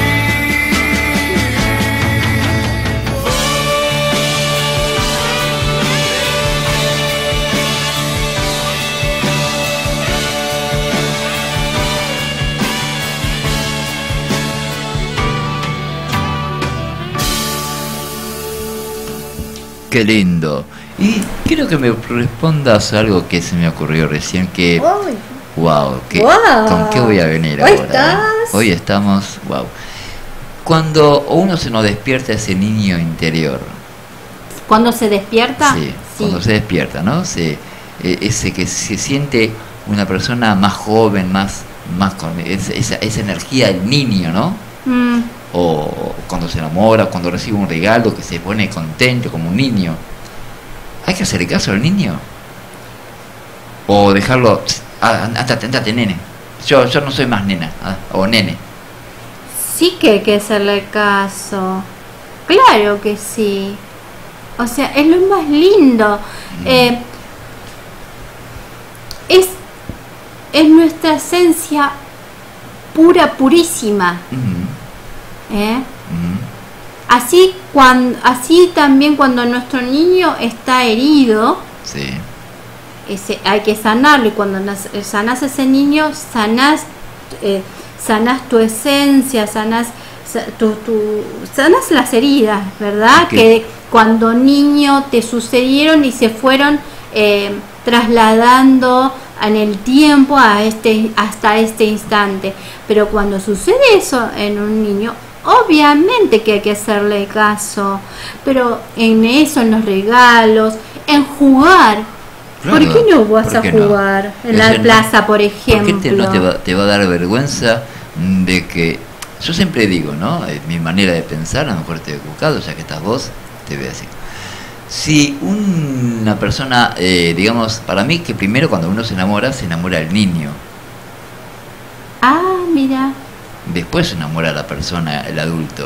S4: Qué lindo. Y quiero que me respondas algo que se me ocurrió recién, que
S6: Uy,
S4: wow, que,
S6: Wow.
S4: ¿con qué voy a venir
S6: Hoy
S4: ahora?
S6: estás.
S4: Hoy estamos, wow. Cuando uno se nos despierta ese niño interior,
S6: cuando se despierta,
S4: sí, cuando se despierta, ¿no? Se, eh, ese que se siente una persona más joven, más, más con esa, esa, esa energía del niño, ¿no?
S6: Mm,
S4: O cuando se enamora, cuando recibe un regalo, que se pone contento como un niño. ¿Hay que hacerle caso al niño? O dejarlo, ah, andate, andate, nene. Yo, yo no soy más nena, ah, o nene.
S6: sí que hay que hacerle caso. Claro que sí. O sea, es lo más lindo.
S4: Mm.
S6: Eh, es, es nuestra esencia pura, purísima.
S4: Mm,
S6: ¿eh?
S4: mm,
S6: Así, cuando, así también cuando nuestro niño está herido,
S4: sí,
S6: ese, hay que sanarlo, y cuando nas- sanás a ese niño, sanás, eh, sanás tu esencia, sanás, sa- tu, tu- sanás las heridas, ¿verdad?
S4: Ok.
S6: Que cuando niño te sucedieron y se fueron eh, trasladando en el tiempo a este, hasta este instante. Pero cuando sucede eso en un niño, obviamente que hay que hacerle caso, pero en eso, en los regalos, en jugar.
S4: claro.
S6: ¿Por qué no vas
S4: ¿Por
S6: a
S4: qué no?
S6: jugar en
S4: Ese
S6: la
S4: no-
S6: plaza, por
S4: ¿Por
S6: ejemplo?
S4: qué te, no te va, te va a dar vergüenza de que... Yo siempre digo, ¿no? Es mi manera de pensar, a lo mejor estoy equivocado, ya que estás vos, te voy a decir. Si una persona, eh, digamos, para mí que primero cuando uno se enamora, se enamora del niño.
S6: Ah, mira.
S4: Después se enamora la persona, el adulto.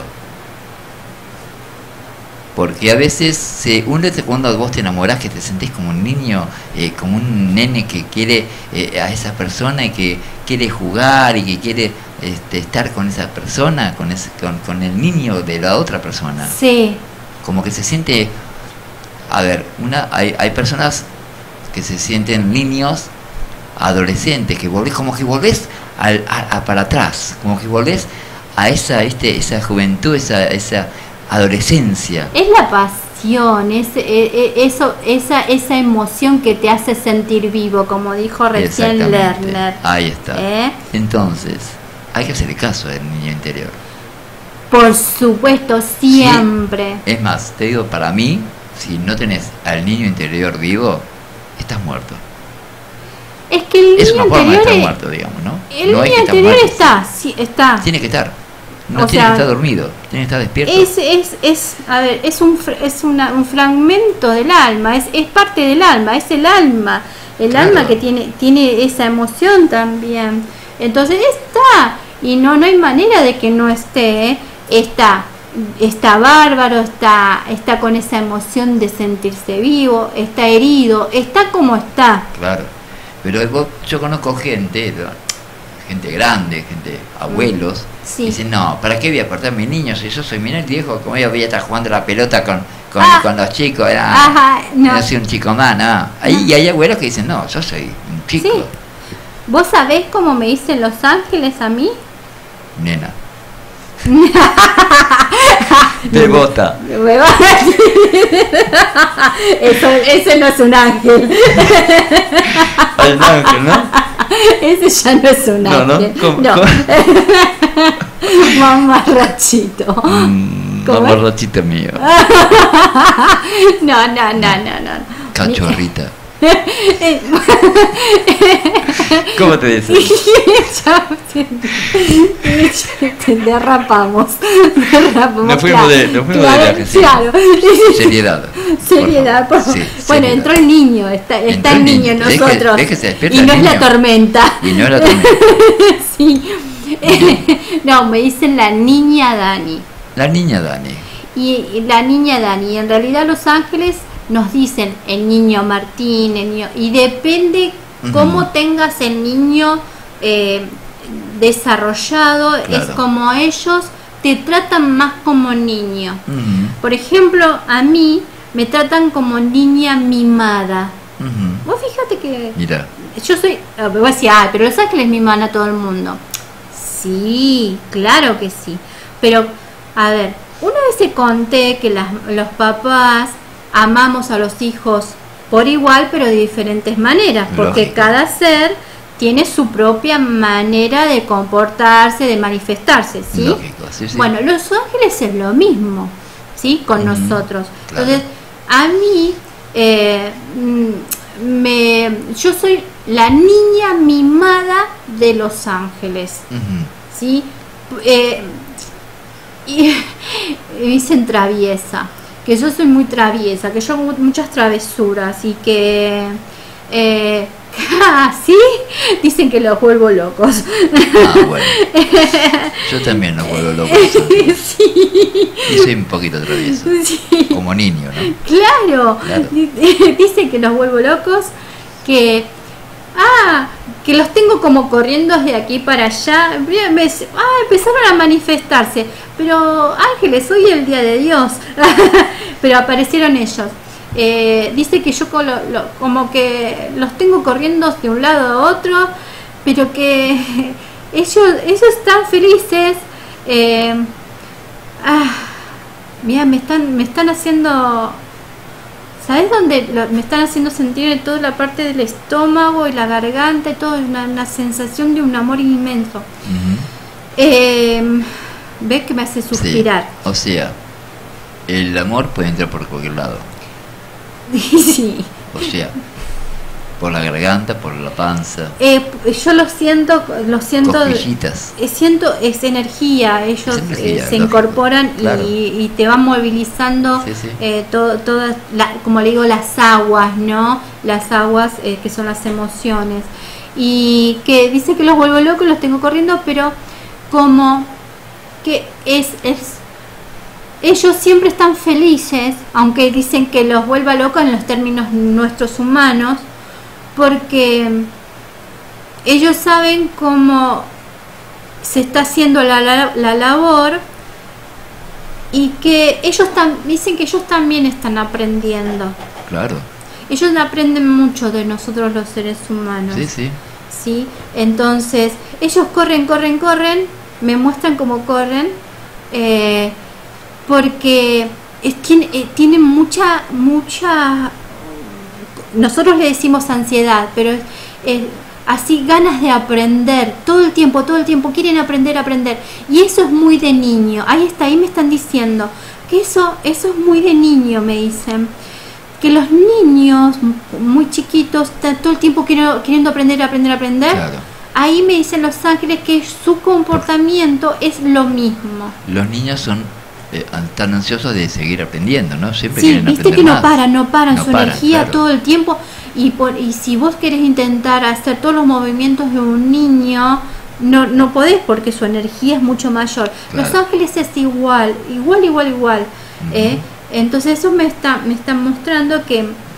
S4: Porque a veces, se, uno te- cuando vos te enamorás, que te sentís como un niño, eh, como un nene que quiere eh, a esa persona y que quiere jugar y que quiere este, estar con esa persona, con, ese, con, con el niño de la otra persona.
S6: Sí,
S4: Como que se siente... A ver, una hay, hay personas que se sienten niños, adolescentes, que volvés, como que volvés al, a, a para atrás, como que volvés a esa, este, esa juventud, esa, esa adolescencia.
S6: es la pasión, es, eh, eh, eso, esa, esa emoción que te hace sentir vivo, como dijo recién
S4: Exactamente.
S6: Lerner.
S4: Ahí está.
S6: ¿Eh?
S4: Entonces, hay que hacerle caso al niño interior.
S6: Por supuesto, siempre.
S4: Es más, te digo, para mí, si no tenés al niño interior vivo, estás muerto.
S6: Es que el
S4: Es
S6: niño
S4: una forma de
S6: interior
S4: estar
S6: es-
S4: muerto, digamos, ¿no?
S6: el
S4: No hay
S6: niño
S4: que estar
S6: interior
S4: muerto.
S6: está, sí, está.
S4: Tiene que estar. No
S6: O
S4: tiene
S6: sea,
S4: que estar dormido, tiene que estar despierto.
S6: Es, es, es, a ver, es un, fr- es una, un fragmento del alma, es, es parte del alma, es el alma, el
S4: Claro.
S6: alma que tiene, tiene esa emoción también. Entonces está, y no, no hay manera de que no esté, ¿eh? está, está bárbaro, está, está con esa emoción de sentirse vivo, está herido, está como está.
S4: Claro. Pero vos, yo conozco gente, gente grande, gente, abuelos,
S6: Sí.
S4: dicen, no, ¿para qué voy a apartar a mis niños? Si yo soy menor viejo, como yo voy a estar jugando la pelota con, con,
S6: Ah.
S4: con los chicos, era,
S6: Ajá, no.
S4: yo soy un chico más, no. Ahí, Y hay abuelos que dicen, no, yo soy un chico,
S6: Sí. ¿Vos sabés cómo me dicen Los Ángeles a mí?
S4: nena. Devota.
S6: Me va a decir. Eso, ese no es un ángel.
S4: Hay un ángel, ¿no?
S6: Ese ya no es un
S4: No, ¿no?
S6: ángel.
S4: ¿Cómo-
S6: No.
S4: cómo?
S6: Mamarrachito.
S4: Mm,
S6: ¿Cómo es?
S4: mamarrachito mío.
S6: No, no, no, no, no.
S4: Cachorrita. ¿Cómo te dice?
S6: Ya, derrapamos, derrapamos.
S4: Nos fuimos de- nos fuimos de
S6: claro,
S4: viaje, sí.
S6: claro.
S4: Seriedad.
S6: Seriedad, por
S4: por favor.
S6: favor.
S4: Sí,
S6: Bueno,
S4: seriedad.
S6: entró el niño, está, está
S4: Entró
S6: el
S4: el
S6: niño
S4: niño.
S6: en
S4: Ves que-
S6: nosotros.
S4: ves que se despierta
S6: y
S4: el
S6: no es la
S4: niño.
S6: tormenta.
S4: Y no es la tormenta.
S6: Sí. No, me dicen la niña Dani.
S4: La niña Dani.
S6: Y y la niña Dani, en realidad Los Ángeles nos dicen el niño Martín, el niño, y depende
S4: Ujú.
S6: cómo tengas el niño eh, desarrollado,
S4: Claro.
S6: es como ellos te tratan más como niño.
S4: Ujú,
S6: Por ejemplo, a mí me tratan como niña mimada.
S4: ujú.
S6: Vos fíjate que
S4: Mira,
S6: yo soy, ah, me voy a decir, ay, pero Los Ángeles miman a todo el mundo. Sí, claro que sí. Pero, a ver, una vez te conté que las, los papás amamos a los hijos por igual, pero de diferentes maneras, porque
S4: Lógico.
S6: cada ser tiene su propia manera de comportarse, de manifestarse, ¿sí?
S4: lógico, sí, sí.
S6: Bueno, Los Ángeles es lo mismo, ¿sí? Con
S4: Ujú,
S6: nosotros.
S4: claro.
S6: Entonces, a mí, eh, mm, me, yo soy la niña mimada de Los Ángeles,
S4: Ujú.
S6: ¿sí? Eh, y me dicen traviesa, que yo soy muy traviesa, que yo hago muchas travesuras y que... Eh, ah, ¿sí? Dicen que los vuelvo locos.
S4: Ah, bueno. Yo también los vuelvo loco.
S6: Sí.
S4: Y soy un poquito travieso.
S6: Sí.
S4: Como niño, ¿no?
S6: Claro.
S4: Claro.
S6: Dicen que los vuelvo locos, que ah, que los tengo como corriendo de aquí para allá. Me, ah, empezaron a manifestarse. Pero Ángeles, hoy es el día de Dios. Pero aparecieron ellos. Eh, dice que yo colo, lo, como que los tengo corriendo de un lado a otro, pero que ellos, ellos están felices. Eh, ah, mira, me están, me están haciendo, ¿sabes dónde? Lo, me están haciendo sentir en toda la parte del estómago y la garganta y todo, una, una sensación de un amor inmenso.
S4: Ujú.
S6: Eh, ¿Ves que me hace suspirar?
S4: Sí. O sea, el amor puede entrar por cualquier lado.
S6: Sí.
S4: O sea, por la garganta, por la panza,
S6: Eh, yo lo siento, lo siento,
S4: cosquillitas.
S6: eh, siento es energía, ellos
S4: Es energía,
S6: eh, se
S4: lógico,
S6: incorporan y,
S4: claro.
S6: y te van movilizando
S4: Sí, sí.
S6: eh, todo, todas, la- como le digo, las aguas, ¿no? Las aguas eh, que son las emociones. Y que dice que los vuelvo locos, los tengo corriendo, pero como que es, es ellos siempre están felices, aunque dicen que los vuelva locos en los términos nuestros humanos, porque ellos saben cómo se está haciendo la, la, la labor y que ellos tam, dicen que ellos también están aprendiendo.
S4: Claro.
S6: Ellos aprenden mucho de nosotros los seres humanos.
S4: Sí, sí.
S6: ¿Sí? Entonces, ellos corren, corren, corren, me muestran cómo corren, eh, porque es, tiene, eh, tienen mucha, mucha, nosotros le decimos ansiedad, pero es, es así ganas de aprender, todo el tiempo, todo el tiempo, quieren aprender, aprender, y eso es muy de niño, ahí está, ahí me están diciendo, que eso, eso es muy de niño, me dicen. Que los niños muy chiquitos están todo el tiempo queriendo, queriendo aprender, aprender, aprender.
S4: Claro.
S6: Ahí me dicen Los Ángeles que su comportamiento es lo mismo.
S4: Los niños son eh, tan ansiosos de seguir aprendiendo, ¿no? Siempre
S6: Sí,
S4: quieren
S6: viste
S4: aprender
S6: que no
S4: más.
S6: paran, no paran
S4: No
S6: su
S4: paran,
S6: energía
S4: claro.
S6: todo el tiempo. Y, por, y si vos querés intentar hacer todos los movimientos de un niño, no, no podés porque su energía es mucho mayor.
S4: Claro.
S6: Los Ángeles es igual, igual, igual, igual.
S4: Ujú.
S6: ¿eh? Entonces eso me está, me está mostrando que...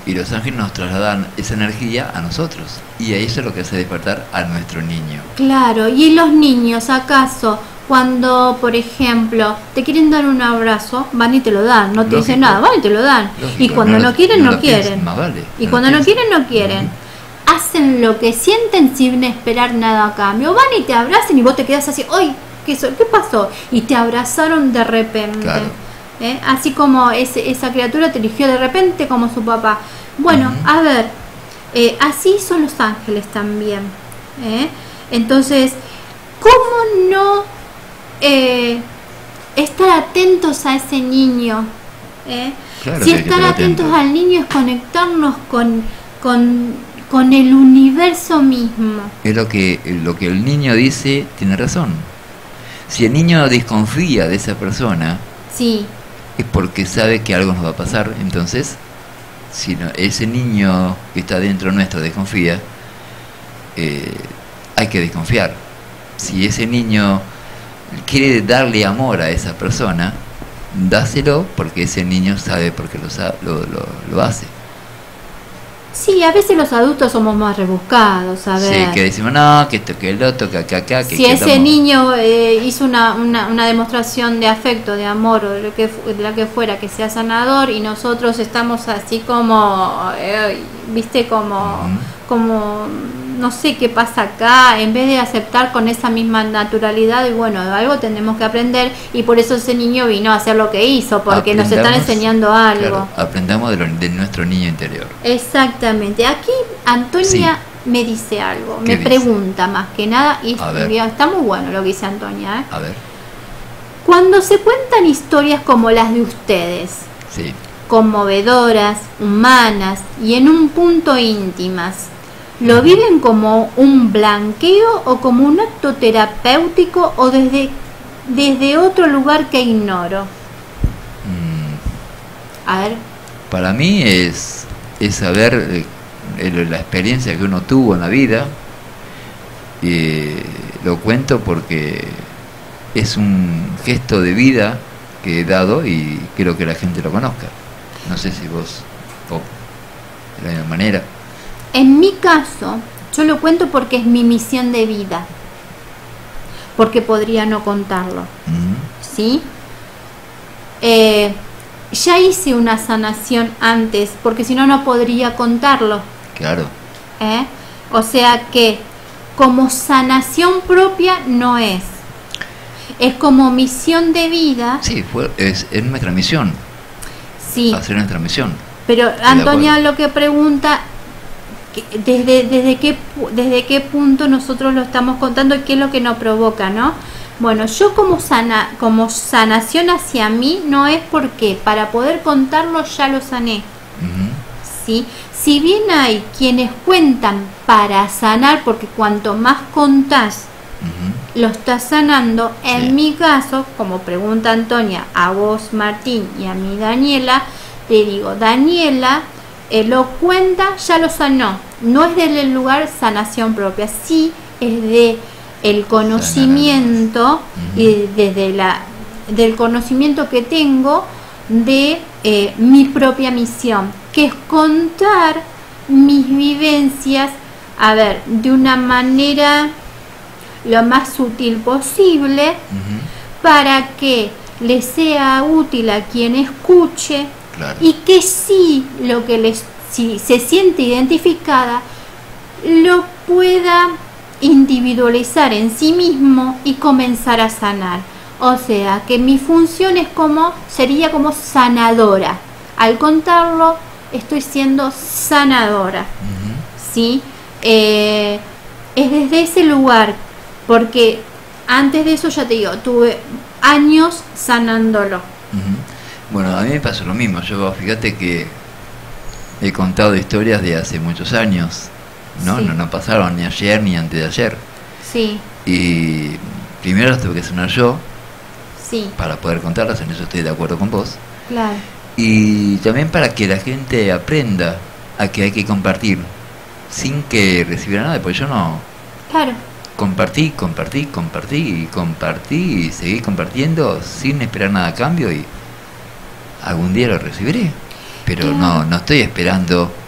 S4: Y los ángeles nos trasladan esa energía a nosotros. Y eso es lo que hace despertar a nuestro niño.
S6: Claro, y los niños, ¿acaso cuando, por ejemplo, te quieren dar un abrazo, van y te lo dan? No te
S4: Lógico.
S6: dicen nada, van y te lo dan.
S4: Lógico,
S6: Y cuando
S4: no
S6: no,
S4: lo-
S6: quieren, no,
S4: no lo piensan,
S6: quieren.
S4: más vale,
S6: Y
S4: no
S6: cuando
S4: lo
S6: no
S4: piensan.
S6: quieren, no quieren. Hacen lo que sienten sin esperar nada a cambio. Van y te abrazan y vos te quedas así, ¡ay! ¿Qué, so- ¿qué pasó? Y te abrazaron de repente.
S4: Claro.
S6: ¿Eh? Así como ese, esa criatura te eligió de repente como su papá. Bueno,
S4: Ujú.
S6: a ver, eh, así son los ángeles también. ¿eh? Entonces, ¿cómo no eh, estar atentos a ese niño? ¿eh?
S4: Claro
S6: Si
S4: que hay que
S6: estar
S4: estar
S6: atentos
S4: atento.
S6: al niño es conectarnos con, con, con el universo mismo.
S4: Es lo que, lo que el niño dice, tiene razón. Si el niño desconfía de esa persona,
S6: Sí,
S4: es porque sabe que algo nos va a pasar. Entonces, si no- ese niño que está dentro nuestro desconfía, eh, hay que desconfiar. Si ese niño quiere darle amor a esa persona, dáselo porque ese niño sabe por qué lo, sa- lo, lo, lo hace.
S6: sí, a veces los adultos somos más rebuscados, a ver.
S4: Sí, que decimos, no, que esto, que el otro, que acá, acá, que
S6: Si
S4: que
S6: ese
S4: estamos-
S6: niño eh, hizo una, una, una demostración de afecto, de amor o de lo que, fu- de la que fuera, que sea sanador, y nosotros estamos así como, eh, viste, como,
S4: Ujú.
S6: como, no sé qué pasa acá, en vez de aceptar con esa misma naturalidad, y bueno, algo tenemos que aprender, y por eso ese niño vino a hacer lo que hizo, porque nos están
S4: Aprendamos-
S6: enseñando algo.
S4: Claro, aprendamos de, lo- de nuestro niño interior.
S6: Exactamente. Aquí Antonia me dice algo,
S4: ¿Qué
S6: me
S4: dice?
S6: pregunta más que nada, y
S4: A ver.
S6: está muy bueno lo que dice Antonia. ¿eh?
S4: A ver,
S6: Cuando se cuentan historias como las de ustedes,
S4: sí.
S6: conmovedoras, humanas y en un punto íntimas, ¿lo
S4: Ujú.
S6: viven como un blanqueo o como un acto terapéutico o desde, desde otro lugar que ignoro?
S4: Mm,
S6: A ver,
S4: Para mí es, es saber eh, el- la experiencia que uno tuvo en la vida. Eh, lo cuento porque es un gesto de vida que he dado y quiero que la gente lo conozca. No sé si vos, o de la misma manera.
S6: en mi caso, yo lo cuento porque es mi misión de vida, porque podría no contarlo.
S4: Ujú.
S6: ¿Sí? Eh, ya hice una sanación antes, porque si no, no podría contarlo.
S4: Claro,
S6: ¿eh? O sea que como sanación propia no es. Es como misión de vida,
S4: sí, fue, es, es nuestra misión,
S6: sí.
S4: hacer nuestra misión.
S6: Pero
S4: de
S6: Antonia
S4: acuerdo.
S6: lo que pregunta, que- desde, desde, qué, pu- desde qué punto nosotros lo estamos contando y qué es lo que nos provoca, ¿no? Bueno, yo como sana, como sanación hacia mí no es porque para poder contarlo ya lo sané,
S4: Ujú.
S6: ¿sí? Si bien hay quienes cuentan para sanar, porque cuanto más contás,
S4: Ujú.
S6: lo estás sanando, en
S4: Sí.
S6: mi caso, como pregunta Antonia, a vos Martín y a mí Daniela, te digo, Daniela eh, lo cuenta, ya lo sanó, no es del lugar sanación propia, sí es de el conocimiento
S4: Ujú.
S6: y desde la del conocimiento que tengo de eh, mi propia misión, que es contar mis vivencias, a ver, de una manera lo más sutil posible,
S4: Ujú.
S6: para que le sea útil a quien escuche
S4: Claro.
S6: y que sí lo que les si se siente identificada lo pueda individualizar en sí mismo y comenzar a sanar. O sea que mi función es como sería como sanadora. Al contarlo estoy siendo sanadora.
S4: Ujú.
S6: ¿Sí? Eh, es desde ese lugar, porque antes de eso ya te digo, tuve años sanándolo.
S4: Ujú. Bueno, a mí me pasó lo mismo. Yo, fíjate que he contado historias de hace muchos años, ¿no?
S6: Sí.
S4: No, no pasaron ni ayer ni antes de ayer.
S6: Sí,
S4: Y primero las tuve que sanar yo
S6: sí,
S4: para poder contarlas, en eso estoy de acuerdo con vos.
S6: claro.
S4: Y también para que la gente aprenda a que hay que compartir sin que recibiera nada, porque yo no
S6: Claro,
S4: compartí, compartí, compartí y compartí y seguí compartiendo sin esperar nada a cambio y algún día lo recibiré. Pero
S6: Claro.
S4: no, no estoy esperando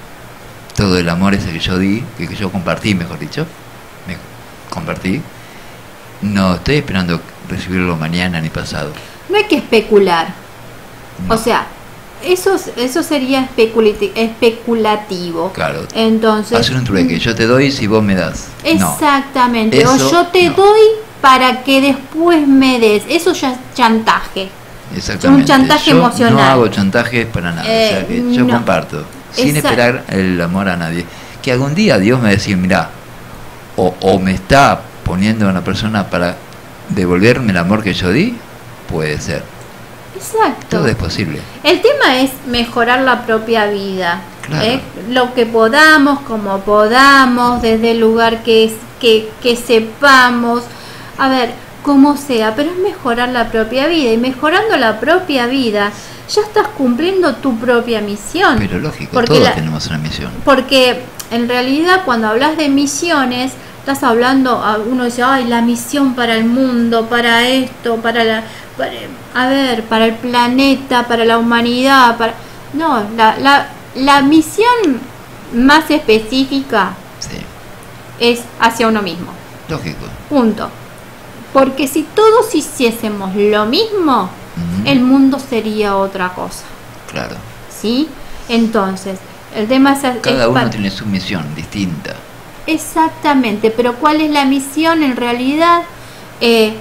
S4: todo el amor ese que yo di, que, que yo compartí, mejor dicho, me compartí, no estoy esperando recibirlo mañana ni pasado.
S6: No hay que especular.
S4: No.
S6: O sea, eso, eso sería especulati- especulativo.
S4: Claro.
S6: Entonces,
S4: Hacer un trueque, yo te doy si vos me das.
S6: exactamente.
S4: No.
S6: O
S4: Eso,
S6: yo te
S4: no.
S6: doy para que después me des. Eso ya es chantaje.
S4: Exactamente.
S6: Un chantaje
S4: yo
S6: emocional.
S4: No hago chantajes para nada.
S6: Eh,
S4: o sea que yo
S6: no.
S4: comparto, sin
S6: Exacto.
S4: esperar el amor a nadie. Que algún día Dios me va a decir, mirá, o, o me está poniendo a una persona para devolverme el amor que yo di, puede ser.
S6: Exacto.
S4: Todo es posible.
S6: El tema es mejorar la propia vida.
S4: Claro.
S6: ¿eh? Lo que podamos, como podamos, desde el lugar que, es, que, que sepamos. A ver, como sea, pero es mejorar la propia vida. Y mejorando la propia vida, ya estás cumpliendo tu propia misión.
S4: Pero lógico,
S6: Porque
S4: todos
S6: la-
S4: tenemos una misión.
S6: Porque en realidad cuando hablas de misiones, estás hablando, a- uno dice, ay, la misión para el mundo, para esto, para la... para- a ver, para el planeta, para la humanidad, para... No, la, la, la misión más específica
S4: Sí,
S6: es hacia uno mismo.
S4: lógico.
S6: Punto. Porque si todos hiciésemos lo mismo,
S4: Ujú.
S6: el mundo sería otra cosa.
S4: Claro.
S6: ¿Sí? Entonces, el tema es...
S4: Cada
S6: es
S4: uno
S6: pa-
S4: tiene su misión distinta.
S6: Exactamente, pero ¿cuál es la misión en realidad? Eh,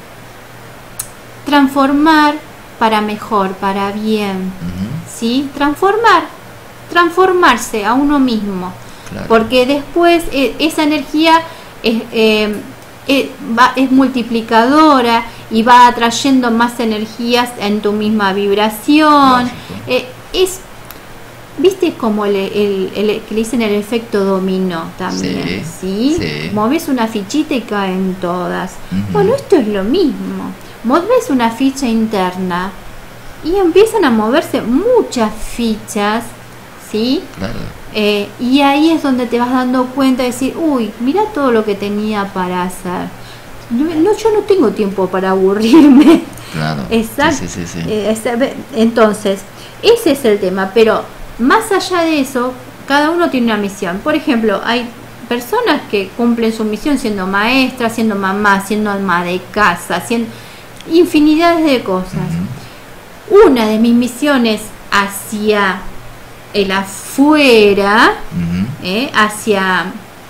S6: transformar para mejor, para bien,
S4: Ujú.
S6: ¿sí? Transformar, transformarse a uno mismo,
S4: Claro.
S6: porque después eh, esa energía es, eh, eh, va- es multiplicadora y va atrayendo más energías en tu misma vibración.
S4: Lógico.
S6: Eh, es ¿Viste como el, el- el- que le dicen el efecto dominó también?
S4: Sí,
S6: ¿Sí?
S4: sí.
S6: Moves una fichita y caen todas.
S4: Ujú.
S6: Bueno, esto es lo mismo. Moves una ficha interna y empiezan a moverse muchas fichas, ¿sí?
S4: Claro.
S6: Eh, y ahí es donde te vas dando cuenta de decir, uy, mira todo lo que tenía para hacer. No, no, yo no tengo tiempo para aburrirme.
S4: Claro.
S6: Exacto.
S4: Sí, sí, sí, sí.
S6: Eh, ese- entonces, ese es el tema, pero más allá de eso, cada uno tiene una misión. Por ejemplo, hay personas que cumplen su misión siendo maestra, siendo mamá, siendo alma de casa, siendo infinidades de cosas.
S4: Ujú.
S6: Una de mis misiones hacia el afuera,
S4: Ujú.
S6: eh, hacia,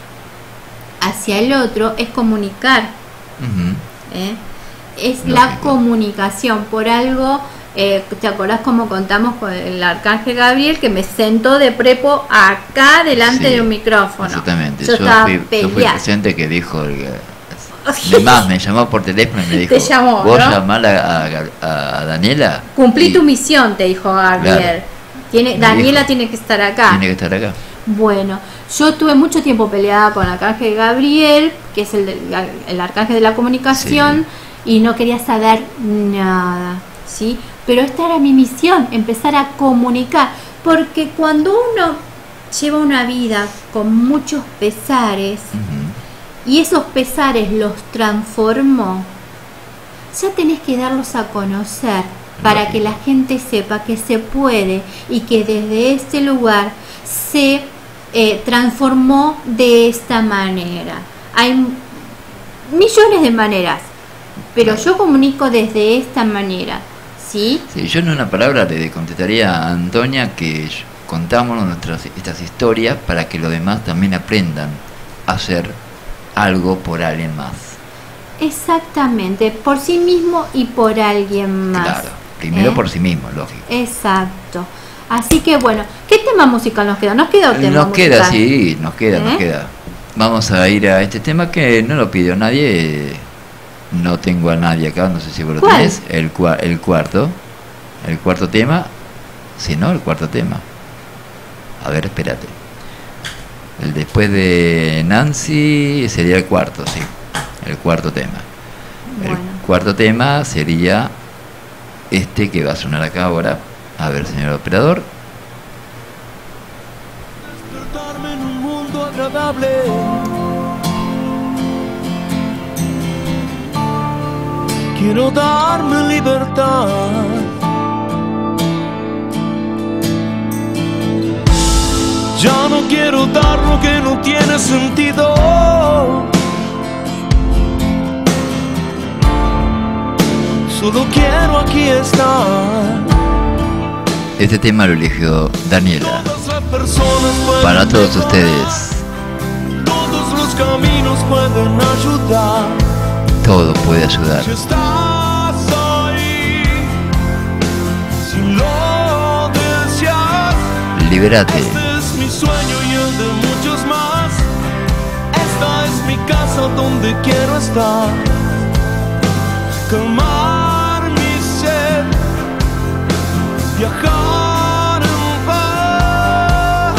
S6: hacia el otro, es comunicar.
S4: Ujú.
S6: ¿eh? Es la
S4: Lógico.
S6: comunicación. Por algo, eh, ¿te acordás cómo contamos con el arcángel Gabriel que me sentó de prepo acá delante
S4: Sí,
S6: de un micrófono?
S4: Exactamente.
S6: Yo,
S4: Yo,
S6: estaba
S4: fui, yo fui
S6: peleada.
S4: presente que dijo el, ni más, me llamó por teléfono y me dijo,
S6: Te llamó,
S4: vos
S6: ¿no?
S4: llamá a, a, a Daniela.
S6: Cumplí
S4: y
S6: tu misión, te dijo Gabriel.
S4: Claro.
S6: Tiene,
S4: Me
S6: Daniela
S4: dijo.
S6: tiene que estar acá.
S4: Tiene que estar acá.
S6: Bueno, yo tuve mucho tiempo peleada con el arcángel Gabriel, que es el, del- el arcángel de la comunicación, y no quería saber nada, ¿sí? Pero esta era mi misión, empezar a comunicar, porque cuando uno lleva una vida con muchos pesares,
S4: Ujú.
S6: y esos pesares los transformó, ya tenés que darlos a conocer para
S4: Lógico.
S6: que la gente sepa que se puede y que desde este lugar se eh, transformó de esta manera. Hay m- millones de maneras, pero
S4: Claro.
S6: yo comunico desde esta manera, ¿sí?
S4: Sí, yo en una palabra le contestaría a Antonia que contamos nuestras estas historias para que los demás también aprendan a hacer algo por alguien más.
S6: Exactamente, por sí mismo y por alguien más.
S4: Claro, primero
S6: ¿eh?
S4: por sí mismo, lógico.
S6: Exacto. Así que bueno, ¿qué tema musical nos queda? ¿Nos queda un tema
S4: Nos queda,
S6: musical?
S4: sí, nos queda, nos
S6: ¿Eh?
S4: queda. Vamos a ir a este tema que no lo pidió nadie. No tengo a nadie acá, no sé si vos lo
S6: ¿Cuál?
S4: tenés. El, cua- el cuarto. El cuarto tema. Si no, el cuarto tema. A ver, espérate. El después de Nancy sería el cuarto, sí. El cuarto tema.
S6: Bueno.
S4: El cuarto tema sería este que va a sonar acá ahora. A ver, señor operador.
S9: Despertarme en un mundo agradable. Quiero darme libertad. Ya no quiero dar lo que no tiene sentido. Solo quiero aquí estar.
S4: Este tema lo eligió Daniela. Para todos ustedes.
S9: Todos los caminos pueden ayudar.
S4: Todo puede ayudar.
S9: Si estás ahí, si lo deseas,
S4: Libérate.
S9: este es mi sueño y el de muchos más. Esta es mi casa donde quiero estar. Calmar mi sed, viajar en paz.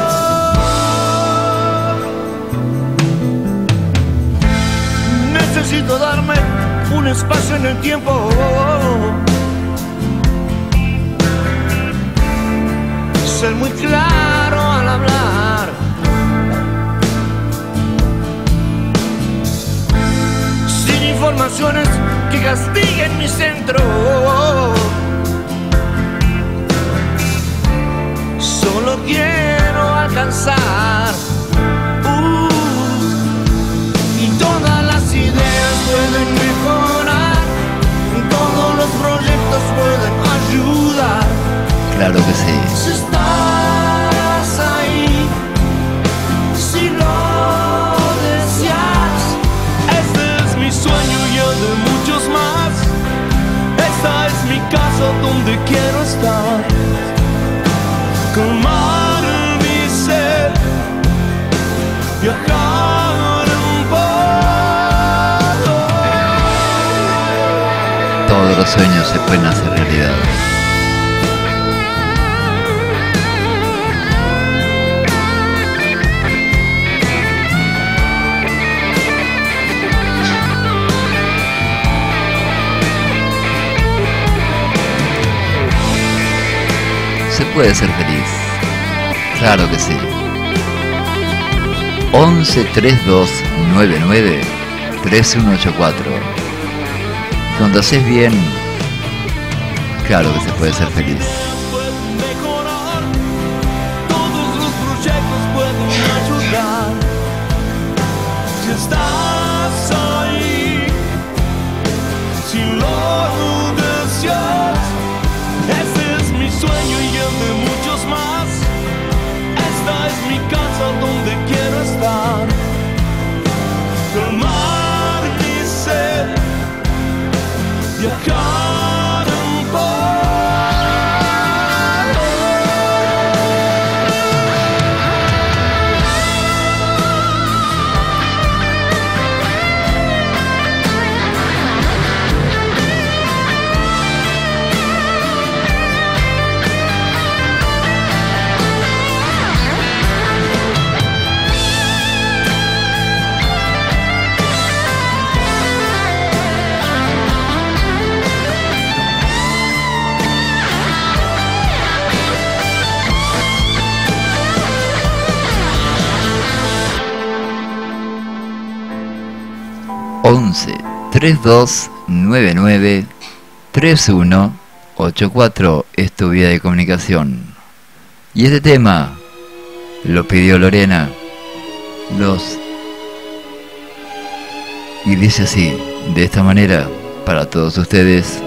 S9: Necesito darme un espacio en el tiempo. Ser muy claro al hablar. Sin informaciones que castiguen mi centro. Solo quiero alcanzar. Uh, y todas las ideas pueden mejorar. Y todos los proyectos pueden ayudar.
S4: Claro que sí.
S9: Si estás ahí, si lo deseas, este es mi sueño y el de muchos más. Esta es mi casa donde quiero estar. Calmar mi sed, viajar en paz.
S4: Todos los sueños se pueden hacer realidad. Se puede ser feliz. Claro que sí. once treinta y dos noventa y nueve treinta y uno ochenta y cuatro. Cuando haces bien, claro que se puede ser feliz.
S9: Pueden mejorar, todos los proyectos pueden ayudar. Si estás ahí, si lo deseas, este es mi sueño y el de muchos más. Esta es mi casa donde quiero estar. Calmar mi sed, viajar en paz.
S4: once treinta y dos noventa y nueve treinta y uno ochenta y cuatro es tu vía de comunicación. Y este tema lo pidió Lorena. Los y dice así, de esta manera, para todos ustedes.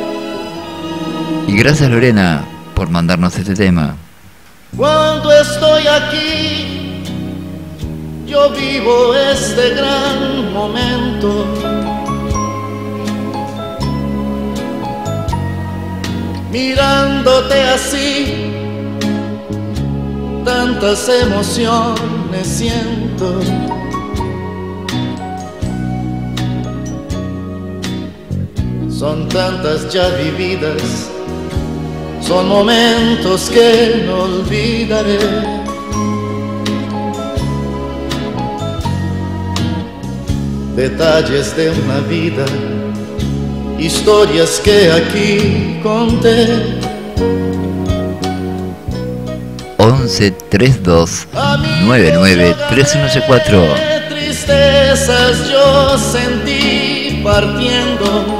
S4: Y gracias, Lorena, por mandarnos este tema.
S5: Cuando estoy aquí, yo vivo este gran momento. Mirándote así, tantas emociones siento. Son tantas ya vividas, son momentos que no olvidaré. Detalles de una vida, historias que aquí conté.
S4: once treinta y dos noventa y nueve treinta y uno ochenta y cuatro.
S5: Tristezas yo sentí partiendo,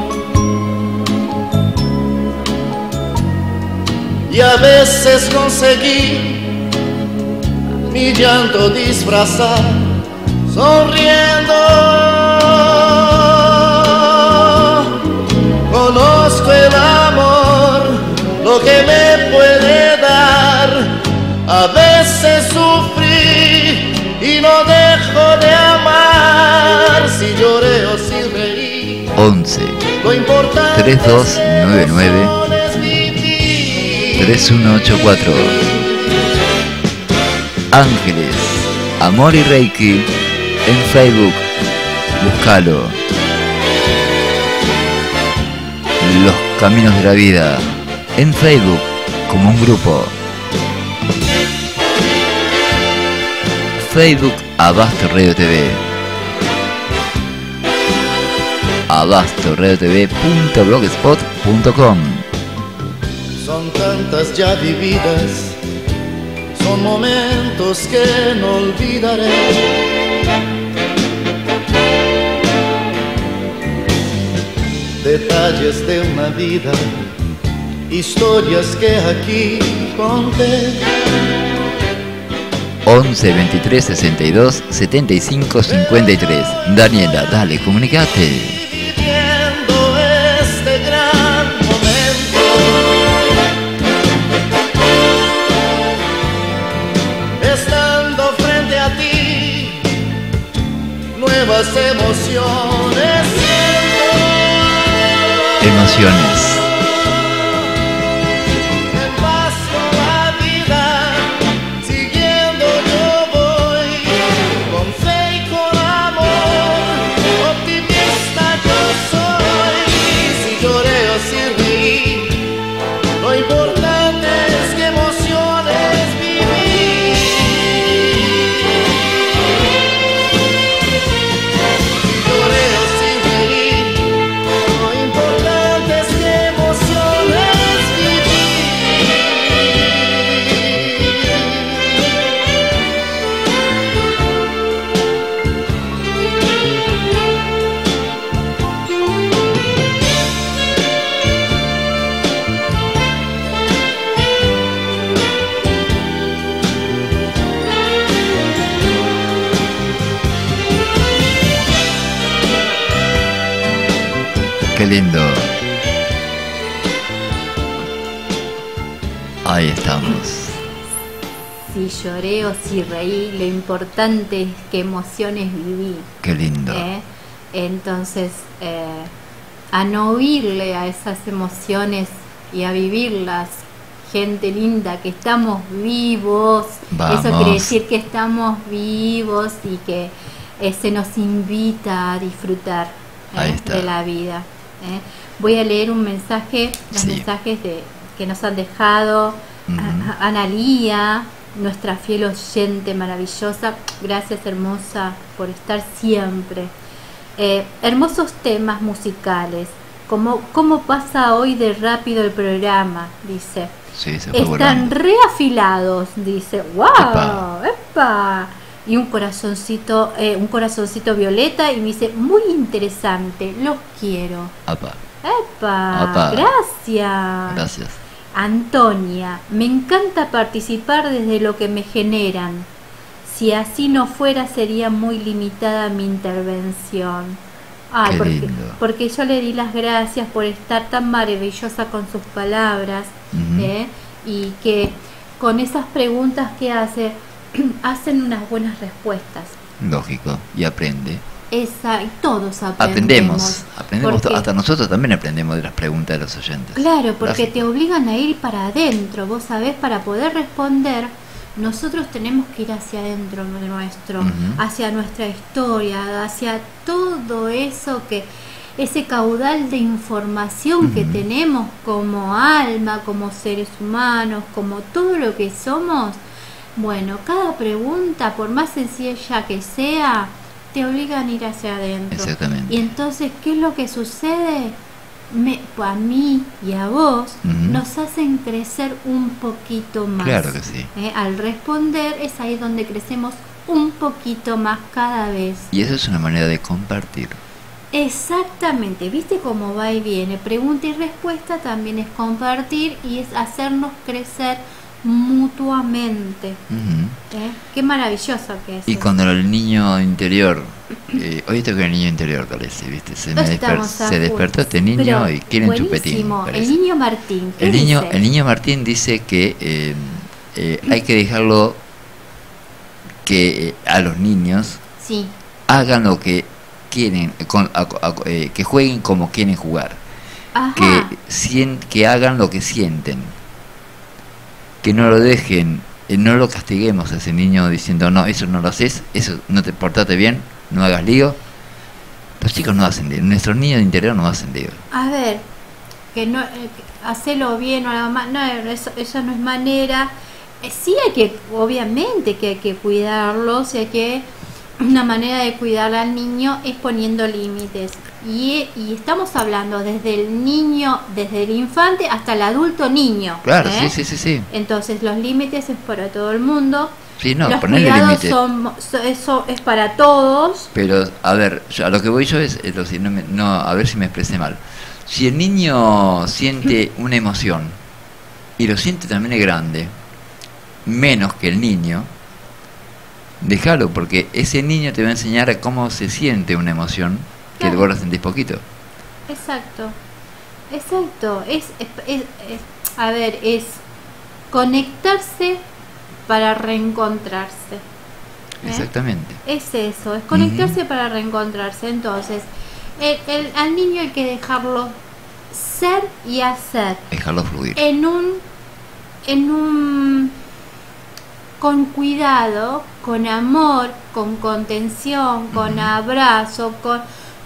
S5: y a veces conseguí
S10: mi llanto disfrazar, sonriendo. Conozco el amor, lo que me puede dar. A veces sufrí y no dejo de amar. Si lloré o si reí,
S4: once treinta y dos noventa y nueve treinta y uno ochenta y cuatro. Ángeles, Amor y Reiki en Facebook. Búscalo. Los Caminos de la Vida en Facebook como un grupo. Facebook Abasto Radio T V. abasto radio t v punto blogspot punto com.
S10: Son tantas ya vividas, son momentos que no olvidaré. Detalles de una vida, historias que aquí conté.
S4: once veintitrés sesenta y dos setenta y cinco cincuenta y tres. Daniela, dale, comunicate.
S10: Nuevas emociones.
S4: Emociones.
S10: En paz con la vida, siguiendo yo voy, con fe y con amor, optimista yo soy. Si lloré o si reí, lo importante es que emociones viví.
S4: Qué lindo. Ahí estamos.
S6: Si lloré o si reí, lo importante es qué emociones viví.
S4: Qué lindo.
S6: ¿Eh? Entonces, eh, a no huirle a esas emociones y a vivirlas, gente linda, que estamos vivos.
S4: Vamos.
S6: Eso quiere decir que estamos vivos y que eh, se nos invita a disfrutar eh, de la vida. ¿eh? Voy a leer un mensaje, los
S4: Sí.
S6: mensajes de, que nos han dejado
S4: Ujú.
S6: a- Analía, nuestra fiel oyente maravillosa. Gracias, hermosa, por estar siempre. Eh, hermosos temas musicales. Como cómo pasa hoy de rápido el programa, dice.
S4: Sí, se fue
S6: Están
S4: volando.
S6: reafilados, dice. ¡Wow!
S4: Epa.
S6: ¡Epa! Y un corazoncito, eh, un corazoncito violeta y me dice, muy interesante, los quiero.
S4: Apa.
S6: ¡Epa!
S4: Apa.
S6: Gracias.
S4: Gracias.
S6: Antonia, me encanta participar desde lo que me generan. Si así no fuera, sería muy limitada mi intervención. Ay,
S4: Qué
S6: porque,
S4: lindo.
S6: porque yo le di las gracias por estar tan maravillosa con sus palabras,
S4: Ujú.
S6: ¿eh? Y que con esas preguntas que hace, hacen unas buenas respuestas.
S4: Lógico. Y aprende.
S6: Esa, y todos aprendemos.
S4: Aprendemos. Aprendemos.
S6: Porque-
S4: Hasta nosotros también aprendemos de las preguntas de los oyentes.
S6: Claro, porque
S4: Lógico.
S6: te obligan a ir para adentro, vos sabés, para poder responder, nosotros tenemos que ir hacia adentro de nuestro,
S4: Ujú.
S6: hacia nuestra historia, hacia todo eso que, ese caudal de información que
S4: Ujú.
S6: tenemos como alma, como seres humanos, como todo lo que somos. Bueno, cada pregunta, por más sencilla que sea, te obligan a ir hacia adentro.
S4: Exactamente.
S6: Y entonces, ¿qué es lo que sucede? Me, a mí y a vos
S4: Ujú.
S6: nos hacen crecer un poquito más.
S4: Claro que sí.
S6: ¿Eh? Al responder es ahí donde crecemos un poquito más cada vez.
S4: Y eso es una manera de compartir.
S6: Exactamente, ¿viste cómo va y viene? Pregunta y respuesta también es compartir y es hacernos crecer mutuamente.
S4: Ujú.
S6: ¿Eh? Qué maravilloso que es.
S4: Y
S6: eso.
S4: cuando el niño interior, eh, hoy estoy con el niño interior, parece, ¿viste? Se, me desper-
S6: Estamos a
S4: se
S6: full.
S4: despertó este niño
S6: Pero
S4: y quiere un chupetín.
S6: buenísimo.
S4: parece.
S6: El niño Martín. ¿Qué
S4: El niño,
S6: dice?
S4: el niño Martín dice que eh, eh, hay que dejarlo que eh, a los niños
S6: Sí.
S4: hagan lo que quieren, con- a- a- eh, que jueguen como quieren jugar,
S6: Ajá.
S4: que sien- que hagan lo que sienten, que no lo dejen, eh, no lo castiguemos a ese niño diciendo no, eso no lo haces, eso no te portate bien, no hagas lío. Los chicos no hacen lío, nuestros niños de interior no hacen lío.
S6: A ver, que no, eh, que hacelo bien o nada más, no, eso, eso no es manera. Eh, sí hay que, obviamente que hay que cuidarlos, y hay que, una manera de cuidar al niño es poniendo límites. Y, y estamos hablando desde el niño, desde el infante hasta el adulto niño.
S4: Claro,
S6: ¿eh?
S4: sí, sí, sí, sí.
S6: Entonces los límites es para todo el mundo.
S4: Sí, no,
S6: los
S4: ponerle
S6: cuidados
S4: límites.
S6: son, so- eso es para todos.
S4: Pero, a ver, yo- a lo que voy yo es, es lo si- no, me- no, a ver si me expresé mal. Si el niño siente una emoción y lo siente también el grande, menos que el niño, déjalo, porque ese niño te va a enseñar a cómo se siente una emoción que
S6: Claro.
S4: vos la sentís poquito.
S6: Exacto, exacto. Es, es, es- es- a ver, es conectarse para reencontrarse. ¿eh?
S4: Exactamente.
S6: Es eso, es conectarse para reencontrarse. Entonces, el, el- al niño hay que dejarlo ser y hacer
S4: Dejarlo fluir.
S6: en un, en un, con cuidado, con amor, con contención, con abrazo, con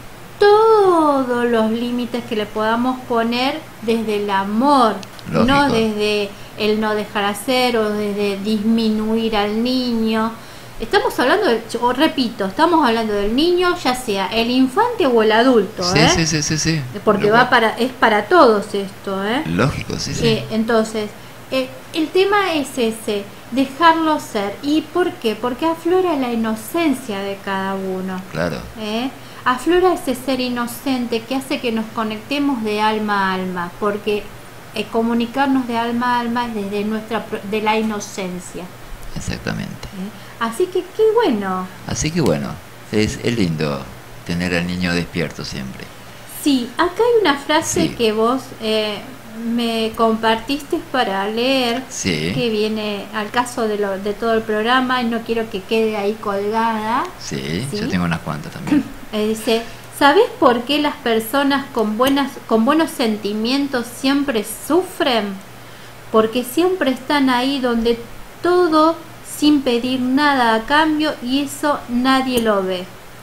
S6: todos los límites que le podamos poner desde el amor, no
S4: Lógico.
S6: desde el no dejar hacer o desde disminuir al niño. Estamos hablando, de, yo repito, estamos hablando del niño, ya sea el infante o el adulto,
S4: Sí,
S6: ¿eh?
S4: sí, sí, sí, sí.
S6: Porque
S4: Lo
S6: va
S4: cual-
S6: para, es para todos esto, ¿eh?
S4: Lógico, sí, sí.
S6: Eh, entonces, eh, el tema es ese, dejarlo ser. ¿Y por qué? Porque aflora la inocencia de cada uno.
S4: Claro.
S6: ¿eh? Aflora ese ser inocente que hace que nos conectemos de alma a alma, porque eh, comunicarnos de alma a alma es desde nuestra pro- de la inocencia.
S4: Exactamente.
S6: ¿eh? Así que qué bueno.
S4: Así que bueno, es, es lindo tener al niño despierto siempre.
S6: Sí, acá hay una frase
S4: Sí.
S6: que vos eh, me compartiste para leer,
S4: Sí.
S6: que viene al caso de, lo, de todo el programa y no quiero que quede ahí colgada.
S4: Sí,
S6: Sí.
S4: yo tengo unas cuantas también.
S6: Eh, dice, ¿sabés por qué las personas con, buenas, con buenos sentimientos siempre sufren? Porque siempre están ahí donde todo sin pedir nada a cambio y eso nadie lo ve.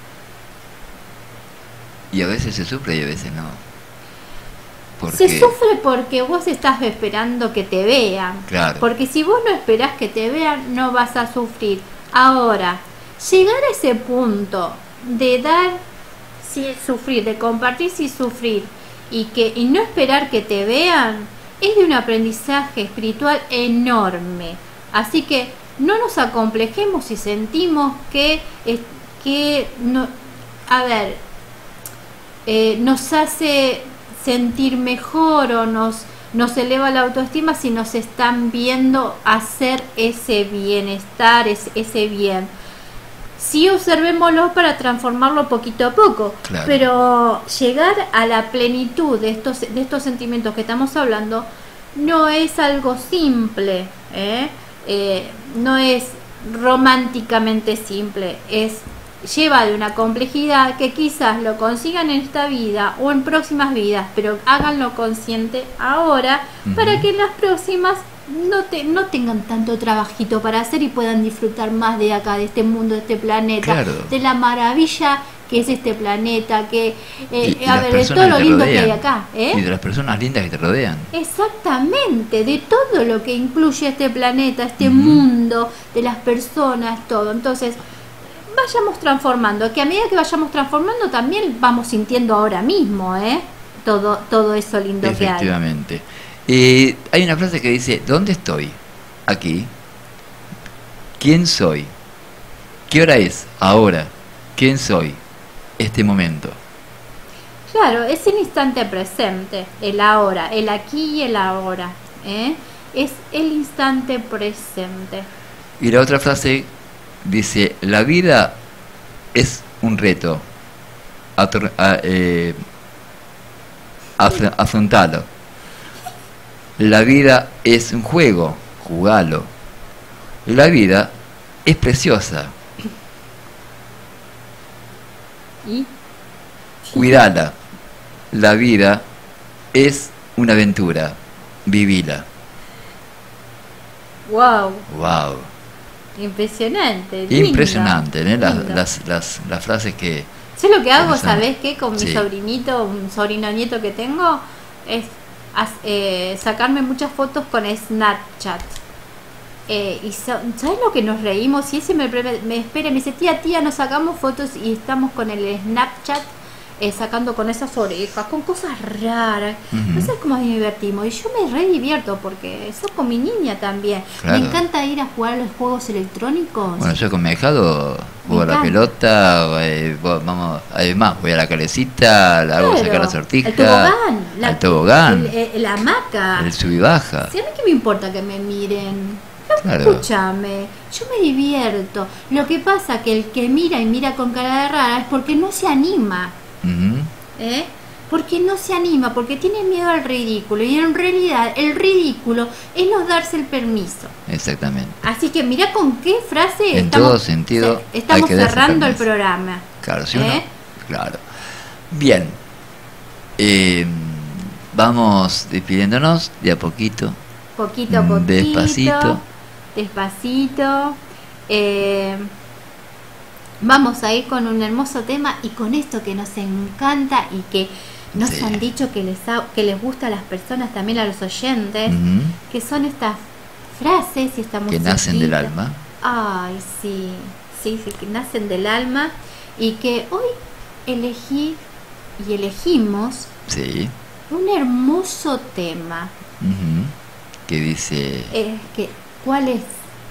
S4: Y a veces se sufre y a veces no. Porque,
S6: Se sufre porque vos estás esperando que te vean.
S4: Claro.
S6: Porque si vos no esperás que te vean, no vas a sufrir. Ahora, llegar a ese punto de dar sin sufrir, de compartir sin sufrir y que y no esperar que te vean, es de un aprendizaje espiritual enorme. Así que no nos acomplejemos si sentimos que, eh, que no, a ver, eh, nos hace sentir mejor o nos, nos eleva la autoestima si nos están viendo hacer ese bienestar, ese, ese bien. Sí, observémoslo para transformarlo poquito a poco,
S4: Claro.
S6: pero llegar a la plenitud de estos, de estos sentimientos que estamos hablando no es algo simple, ¿eh? Eh, no es románticamente simple, es lleva de una complejidad que quizás lo consigan en esta vida o en próximas vidas, pero háganlo consciente ahora para que en las próximas no te, no tengan tanto trabajito para hacer y puedan disfrutar más de acá, de este mundo, de este planeta,
S4: Claro.
S6: de la maravilla que es este planeta, que eh,
S4: Y- y
S6: a
S4: las
S6: ver, de
S4: personas
S6: todo lo
S4: que te
S6: lindo que hay
S4: rodean.
S6: acá, ¿eh?
S4: Y de las personas lindas que te rodean.
S6: Exactamente, de todo lo que incluye este planeta, este mundo, de las personas, todo. Entonces, vayamos transformando, que a medida que vayamos transformando también vamos sintiendo ahora mismo, ¿eh? Todo, todo eso lindo que hay.
S4: Efectivamente. Eh, hay una frase que dice, ¿dónde estoy? Aquí. ¿Quién soy? ¿Qué hora es? Ahora. ¿Quién soy? Este momento.
S6: Claro, es el instante presente, el ahora, el aquí y el ahora, ¿eh? es el instante presente.
S4: Y la otra frase dice, la vida es un reto, Ator- a- eh, afr- afrontalo. La vida es un juego, jugalo. La vida es preciosa,
S6: ¿Y?
S4: cuidala. La vida es una aventura, vivila.
S6: Wow,
S4: Wow,
S6: impresionante. lindo,
S4: impresionante, ¿eh? Las,
S6: lindo.
S4: las, las, las frases que...
S6: Yo lo que hago,
S4: Interesante.
S6: ¿sabés qué? Con mi
S4: Sí.
S6: sobrinito, un sobrino nieto que tengo, es haz- eh, sacarme muchas fotos con Snapchat. Eh, y so- ¿sabes lo que nos reímos? Y ese me, pre- me espera, me dice, tía, tía, nos sacamos fotos y estamos con el Snapchat eh, sacando con esas orejas, con cosas raras.
S4: Ujú.
S6: No sabes cómo nos divertimos. Y yo me re divierto porque eso con mi niña también.
S4: Claro.
S6: Me encanta ir a jugar a los juegos electrónicos.
S4: Bueno, yo con mi ahijado juego a la
S6: encanta.
S4: pelota, eh, vo- vamos, además voy a la calecita, la hago
S6: Claro,
S4: sacar la sortija,
S6: el tobogán, la,
S4: al tobogán,
S6: el- el- la hamaca.
S4: el sub y baja.
S6: Si a mí que me importa que me miren. No,
S4: Claro.
S6: escúchame, yo me divierto. Lo que pasa que el que mira y mira con cara de rara es porque no se anima,
S4: Ujú.
S6: ¿eh? Porque no se anima, porque tiene miedo al ridículo. Y en realidad el ridículo es no darse el permiso.
S4: Exactamente.
S6: Así que mira con qué frase
S4: En
S6: estamos,
S4: todo sentido,
S6: se- estamos
S4: hay que darse
S6: cerrando el
S4: permiso.
S6: programa.
S4: Claro, si uno,
S6: ¿Eh?
S4: claro. Bien, eh, vamos despidiéndonos de a poquito.
S6: Poquito a
S4: Mm,
S6: poquito.
S4: despacito.
S6: Despacito. Eh, vamos a ir con un hermoso tema y con esto que nos encanta y que nos
S4: Sí.
S6: han dicho que les, ha- que les gusta a las personas, también a los oyentes,
S4: Ujú.
S6: que son estas frases y esta
S4: Que nacen del
S6: musiquita.
S4: alma.
S6: Ay, sí, sí, sí, que nacen del alma y que hoy elegí y elegimos
S4: Sí.
S6: un hermoso tema.
S4: Ujú. Que dice...
S6: Eh, que, ¿cuál es?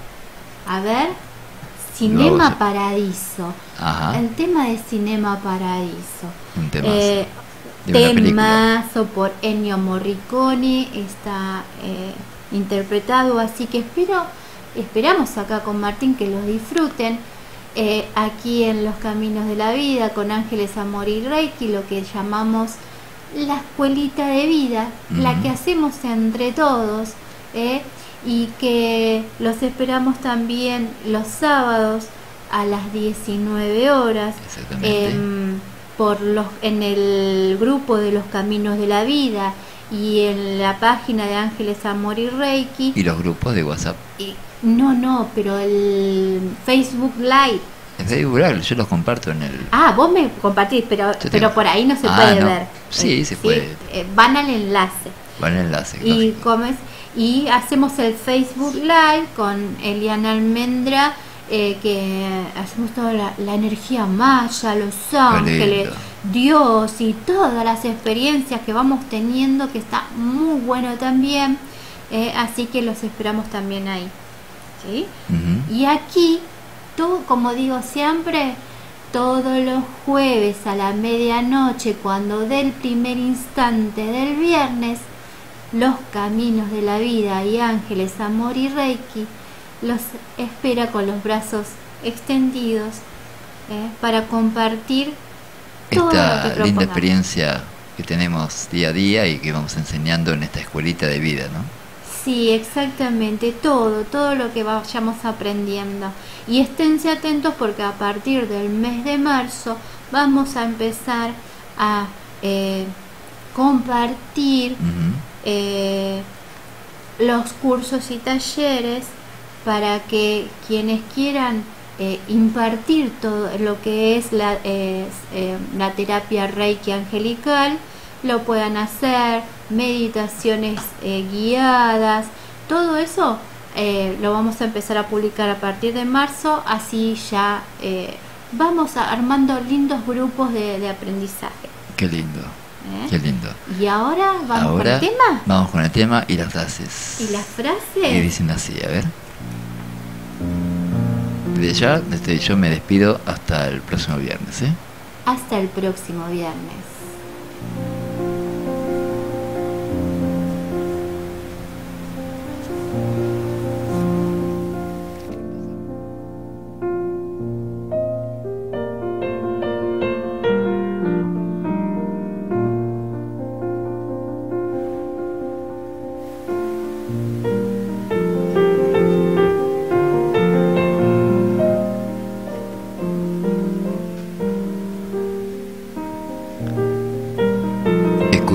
S6: A ver,
S4: Vamos
S6: Cinema
S4: a-
S6: Paradiso.
S4: Ajá,
S6: El tema de Cinema Paradiso.
S4: un temazo.
S6: Eh,
S4: de una película.
S6: temazo por Ennio Morricone, está eh, interpretado, así que espero, esperamos acá con Martín que los disfruten. Eh, aquí en Los Caminos de la Vida, con Ángeles Amor y Reiki, lo que llamamos la escuelita de vida, la
S4: Ujú.
S6: que hacemos entre todos, ¿eh? Y que los esperamos también los sábados a las diecinueve horas,
S4: Exactamente.
S6: em, por los, en el grupo de Los Caminos de la Vida y en la página de Ángeles Amor y Reiki.
S4: Y los grupos de WhatsApp.
S6: Y- no, no, pero el Facebook Live.
S4: En Facebook Live, yo los comparto en el...
S6: Ah, vos me compartís, pero,
S4: Yo
S6: pero
S4: tengo-
S6: por ahí no se
S4: Ah,
S6: puede
S4: no.
S6: ver.
S4: Sí,
S6: Eh,
S4: se puede.
S6: Eh, van al enlace.
S4: Va en el enlace.
S6: Y,
S4: lógico.
S6: como es- y hacemos el Facebook Live con Eliana Almendra, eh, que hacemos toda la, la energía maya, los ángeles,
S4: lindo.
S6: Dios y todas las experiencias que vamos teniendo, que está muy bueno también. eh, así que los esperamos también ahí. ¿Sí?
S4: Ujú.
S6: Y aquí, tú, como digo siempre, todos los jueves a la medianoche, cuando dé el primer instante del viernes, Los Caminos de la Vida y Ángeles Amor y Reiki los espera con los brazos extendidos, ¿eh? para compartir todo lo que
S4: Esta linda
S6: propongamos.
S4: experiencia que tenemos día a día y que vamos enseñando en esta escuelita de vida, ¿no?
S6: Sí, exactamente, todo, todo lo que vayamos aprendiendo. Y esténse atentos porque a partir del mes de marzo vamos a empezar a eh, compartir
S4: Ujú.
S6: eh, los cursos y talleres para que quienes quieran eh, impartir todo lo que es la, eh, eh, la terapia Reiki angelical lo puedan hacer, meditaciones eh, guiadas, todo eso eh, lo vamos a empezar a publicar a partir de marzo, así ya eh, vamos a, armando lindos grupos de, de aprendizaje.
S4: Qué lindo,
S6: ¿eh?
S4: qué lindo.
S6: Y ahora vamos
S4: Ahora
S6: con el tema
S4: vamos con el tema y las frases.
S6: y las
S4: Y
S6: frases.
S4: dicen así, a ver. Desde ya, desde yo me despido hasta el próximo viernes, ¿eh?
S6: Hasta el próximo viernes.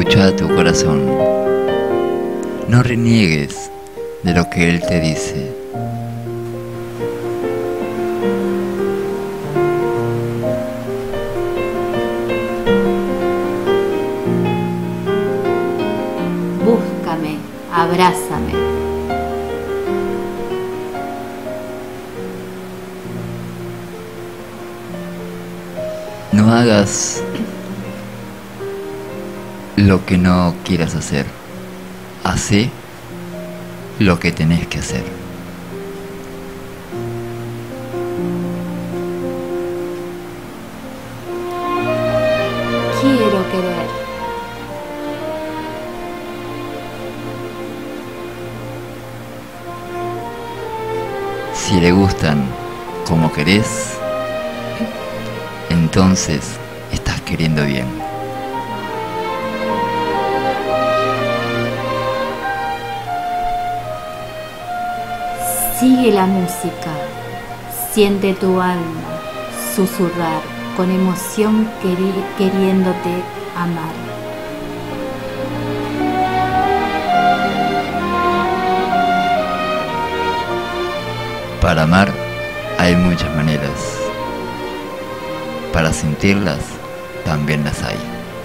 S4: Escucha a tu corazón. No reniegues de lo que él te dice.
S6: Búscame, abrázame.
S4: No hagas lo que no quieras hacer. Hacé lo que tenés que hacer.
S6: Quiero querer.
S4: Si le gustan como querés, entonces estás queriendo bien.
S6: Sigue la música, siente tu alma susurrar con emoción queri- queriéndote amar.
S4: Para amar hay muchas maneras. Para sentirlas también las hay.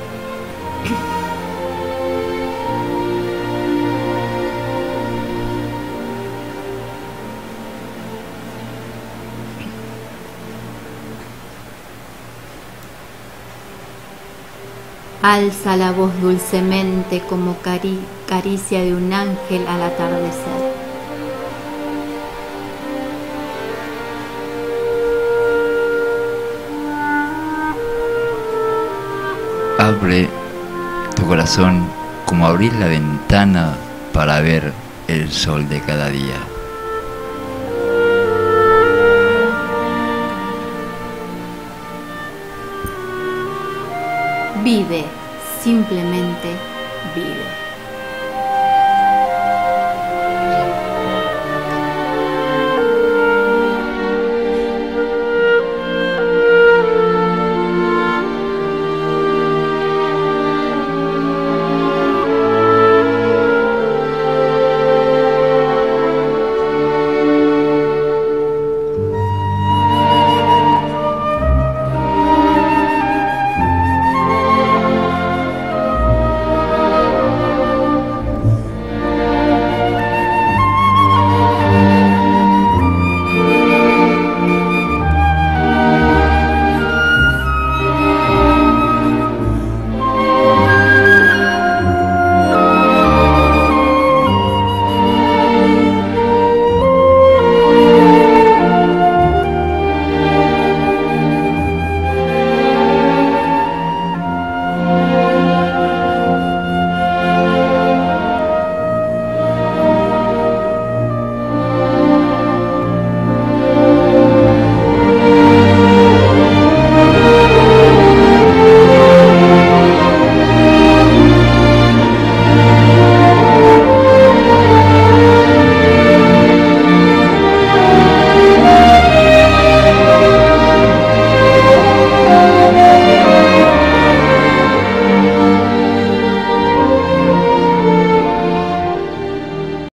S6: Alza la voz dulcemente como cari- caricia de un ángel al atardecer.
S4: Abre tu corazón como abrir la ventana para ver el sol de cada día.
S6: Vive, simplemente vive.